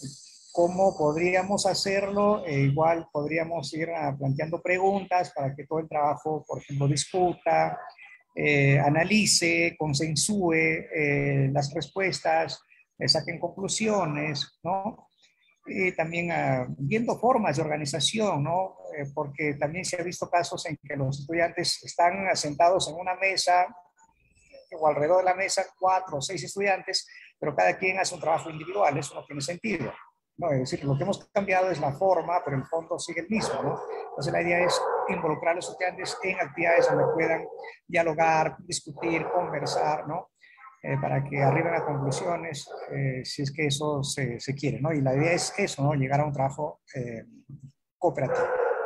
¿Cómo podríamos hacerlo? Eh, igual podríamos ir a, planteando preguntas para que todo el trabajo, por ejemplo, discuta, eh, analice, consensúe eh, las respuestas, eh, saquen conclusiones, ¿no? Y también uh, viendo formas de organización, ¿no? Eh, porque también se ha visto casos en que los estudiantes están sentados en una mesa o alrededor de la mesa cuatro o seis estudiantes, pero cada quien hace un trabajo individual, eso no tiene sentido, ¿no? Es decir, lo que hemos cambiado es la forma, pero el fondo sigue el mismo, ¿no? Entonces la idea es involucrar a los estudiantes en actividades donde puedan dialogar, discutir, conversar, ¿no? Eh, para que arriben a conclusiones, eh, si es que eso se, se quiere, ¿no? Y la idea es eso, ¿no? Llegar a un trabajo eh, cooperativo.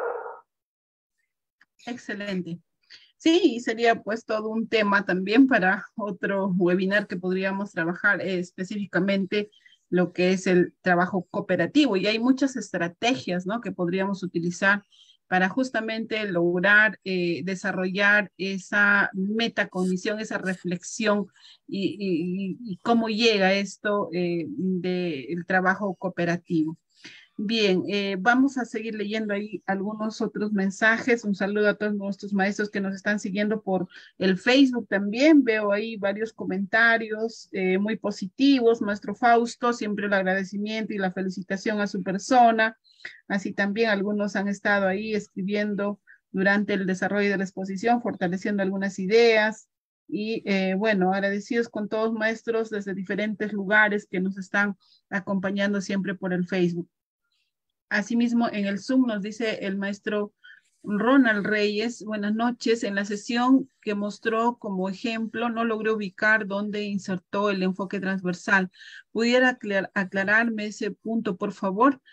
Excelente. Sí, sería pues todo un tema también para otro webinar que podríamos trabajar eh, específicamente lo que es el trabajo cooperativo. Y hay muchas estrategias, ¿no?, que podríamos utilizar para justamente lograr eh, desarrollar esa metacognición, esa reflexión y, y, y cómo llega esto eh, del trabajo cooperativo. Bien, eh, vamos a seguir leyendo ahí algunos otros mensajes. Un saludo a todos nuestros maestros que nos están siguiendo por el Facebook también. Veo ahí varios comentarios eh, muy positivos. Maestro Fausto, siempre el agradecimiento y la felicitación a su persona. Así también algunos han estado ahí escribiendo durante el desarrollo de la exposición, fortaleciendo algunas ideas. Y eh, bueno, agradecidos con todos maestros desde diferentes lugares que nos están acompañando siempre por el Facebook. Asimismo, en el Zoom nos dice el maestro Ronald Reyes, buenas noches. En la sesión que mostró como ejemplo, no logré ubicar dónde insertó el enfoque transversal. ¿Pudiera aclar aclararme ese punto, por favor?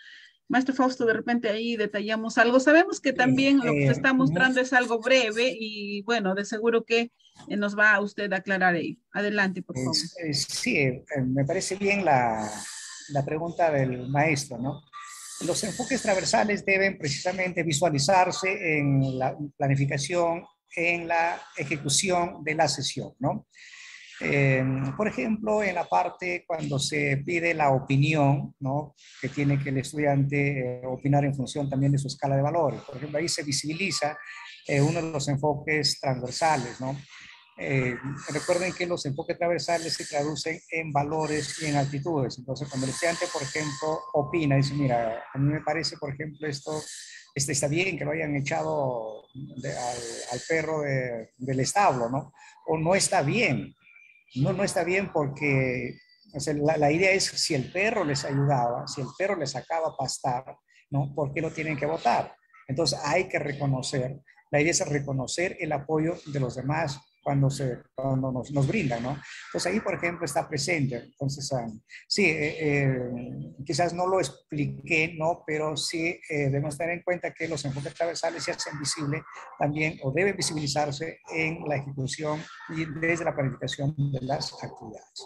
Maestro Fausto, de repente ahí detallamos algo. Sabemos que también lo que se Eh, está mu- mostrando es algo breve y bueno, de seguro que eh, nos va a usted a aclarar ello. Adelante, por favor. es- es- sí, eh, me parece bien la, la pregunta del maestro, ¿no? Los enfoques transversales deben precisamente visualizarse en la planificación, en la ejecución de la sesión, ¿no? Eh, por ejemplo, en la parte cuando se pide la opinión, ¿no? Que tiene que el estudiante eh, opinar en función también de su escala de valores. Por ejemplo, ahí se visibiliza eh, uno de los enfoques transversales, ¿no? Eh, recuerden que los enfoques transversales se traducen en valores y en actitudes. Entonces, cuando el estudiante, por ejemplo, opina, dice, mira, a mí me parece, por ejemplo, esto este, está bien que lo hayan echado de, al, al, perro de, del establo, ¿no? O no está bien. No, no está bien porque o sea, la, la idea es si el perro les ayudaba, si el perro les sacaba a pastar, ¿no? ¿Por qué lo tienen que votar? Entonces hay que reconocer, la idea es reconocer el apoyo de los demás cuando, se, cuando nos, nos brindan, ¿no? Entonces ahí, por ejemplo, está presente. Entonces, um, sí, eh, eh, quizás no lo expliqué, ¿no? Pero sí eh, debemos tener en cuenta que los enfoques transversales se hacen visibles también o deben visibilizarse en la ejecución y desde la planificación de las actividades.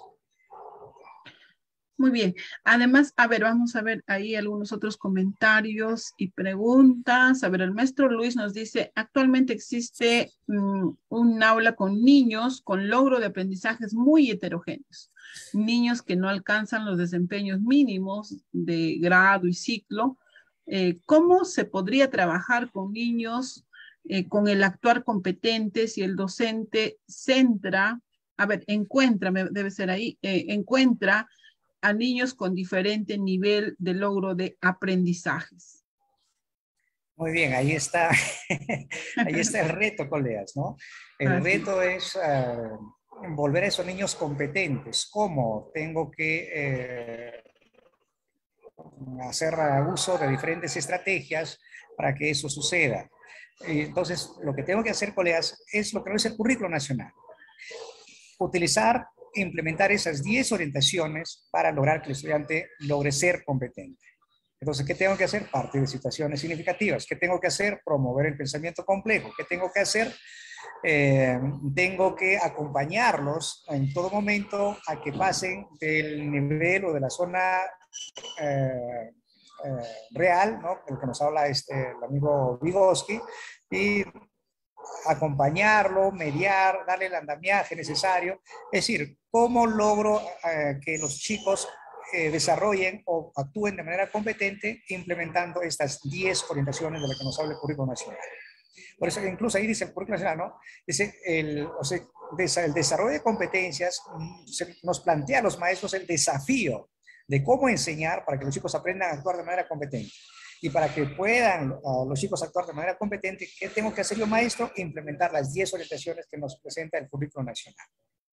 Muy bien. Además, a ver, vamos a ver ahí algunos otros comentarios y preguntas. A ver, el maestro Luis nos dice, actualmente existe um, un aula con niños con logro de aprendizajes muy heterogéneos. Niños que no alcanzan los desempeños mínimos de grado y ciclo. Eh, ¿Cómo se podría trabajar con niños eh, con el actuar competente si el docente centra, a ver, encuentra, debe ser ahí, eh, encuentra a niños con diferente nivel de logro de aprendizajes? Muy bien, ahí está, ahí está el reto, colegas, ¿no? El Así. reto es uh, volver a esos niños competentes. ¿Cómo? Tengo que eh, hacer uso de diferentes estrategias para que eso suceda. Entonces, lo que tengo que hacer, colegas, es lo que no es el currículo nacional. Utilizar e implementar esas diez orientaciones para lograr que el estudiante logre ser competente. Entonces, ¿qué tengo que hacer? Parte de situaciones significativas. ¿Qué tengo que hacer? Promover el pensamiento complejo. ¿Qué tengo que hacer? Eh, tengo que acompañarlos en todo momento a que pasen del nivel o de la zona eh, eh, real, ¿no? El que nos habla este, el amigo Vygotsky, y acompañarlo, mediar, darle el andamiaje necesario. Es decir, ¿cómo logro eh, que los chicos eh, desarrollen o actúen de manera competente implementando estas diez orientaciones de las que nos habla el Currículo Nacional? Por eso incluso ahí dice el Currículo Nacional, ¿no? Dice, el, o sea, el desarrollo de competencias se, nos plantea a los maestros el desafío de cómo enseñar para que los chicos aprendan a actuar de manera competente. Y para que puedan uh, los chicos actuar de manera competente, ¿qué tengo que hacer yo, maestro? Implementar las diez orientaciones que nos presenta el Currículo Nacional.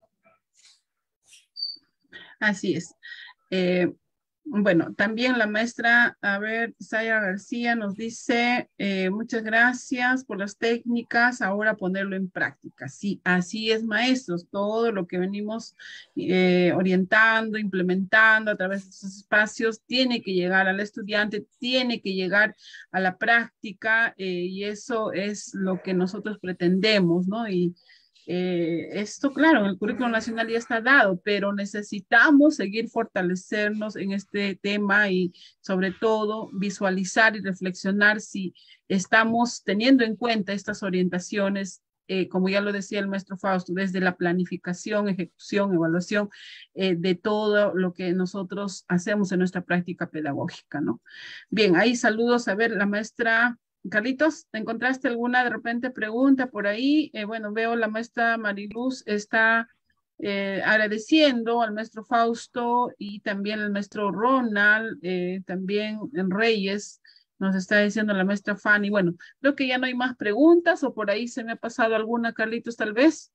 Así es. Eh, bueno, también la maestra, a ver, Saya García nos dice, eh, muchas gracias por las técnicas, ahora ponerlo en práctica. Sí, así es, maestros, todo lo que venimos eh, orientando, implementando a través de estos espacios, tiene que llegar al estudiante, tiene que llegar a la práctica eh, y eso es lo que nosotros pretendemos, ¿no? Y Eh, esto, claro, en el currículo nacional ya está dado, pero necesitamos seguir fortalecernos en este tema y sobre todo visualizar y reflexionar si estamos teniendo en cuenta estas orientaciones, eh, como ya lo decía el maestro Fausto, desde la planificación, ejecución, evaluación eh, de todo lo que nosotros hacemos en nuestra práctica pedagógica, ¿no? Bien, ahí saludos a ver la maestra Carlitos, ¿encontraste alguna de repente pregunta por ahí? Eh, bueno, veo la maestra Mariluz está eh, agradeciendo al maestro Fausto y también al maestro Ronald, eh, también en Reyes, nos está diciendo la maestra Fanny. Bueno, creo que ya no hay más preguntas o por ahí se me ha pasado alguna, Carlitos, tal vez.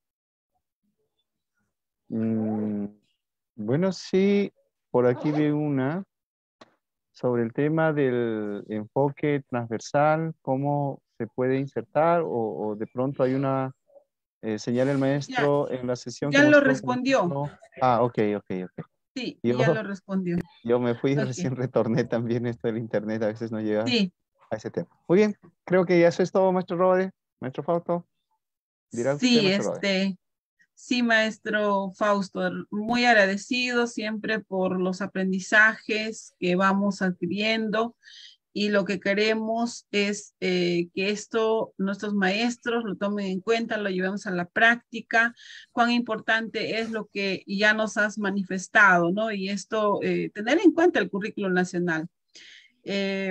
Mm, bueno, sí, por aquí vi una sobre el tema del enfoque transversal, cómo se puede insertar o, o de pronto hay una eh, señal el Ya, maestro en la sesión que ya lo mostró, por respondió. ejemplo. Ah, ok, ok, ok. Sí, y ya Yo, lo respondió. yo me fui y Ok. recién retorné también esto del internet, a veces no llega Sí, a ese tema. Muy bien, creo que ya eso es todo, maestro Rode, maestro Fausto. ¿Dirá usted, sí, maestro Rode? este, sí, maestro Fausto, muy agradecido siempre por los aprendizajes que vamos adquiriendo y lo que queremos es eh, que esto nuestros maestros lo tomen en cuenta, lo llevemos a la práctica, cuán importante es lo que ya nos has manifestado, ¿no? Y esto, eh, tener en cuenta el currículo nacional. Eh,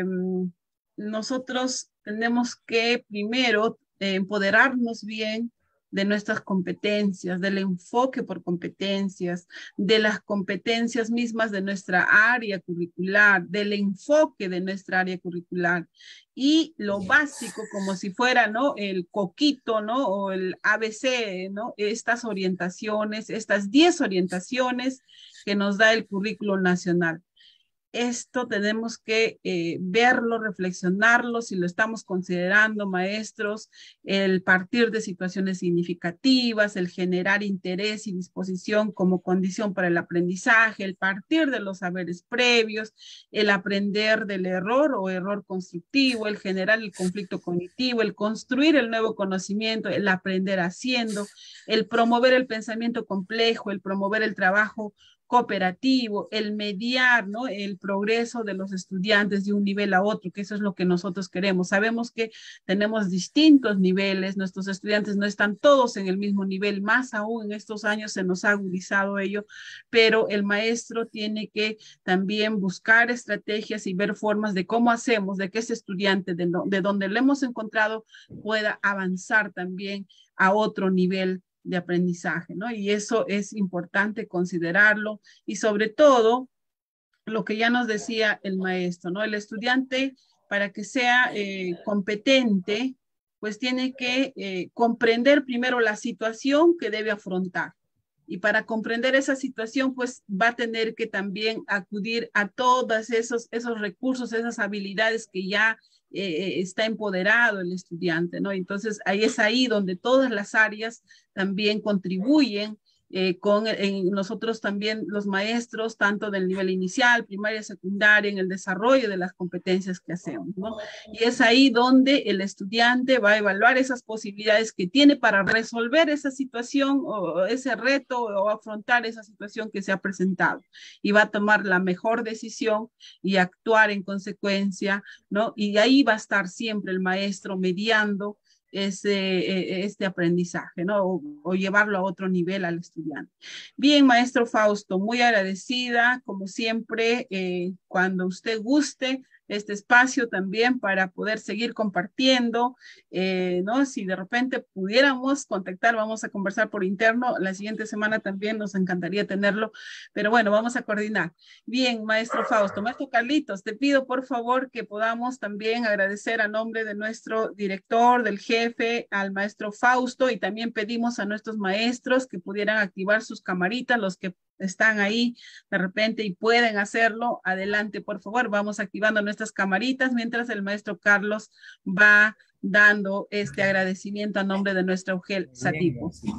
nosotros tenemos que primero eh, empoderarnos bien de nuestras competencias, del enfoque por competencias, de las competencias mismas de nuestra área curricular, del enfoque de nuestra área curricular y lo básico como si fuera, ¿no? El coquito, ¿no? O el A B C, ¿no? Estas orientaciones, estas diez orientaciones que nos da el currículo nacional. Esto tenemos que eh, verlo, reflexionarlo, si lo estamos considerando, maestros, el partir de situaciones significativas, el generar interés y disposición como condición para el aprendizaje, el partir de los saberes previos, el aprender del error o error constructivo, el generar el conflicto cognitivo, el construir el nuevo conocimiento, el aprender haciendo, el promover el pensamiento complejo, el promover el trabajo cooperativo, el mediar, ¿no? El progreso de los estudiantes de un nivel a otro, que eso es lo que nosotros queremos. Sabemos que tenemos distintos niveles, nuestros estudiantes no están todos en el mismo nivel, más aún en estos años se nos ha agudizado ello, pero el maestro tiene que también buscar estrategias y ver formas de cómo hacemos, de que ese estudiante de, no, de donde lo hemos encontrado pueda avanzar también a otro nivel de aprendizaje, ¿no? Y eso es importante considerarlo y sobre todo lo que ya nos decía el maestro, ¿no? El estudiante para que sea eh, competente, pues tiene que eh, comprender primero la situación que debe afrontar. Y para comprender esa situación, pues va a tener que también acudir a todos esos, esos recursos, esas habilidades que ya eh, está empoderado el estudiante, ¿no? Entonces, ahí es ahí donde todas las áreas también contribuyen eh, con en nosotros también los maestros, tanto del nivel inicial, primaria, secundaria, en el desarrollo de las competencias que hacemos, ¿no? Y es ahí donde el estudiante va a evaluar esas posibilidades que tiene para resolver esa situación o ese reto o afrontar esa situación que se ha presentado y va a tomar la mejor decisión y actuar en consecuencia, ¿no? Y ahí va a estar siempre el maestro mediando ese, este aprendizaje, ¿no? O, o, llevarlo a otro nivel al estudiante. Bien, maestro Fausto, muy agradecida, como siempre, eh, cuando usted guste, este espacio también para poder seguir compartiendo, eh, ¿no? Si de repente pudiéramos contactar, vamos a conversar por interno, la siguiente semana también nos encantaría tenerlo, pero bueno, vamos a coordinar. Bien, maestro Fausto, maestro Carlitos, te pido por favor que podamos también agradecer a nombre de nuestro director, del jefe, al maestro Fausto y también pedimos a nuestros maestros que pudieran activar sus camaritas, los que están ahí de repente y pueden hacerlo, adelante por favor, vamos activando nuestras camaritas mientras el maestro Carlos va dando este agradecimiento a nombre de nuestra U G E L Satipo. Sí,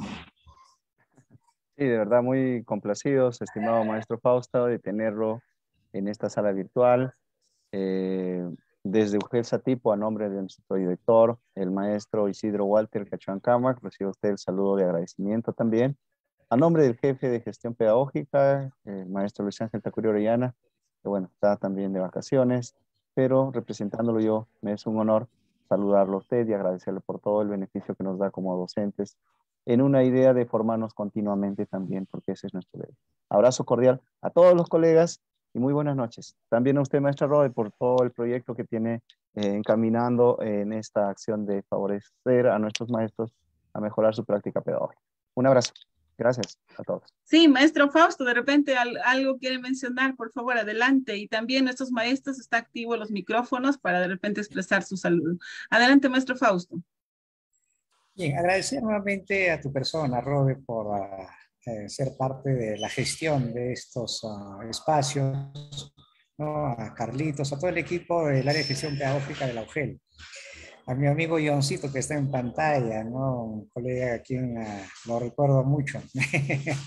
de verdad muy complacidos, estimado maestro Fausto, de tenerlo en esta sala virtual. Eh, desde U G E L Satipo, a nombre de nuestro director, el maestro Isidro Walter Cachuán Cámac, recibe usted el saludo de agradecimiento también. A nombre del jefe de gestión pedagógica, el maestro Luis Ángel Tacurio Orellana, que bueno, está también de vacaciones, pero representándolo yo, me es un honor saludarlo a usted y agradecerle por todo el beneficio que nos da como docentes en una idea de formarnos continuamente también, porque ese es nuestro deber. Abrazo cordial a todos los colegas y muy buenas noches. También a usted, maestra Rode, por todo el proyecto que tiene eh, encaminando en esta acción de favorecer a nuestros maestros a mejorar su práctica pedagógica. Un abrazo. Gracias a todos. Sí, maestro Fausto, de repente al, algo quiere mencionar, por favor, adelante. Y también nuestros maestros, está activo los micrófonos para de repente expresar su saludo. Adelante, maestro Fausto. Bien, agradecer nuevamente a tu persona, Robe, por uh, eh, ser parte de la gestión de estos uh, espacios, ¿no? A Carlitos, a todo el equipo del área de gestión pedagógica de la U G E L. A mi amigo Ioncito que está en pantalla, ¿no? Un colega a quien uh, lo recuerdo mucho.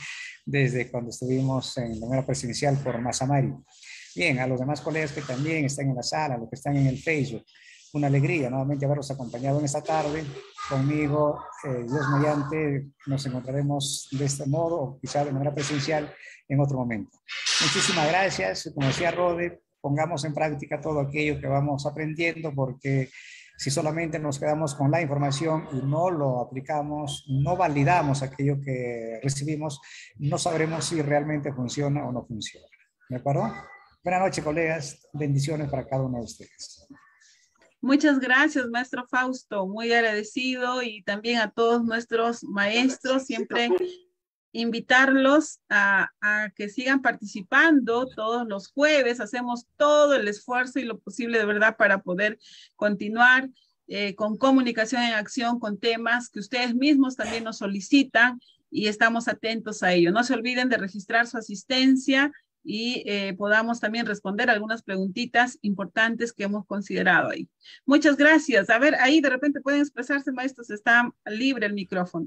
desde cuando estuvimos en la manera presidencial por Mazamari. Bien, a los demás colegas que también están en la sala, los que están en el Facebook, una alegría nuevamente haberlos acompañado en esta tarde. Conmigo, eh, Dios mediante, nos encontraremos de este modo, o quizá de manera presencial, en otro momento. Muchísimas gracias. Como decía Rode, pongamos en práctica todo aquello que vamos aprendiendo, porque si solamente nos quedamos con la información y no lo aplicamos, no validamos aquello que recibimos, no sabremos si realmente funciona o no funciona. ¿De acuerdo? Buenas noches, colegas. Bendiciones para cada uno de ustedes. Muchas gracias, maestro Fausto. Muy agradecido, y también a todos nuestros maestros, siempre invitarlos a, a que sigan participando todos los jueves. Hacemos todo el esfuerzo y lo posible de verdad para poder continuar eh, con comunicación en acción, con temas que ustedes mismos también nos solicitan, y estamos atentos a ello. No se olviden de registrar su asistencia y eh, podamos también responder algunas preguntitas importantes que hemos considerado ahí. Muchas gracias. A ver, ahí de repente pueden expresarse, maestros, está libre el micrófono.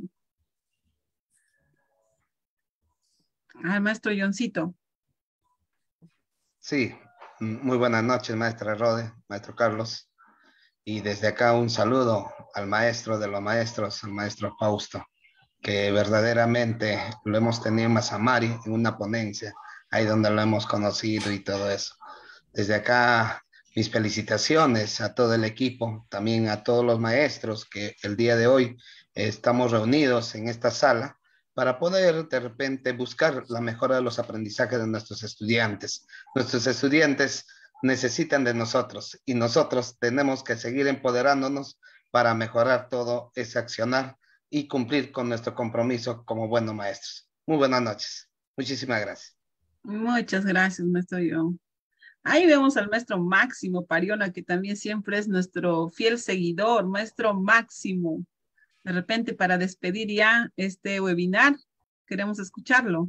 Al maestro Johncito. Sí, muy buenas noches, maestra Rode, maestro Carlos. Y desde acá un saludo al maestro de los maestros, al maestro Fausto, que verdaderamente lo hemos tenido en Mazamari, en una ponencia, ahí donde lo hemos conocido y todo eso. Desde acá, mis felicitaciones a todo el equipo, también a todos los maestros que el día de hoy eh, estamos reunidos en esta sala para poder de repente buscar la mejora de los aprendizajes de nuestros estudiantes. Nuestros estudiantes necesitan de nosotros y nosotros tenemos que seguir empoderándonos para mejorar todo ese accionar y cumplir con nuestro compromiso como buenos maestros. Muy buenas noches. Muchísimas gracias. Muchas gracias, maestro John. Ahí vemos al maestro Máximo Pariona, que también siempre es nuestro fiel seguidor. Maestro Máximo, de repente para despedir ya este webinar, queremos escucharlo.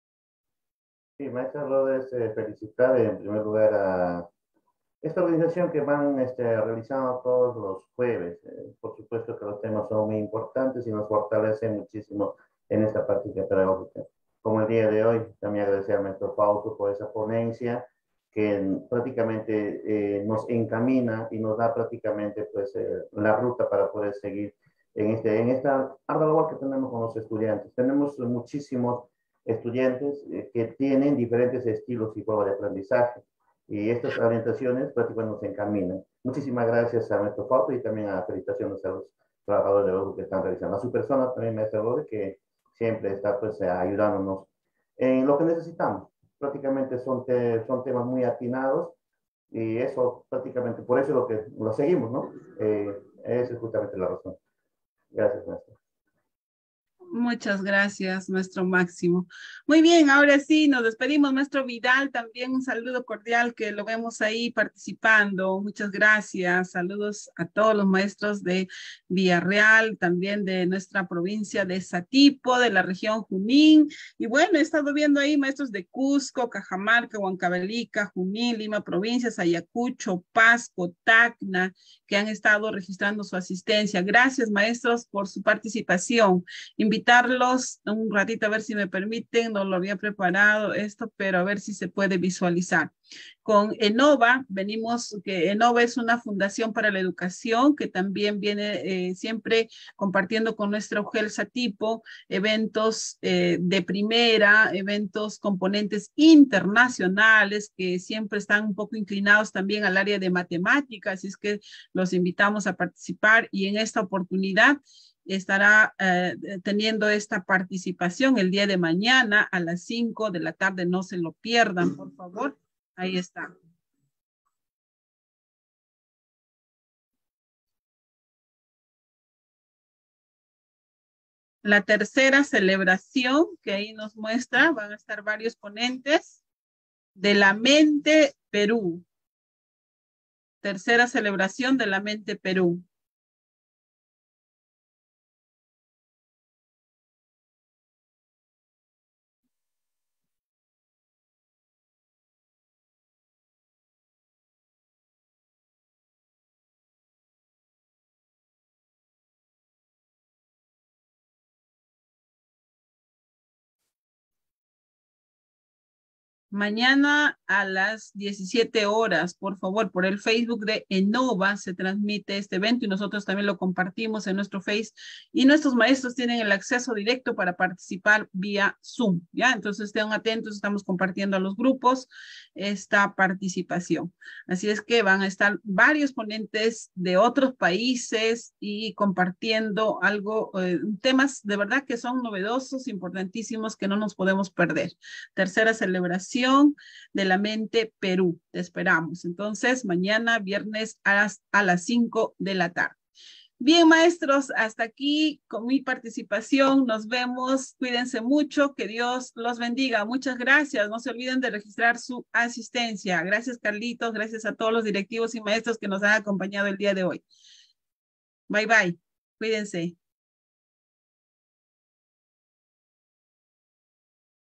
Sí, maestra Rodes, eh, felicitar en primer lugar a esta organización que van este, realizando todos los jueves. Eh, por supuesto que los temas son muy importantes y nos fortalecen muchísimo en esta práctica pedagógica. Como el día de hoy, también agradecer al maestro Fausto por esa ponencia que prácticamente eh, nos encamina y nos da prácticamente pues, eh, la ruta para poder seguir en, este, en esta ardua labor que tenemos con los estudiantes. Tenemos muchísimos estudiantes eh, que tienen diferentes estilos y formas de aprendizaje, y estas orientaciones prácticamente nos encaminan. Muchísimas gracias a nuestro Fausto y también a felicitaciones a los trabajadores de los que están realizando. A su persona también, maestra Rode, que siempre está pues ayudándonos en lo que necesitamos. Prácticamente son, te, son temas muy atinados, y eso prácticamente, por eso es lo que lo seguimos, ¿no? Eh, esa es justamente la razón. Gracias, maestro. Muchas gracias, maestro Máximo. Muy bien, ahora sí, nos despedimos. Maestro Vidal, también un saludo cordial, que lo vemos ahí participando. Muchas gracias. Saludos a todos los maestros de Villarreal, también de nuestra provincia de Satipo, de la región Junín. Y bueno, he estado viendo ahí maestros de Cusco, Cajamarca, Huancavelica, Junín, Lima, provincias, Ayacucho, Pasco, Tacna, que han estado registrando su asistencia. Gracias, maestros, por su participación. Invitarlos un ratito a ver si me permiten, no lo había preparado esto, pero a ver si se puede visualizar. Con ENOVA, venimos, que ENOVA es una fundación para la educación que también viene eh, siempre compartiendo con nuestra UGEL Satipo eventos eh, de primera, eventos componentes internacionales que siempre están un poco inclinados también al área de matemáticas, así es que los invitamos a participar, y en esta oportunidad estará eh, teniendo esta participación el día de mañana a las cinco de la tarde. No se lo pierdan, por favor. Ahí está. La tercera celebración que ahí nos muestra, van a estar varios ponentes de la Mente Perú. Tercera celebración de la Mente Perú. Mañana a las diecisiete horas, por favor, por el Facebook de Enova se transmite este evento y nosotros también lo compartimos en nuestro Face y nuestros maestros tienen el acceso directo para participar vía Zoom, ¿ya? Entonces estén atentos, estamos compartiendo a los grupos esta participación. Así es que van a estar varios ponentes de otros países y compartiendo algo, eh, temas de verdad que son novedosos, importantísimos, que no nos podemos perder. Tercera celebración de la mente Perú. Te esperamos. Entonces, mañana, viernes a las, a las cinco de la tarde. Bien, maestros, hasta aquí con mi participación. Nos vemos. Cuídense mucho. Que Dios los bendiga. Muchas gracias. No se olviden de registrar su asistencia. Gracias, Carlitos. Gracias a todos los directivos y maestros que nos han acompañado el día de hoy. Bye, bye. Cuídense.